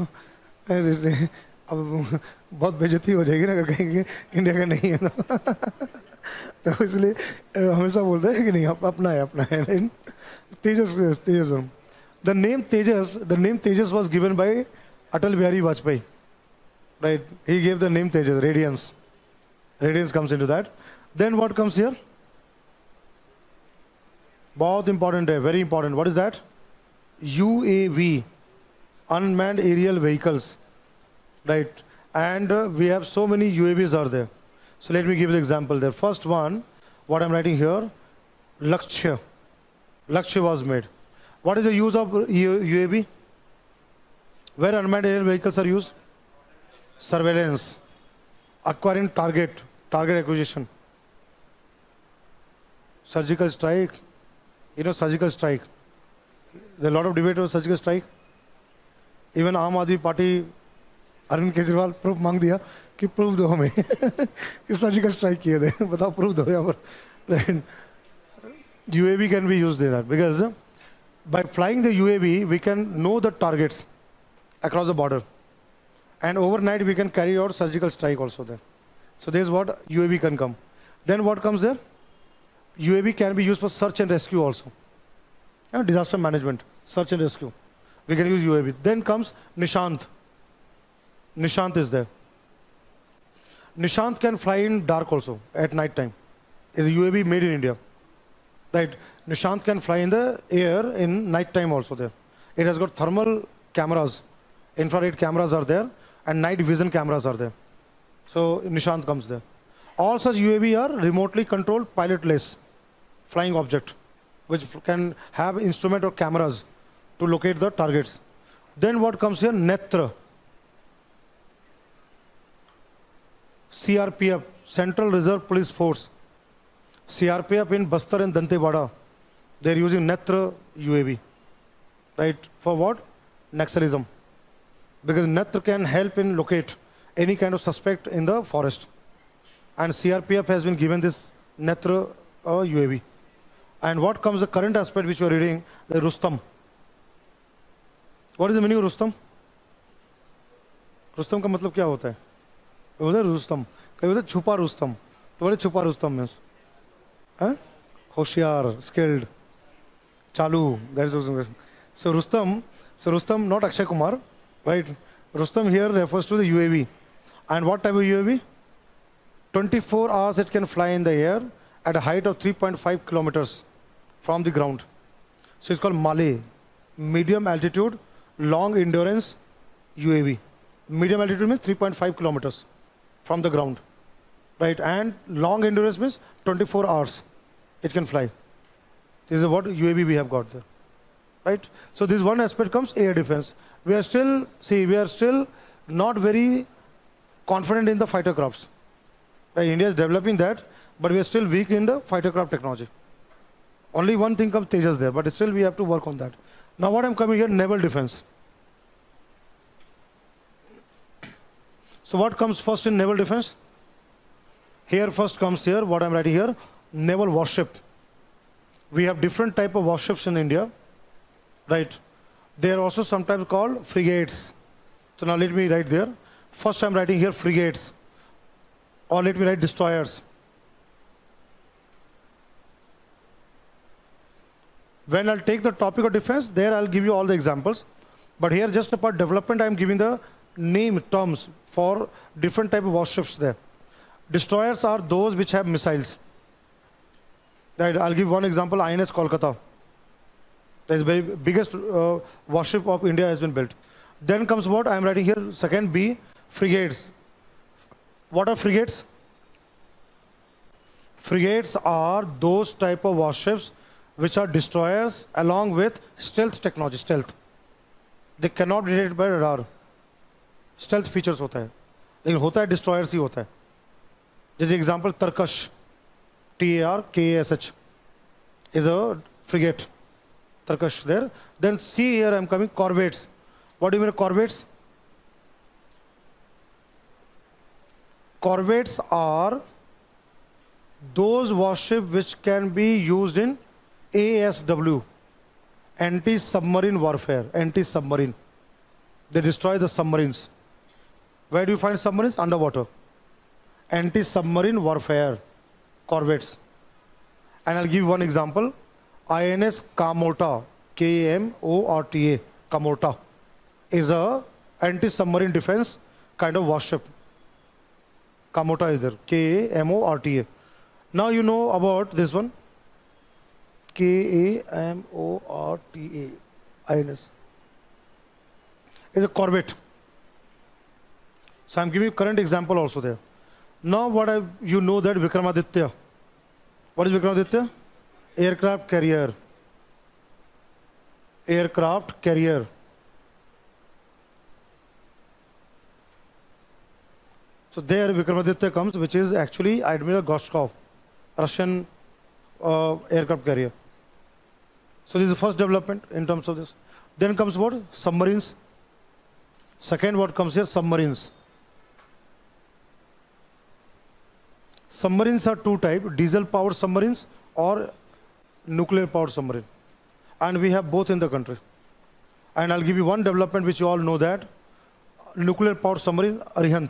अब बहुत बेइज्जती हो जाएगी ना अगर कहेंगे इंडिया का नहीं है ना. तो इसलिए हमेशा बोलते हैं कि नहीं अपना है अपना है, right? Tejas Tejas. The name Tejas, the name Tejas was given by Atal Bihari Vajpayee, right? He gave the name Tejas, radiance. Radiance comes into that. Then what comes here? बहुत important है, very important. What is that? U A V, unmanned aerial vehicles, right? And uh, we have so many U A Vs are there. So let me give you the example there. First one, what I'm writing here, Lakshya. Lakshya was made. What is the use of U A V? Where unmanned aerial vehicles are used? Surveillance, acquiring target, target acquisition, surgical strike. You know, surgical strike. There's a lot of debate over surgical strike. Even Aam Aadmi Party, Arvind Kejriwal proof मांग दिया कि proof दो हमें कि surgical strike किए थे. बताओ proof दो यहाँ पर. U A V can be used there because by flying the U A V we can know the targets across the border, and overnight we can carry out surgical strike also there. So this is what U A V can come. Then what comes there? U A V can be used for search and rescue also. Yeah, disaster management, search and rescue. We can use U A V. Then comes Nishant. Nishant is there. Nishant can fly in dark also, at night time. Is a U A V made in India. Right. Nishant can fly in the air in night time also there. It has got thermal cameras, infrared cameras are there, and night vision cameras are there. So Nishant comes there. All such U A V are remotely controlled, pilotless flying object, which can have instrument or cameras to locate the targets. Then what comes here? Netra. C R P F, Central Reserve Police Force. C R P F in Bastar and Dantewada. They're using Netra U A V. Right? For what? Naxalism. Because Netra can help in locate any kind of suspect in the forest. And C R P F has been given this Netra uh, U A V. And what comes the current aspect which we are reading, the Rustam. What is the meaning of Rustam? Rustam का मतलब क्या होता है? उधर Rustam, कभी उधर छुपा Rustam. तो बड़े छुपा Rustam means, हाँ? होशियार, skilled, चालू. That is so Rustam. So Rustam, not Akshay Kumar, right? Rustam here refers to the U A V. And what type of U A V? twenty-four hours it can fly in the air at a height of three point five kilometers from the ground. So it's called MALE, medium altitude, long endurance U A V. Medium altitude means three point five kilometers from the ground, right? And long endurance means twenty-four hours it can fly. This is what U A V we have got there. right? So this one aspect comes air defense. We are still, see, we are still not very confident in the fighter crafts. Right? India is developing that, but we are still weak in the fighter craft technology. Only one thing comes Tejas there, but still we have to work on that. Now what I'm coming here, naval defense. So what comes first in naval defense? Here first comes here, what I'm writing here, naval warship. We have different type of warships in India, right? They are also sometimes called frigates. So now let me write there. First I'm writing here frigates, or let me write destroyers. When I'll take the topic of defense, there I'll give you all the examples. But here just about development, I'm giving the name terms for different type of warships there. Destroyers are those which have missiles. Right, I'll give one example, I N S Kolkata. That is the very biggest uh, warship of India has been built. Then comes what I'm writing here, second B, frigates. What are frigates? Frigates are those type of warships which are destroyers along with stealth technology, stealth. They cannot be detected by radar. Stealth features होता है, लेकिन होता है destroyers ही होता है. जैसे example Tarkash, T A R K A S H is a frigate. Tarkash there. Then see here I'm coming corvettes. What do you mean corvettes? Corvettes are those warships which can be used in A S W, anti-submarine warfare, anti-submarine. They destroy the submarines. Where do you find submarines? Underwater. Anti-submarine warfare, corvettes. And I'll give you one example. I N S Kamorta, K A M O R T A, Kamorta, is a anti-submarine defense kind of warship. Kamorta is there, K A M O R T A. Now you know about this one. K A M O R T A, I N S. Is a corvette. So I'm giving you current example also there. Now what I, you know that Vikramaditya. What is Vikramaditya? Aircraft carrier. Aircraft carrier. So there Vikramaditya comes, which is actually Admiral Gorshkov, Russian uh, aircraft carrier. So this is the first development in terms of this. Then comes what? Submarines. Second, what comes here? Submarines. Submarines are two types, diesel powered submarines or nuclear powered submarine. And we have both in the country. And I'll give you one development which you all know that. Nuclear powered submarine, Arihant.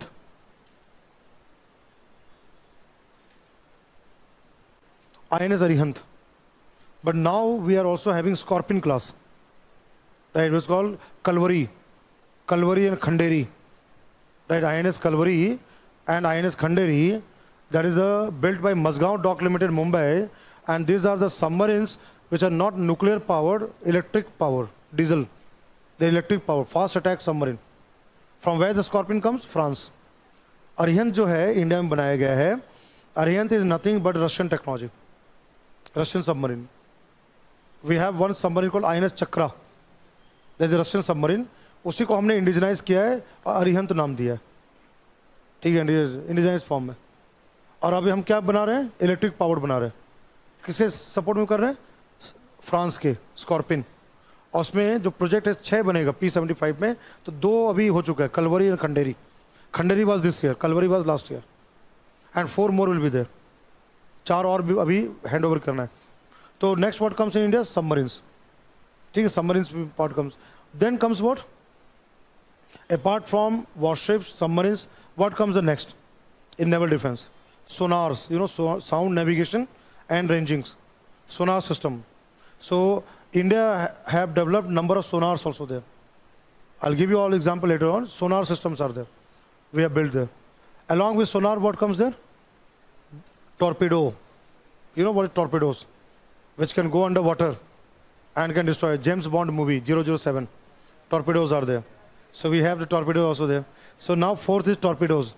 I N S Arihant. But now we are also having Scorpion class. Right, it was called Kalvari. Kalvari and Khanderi. Right, I N S Kalvari and I N S Khanderi. That is uh, built by Mazgaon Dock Limited, Mumbai. And these are the submarines which are not nuclear powered, electric powered, diesel. The electric powered, fast attack submarine. From where the Scorpion comes? France. Arihant जो है India में बनाया गया है. Arihant is nothing but Russian technology. Russian submarine. We have one submarine called I N S Chakra. That is a Russian submarine. उसी को हमने indigenise किया है और अरिहंत नाम दिया है. ठीक है, इंडिजनाइज फॉर्म में. और अभी हम क्या बना रहे हैं? इलेक्ट्रिक पावर्ड बना रहे हैं. किसके सपोर्ट में कर रहे हैं? फ्रांस के स्कॉर्पिन. और उसमें जो प्रोजेक्ट है छः बनेगा पी सेवेंटी फाइव में, तो दो अभी हो चुका है, कलवरी और Khanderi. Khanderi was this year, Kalvari was last year, and four more will be there. चार और भी अभी हैंड ओवर करना है. तो next what comes in India? Submarines. ठीक है, submarines part comes. Then comes what? Apart from warships, submarines, what comes the next in naval defence? Sonars, you know, so, sound navigation and rangings, sonar system. So India ha have developed number of sonars also there. I'll give you all example later on. Sonar systems are there. We have built there. Along with sonar, what comes there? Torpedo. You know what is torpedoes? Which can go underwater and can destroy. James Bond movie, zero zero seven. Torpedoes are there. So we have the torpedo also there. So now fourth is torpedoes.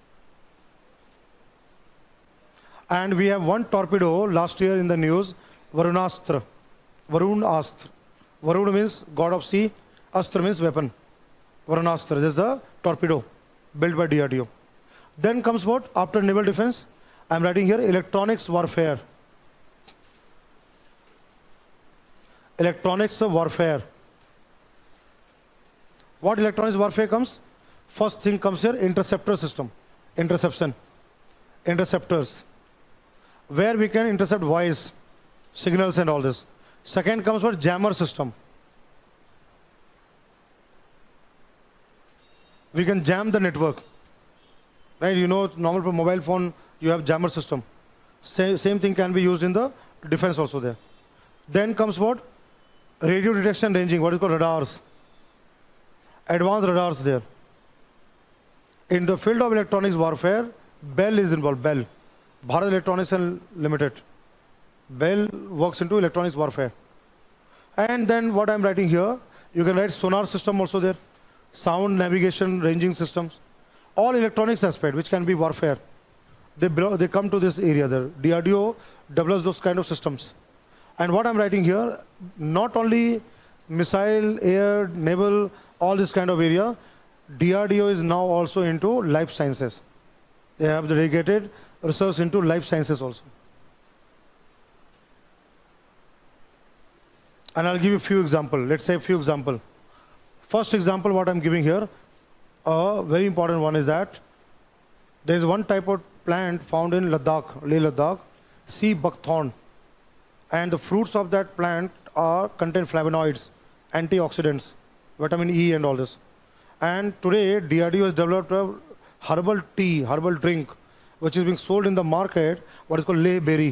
And we have one torpedo last year in the news, Varunastra. Varun Astra. Varun means god of sea. Astra means weapon. Varunastra. This is the torpedo built by D R D O. Then comes what? After naval defense, I'm writing here electronics warfare. Electronics warfare. What electronics warfare comes? First thing comes here, interceptor system. Interception. Interceptors. Where we can intercept voice, signals and all this. Second comes for jammer system. We can jam the network. Right? You know, normal for mobile phone, you have jammer system. Same, same thing can be used in the defense also there. Then comes what? Radio detection ranging, what is called radars. Advanced radars there. In the field of electronics warfare, Bell is involved, Bell. Bharat Electronics and Limited. Bell works into electronics warfare. And then what I'm writing here, you can write sonar system also there. Sound, navigation, ranging systems. All electronics aspect, which can be warfare. They, they come to this area there. D R D O develops those kind of systems. And what I'm writing here, not only missile, air, naval, all this kind of area, D R D O is now also into life sciences. They have dedicated research into life sciences also. And I'll give you a few examples. Let's say a few examples. First example, what I'm giving here, a very important one is that there is one type of plant found in Ladakh, Leh Ladakh, sea buckthorn. And the fruits of that plant are contain flavonoids, antioxidants, vitamin E and all this. And today, D R D O has developed a herbal tea, herbal drink, which is being sold in the market, what is called Leh berry.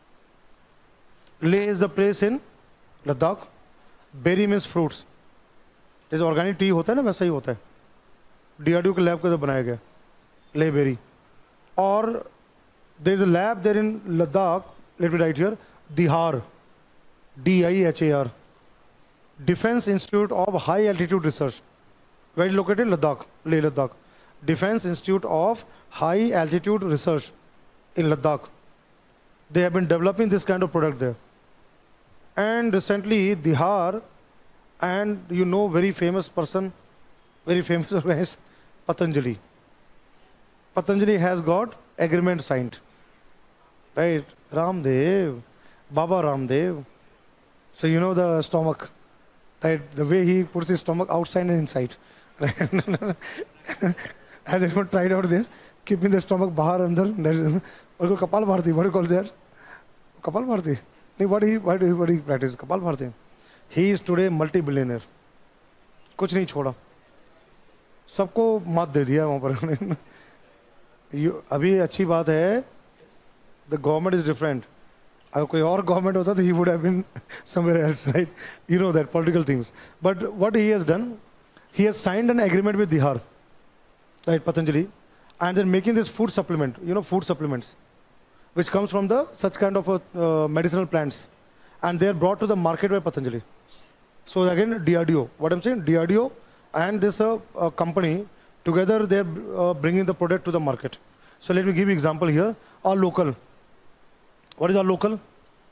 Leh is the place in Ladakh. Berry means fruits. जैसे organic tea होता है ना वैसा ही होता है. DRDO के lab के अंदर बनाया गया ले बेरी. और there is a lab there in Ladakh. Let me write here DIHAR, D I H A R, defence institute of high altitude research. Very located Ladakh, Leh Ladakh. Defence institute of high altitude research in Ladakh. They have been developing this kind of product there. And recently, Dihar, and you know, very famous person, very famous organization, Patanjali. Patanjali has got agreement signed. Right? Ramdev, Baba Ramdev. So you know the stomach, right? The way he puts his stomach outside and inside. Right? Has anyone tried out there? Keeping the stomach bahar andar. Or Kapal Bharti, what do you call that? Kapal Bharti. What do he, what do he, what do he practice? Kapal Bharti. He is today multi-billionaire. कुछ नहीं छोड़ा, सबको मात दे दिया वहाँ पर. अभी अच्छी बात है, the government is different. अगर कोई और government होता तो he would have been somewhere else, right? You know that political things. But what he has done, he has signed an agreement with Dihar, right? Patanjali, and they're making this food supplement. You know, food supplements, which comes from the such kind of uh, medicinal plants, and they are brought to the market by Patanjali. So again, D R D O. What I'm saying, D R D O and this uh, uh, company together, they're uh, bringing the product to the market. So let me give you example here. Our local. What is our local?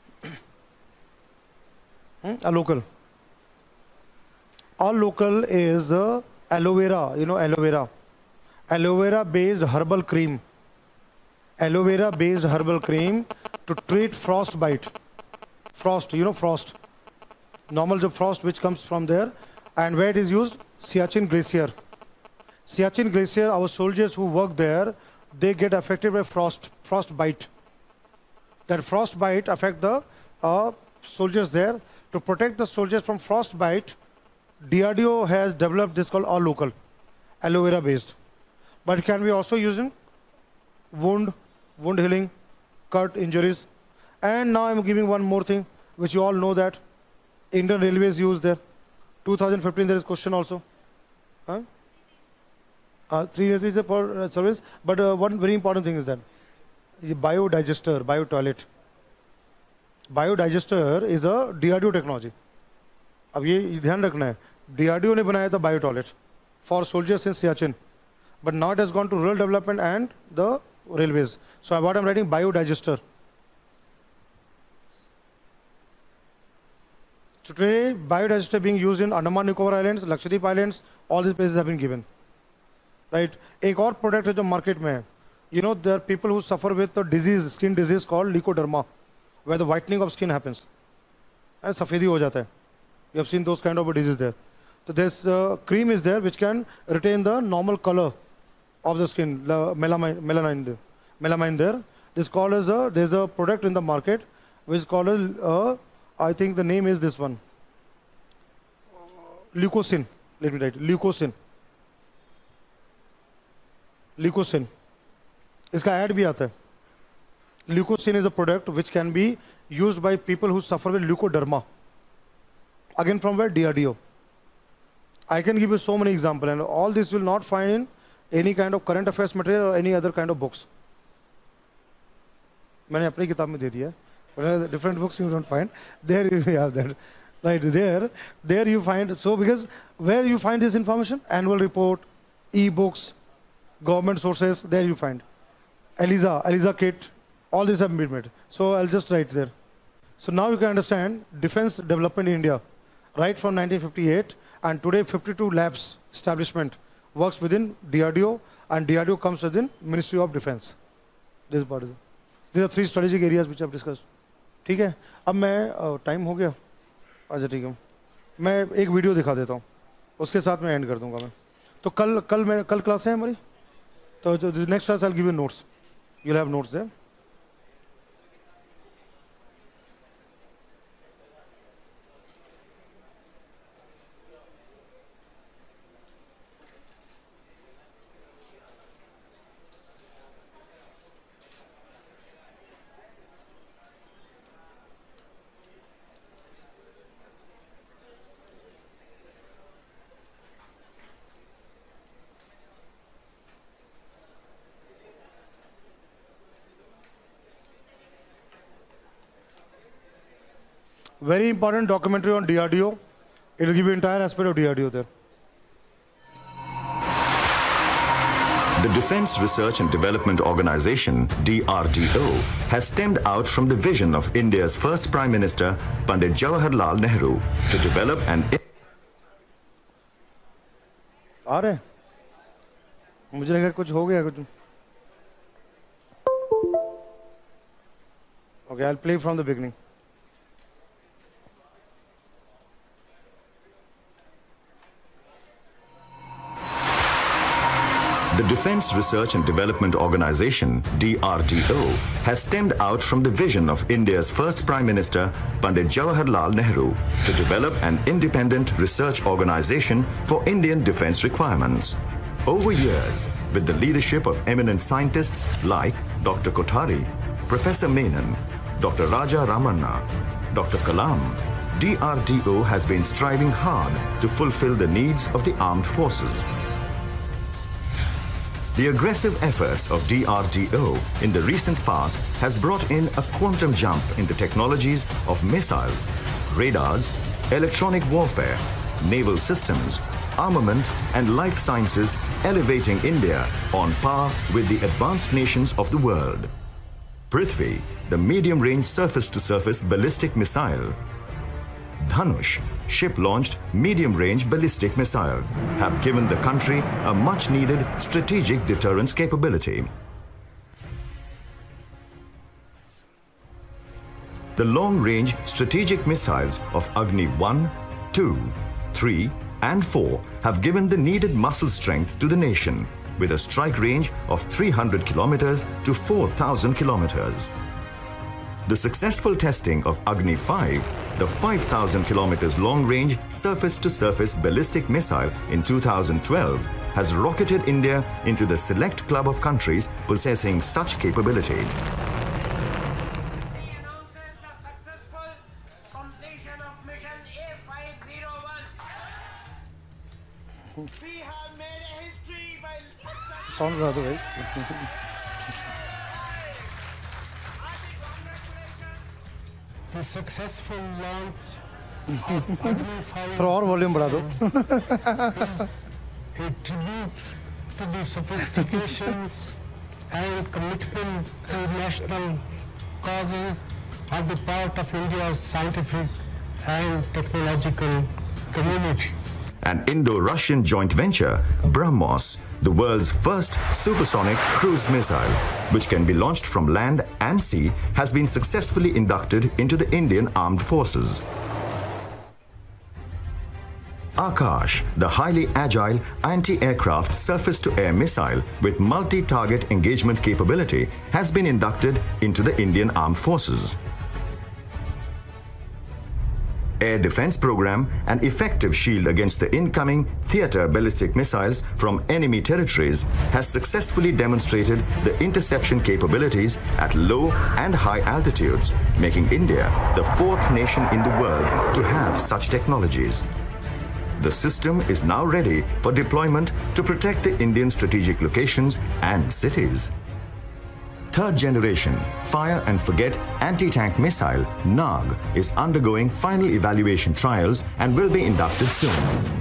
hmm? Our local. Our local is uh, aloe vera. You know aloe vera. Aloe vera based herbal cream. Aloe vera based herbal cream to treat frostbite. Frost, you know frost. Normal the frost which comes from there. And where it is used? Siachen Glacier. Siachen Glacier, our soldiers who work there, they get affected by frost, frostbite. That frostbite affect the uh, soldiers there. To protect the soldiers from frostbite, D R D O has developed this called All Local, aloe vera based. But it can be also used in wound, wound healing, cut, injuries. And now I'm giving one more thing, which you all know that Indian Railways use there. two thousand fifteen, there is question also. Huh? Uh, three years is for uh, service. But uh, one very important thing is that biodigester, biotoilet. Biodigester is a D R D O technology. अब ये ध्यान रखना है, D R D O ने बनाया था biotoilet for soldiers in Siachen. But now it has gone to rural development and the railways. So what I'm writing, biodigester. So today, biodigester being used in Andaman Nicobar Islands, Lakshadweep Islands, all these places have been given. Right? एक और product है जो market में है. You know, there are people who suffer with a disease, skin disease called leukoderma, where the whitening of skin happens. And सफेदी हो जाता है. You have seen those kind of diseases there. So this uh, cream is there which can retain the normal color of the skin, the melamine, melanine there. Melamine there. This called as a, there's a product in the market which is called as, uh, I think the name is this one. Leukosin. Let me write. Leukosin. Leukosin. इसका ad भी आता है. Leukosin is a product which can be used by people who suffer with leukoderma. Again from where? D R D O. I can give you so many examples, and all this will not find in any kind of current affairs material or any other kind of books. मैंने अपनी किताब में दे दिया. But different books you don't find. There you have that. Right there, there you find. So because where you find this information? Annual report, e-books, government sources. There you find. ELISA, ELISA kit. All these have been made. So I'll just write there. So now you can understand defense development in India, right from nineteen fifty-eight, and today fifty-two labs establishment works within D R D O, and D R D O comes within Ministry of Defense. This is part of it. These are three strategic areas which I've discussed. ठीक है, अब मैं time हो गया. अच्छा ठीक है, मैं एक वीडियो दिखा देता हूँ, उसके साथ मैं एंड कर दूंगा मैं. तो कल कल मैं कल क्लास है हमारी, तो next class I will give you notes. You will have notes there. Very important documentary on D R D O. It will give you entire aspect of D R D O there.
The Defence Research and Development Organisation, D R D O, has stemmed out from the vision of India's first Prime Minister, Pandit Jawaharlal Nehru, to develop an...
आ रहे? मुझे लगा कुछ हो गया कुछ. Okay, I'll play from the beginning.
The Defence Research and Development Organisation, D R D O, has stemmed out from the vision of India's first Prime Minister, Pandit Jawaharlal Nehru, to develop an independent research organisation for Indian defence requirements. Over years, with the leadership of eminent scientists like Doctor Kothari, Professor Menon, Doctor Raja Ramanna, Doctor Kalam, D R D O has been striving hard to fulfill the needs of the armed forces. The aggressive efforts of D R D O in the recent past has brought in a quantum jump in the technologies of missiles, radars, electronic warfare, naval systems, armament and life sciences, elevating India on par with the advanced nations of the world. Prithvi, the medium-range surface-to-surface ballistic missile, Dhanush, ship-launched medium-range ballistic missile, have given the country a much-needed strategic deterrence capability. The long-range strategic missiles of Agni one, two, three and four have given the needed muscle strength to the nation, with a strike range of three hundred kilometers to four thousand kilometers. The successful testing of Agni five, the five thousand kilometers long-range surface-to-surface ballistic missile in two thousand twelve, has rocketed India into the select club of countries possessing such capability.
He announces the successful completion of mission A five oh one. We have made a history by success.
Sound rather right.
The successful launch of Agni five
थोड़ा और volume बढ़ा दो.
is a tribute to the sophistications and commitment to national causes on the part of India's scientific and technological community.
An Indo-Russian joint venture, BrahMos, the world's first supersonic cruise missile, which can be launched from land and sea, has been successfully inducted into the Indian Armed Forces. Akash, the highly agile anti-aircraft surface-to-air missile with multi-target engagement capability, has been inducted into the Indian Armed Forces. Air Defense Program, an effective shield against the incoming theater ballistic missiles from enemy territories, has successfully demonstrated the interception capabilities at low and high altitudes, making India the fourth nation in the world to have such technologies. The system is now ready for deployment to protect the Indian strategic locations and cities. Third generation fire and forget anti-tank missile Nag is undergoing final evaluation trials and will be inducted soon.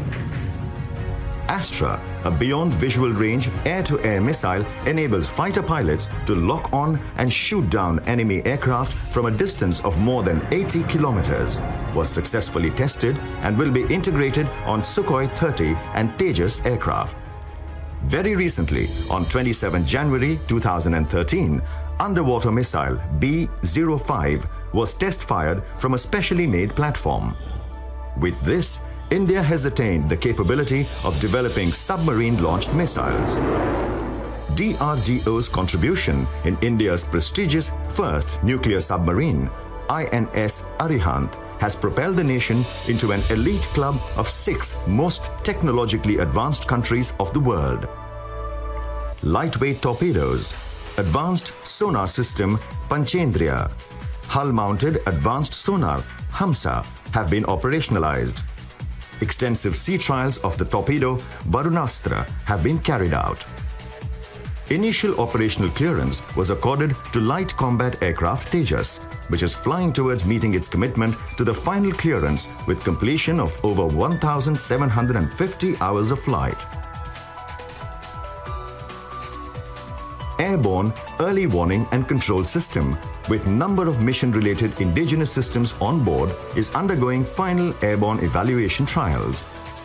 Astra, a beyond visual range air-to-air missile, enables fighter pilots to lock on and shoot down enemy aircraft from a distance of more than eighty kilometers, was successfully tested and will be integrated on Sukhoi thirty and Tejas aircraft. Very recently, on the twenty-seventh of January two thousand thirteen, underwater missile B zero five was test-fired from a specially made platform. With this, India has attained the capability of developing submarine-launched missiles. D R D O's contribution in India's prestigious first nuclear submarine, I N S Arihant, has propelled the nation into an elite club of six most technologically advanced countries of the world. Lightweight torpedoes, advanced sonar system Panchendriya, hull-mounted advanced sonar Hamsa have been operationalized. Extensive sea trials of the torpedo Varunastra have been carried out. Initial operational clearance was accorded to light combat aircraft Tejas, which is flying towards meeting its commitment to the final clearance with completion of over one thousand seven hundred fifty hours of flight. Airborne Early Warning and Control System, with number of mission-related indigenous systems on board, is undergoing final airborne evaluation trials.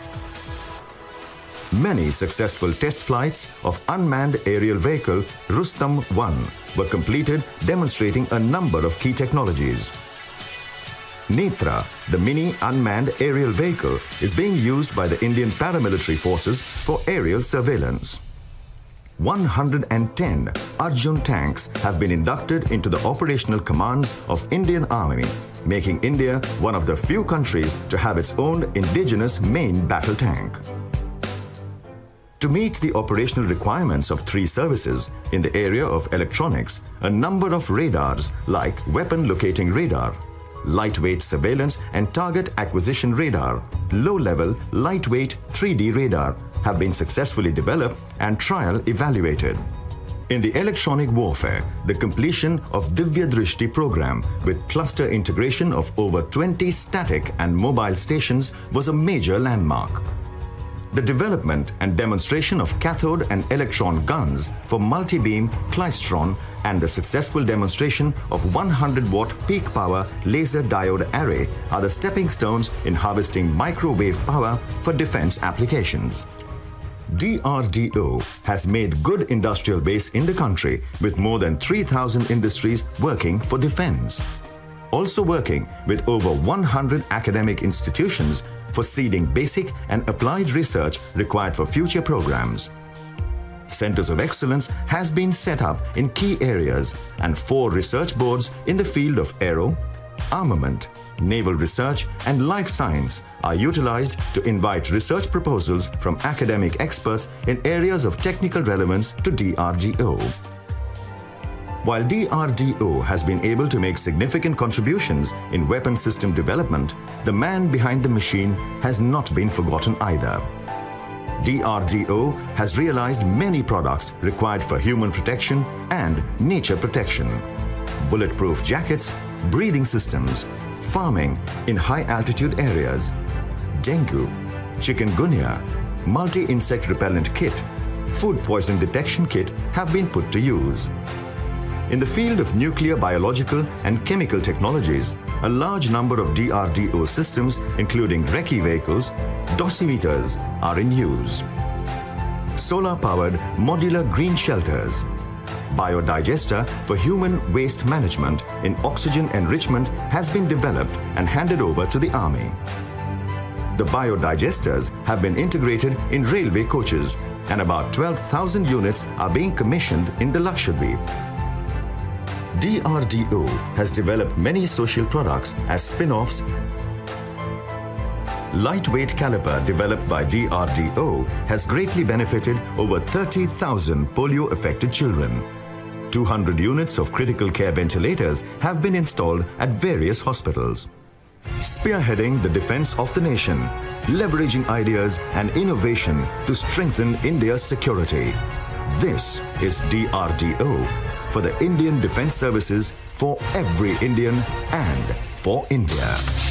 Many successful test flights of unmanned aerial vehicle Rustam one were completed, demonstrating a number of key technologies. Netra, the mini unmanned aerial vehicle, is being used by the Indian paramilitary forces for aerial surveillance. one hundred ten Arjun tanks have been inducted into the operational commands of Indian Army, making India one of the few countries to have its own indigenous main battle tank. To meet the operational requirements of three services in the area of electronics, a number of radars like weapon locating radar, lightweight surveillance and target acquisition radar, low-level lightweight three D radar have been successfully developed and trial evaluated. In the electronic warfare, the completion of Divya Drishti program with cluster integration of over twenty static and mobile stations was a major landmark. The development and demonstration of cathode and electron guns for multi-beam klystron and the successful demonstration of one hundred watt peak power laser diode array are the stepping stones in harvesting microwave power for defense applications. D R D O has made good industrial base in the country with more than three thousand industries working for defense. Also working with over one hundred academic institutions for seeding basic and applied research required for future programs. Centers of Excellence has been set up in key areas and four research boards in the field of aero, armament, naval research and life science are utilized to invite research proposals from academic experts in areas of technical relevance to D R D O. While D R D O has been able to make significant contributions in weapon system development, the man behind the machine has not been forgotten either. D R D O has realized many products required for human protection and nature protection. Bulletproof jackets, breathing systems, farming in high-altitude areas, dengue, chikungunya, multi-insect repellent kit, food poison detection kit have been put to use. In the field of nuclear, biological and chemical technologies, a large number of D R D O systems, including recce vehicles, dosimeters, are in use. Solar-powered modular green shelters, biodigester for human waste management in oxygen enrichment has been developed and handed over to the Army. The biodigesters have been integrated in railway coaches, and about twelve thousand units are being commissioned in the Lakshadweep. D R D O has developed many social products as spin-offs. Lightweight caliper developed by D R D O has greatly benefited over thirty thousand polio-affected children. two hundred units of critical care ventilators have been installed at various hospitals. Spearheading the defense of the nation, leveraging ideas and innovation to strengthen India's security. This is D R D O for the Indian Defence Services, for every Indian and for India.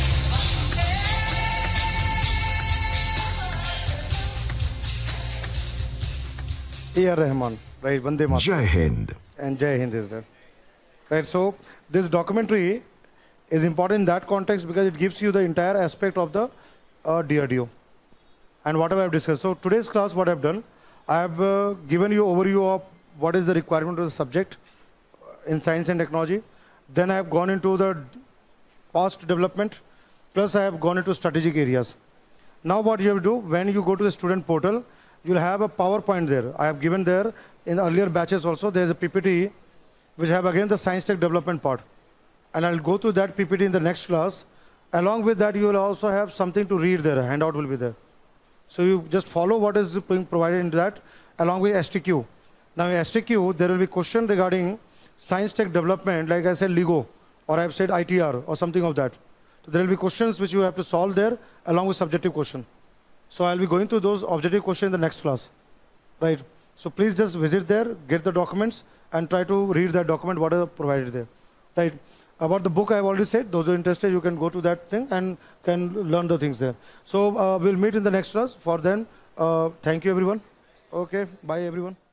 A R Rahman, right? Vande Mataram.
Jai Hind.
And Jai Hind is there. Right, so this documentary is important in that context because it gives you the entire aspect of the uh, D R D O and whatever I've discussed. So today's class, what I've done, I have uh, given you overview of what is the requirement of the subject in science and technology. Then I have gone into the past development, plus I have gone into strategic areas. Now what you have to do, when you go to the student portal, you'll have a PowerPoint there. I have given there in the earlier batches also, there's a P P T which have again the science tech development part. And I'll go through that P P T in the next class. Along with that, you will also have something to read there, a handout will be there. So you just follow what is being provided in that, along with S T Q. Now in S T Q, there will be question regarding science tech development, like I said, LIGO, or I've said I T R, or something of that. So there will be questions which you have to solve there, along with subjective question. So I'll be going through those objective questions in the next class, right? So please just visit there, get the documents, and try to read that document, what is provided there, right? About the book, I have already said, those who are interested, you can go to that thing and can learn the things there. So uh, we'll meet in the next class. For then, uh, thank you everyone. Okay, bye everyone.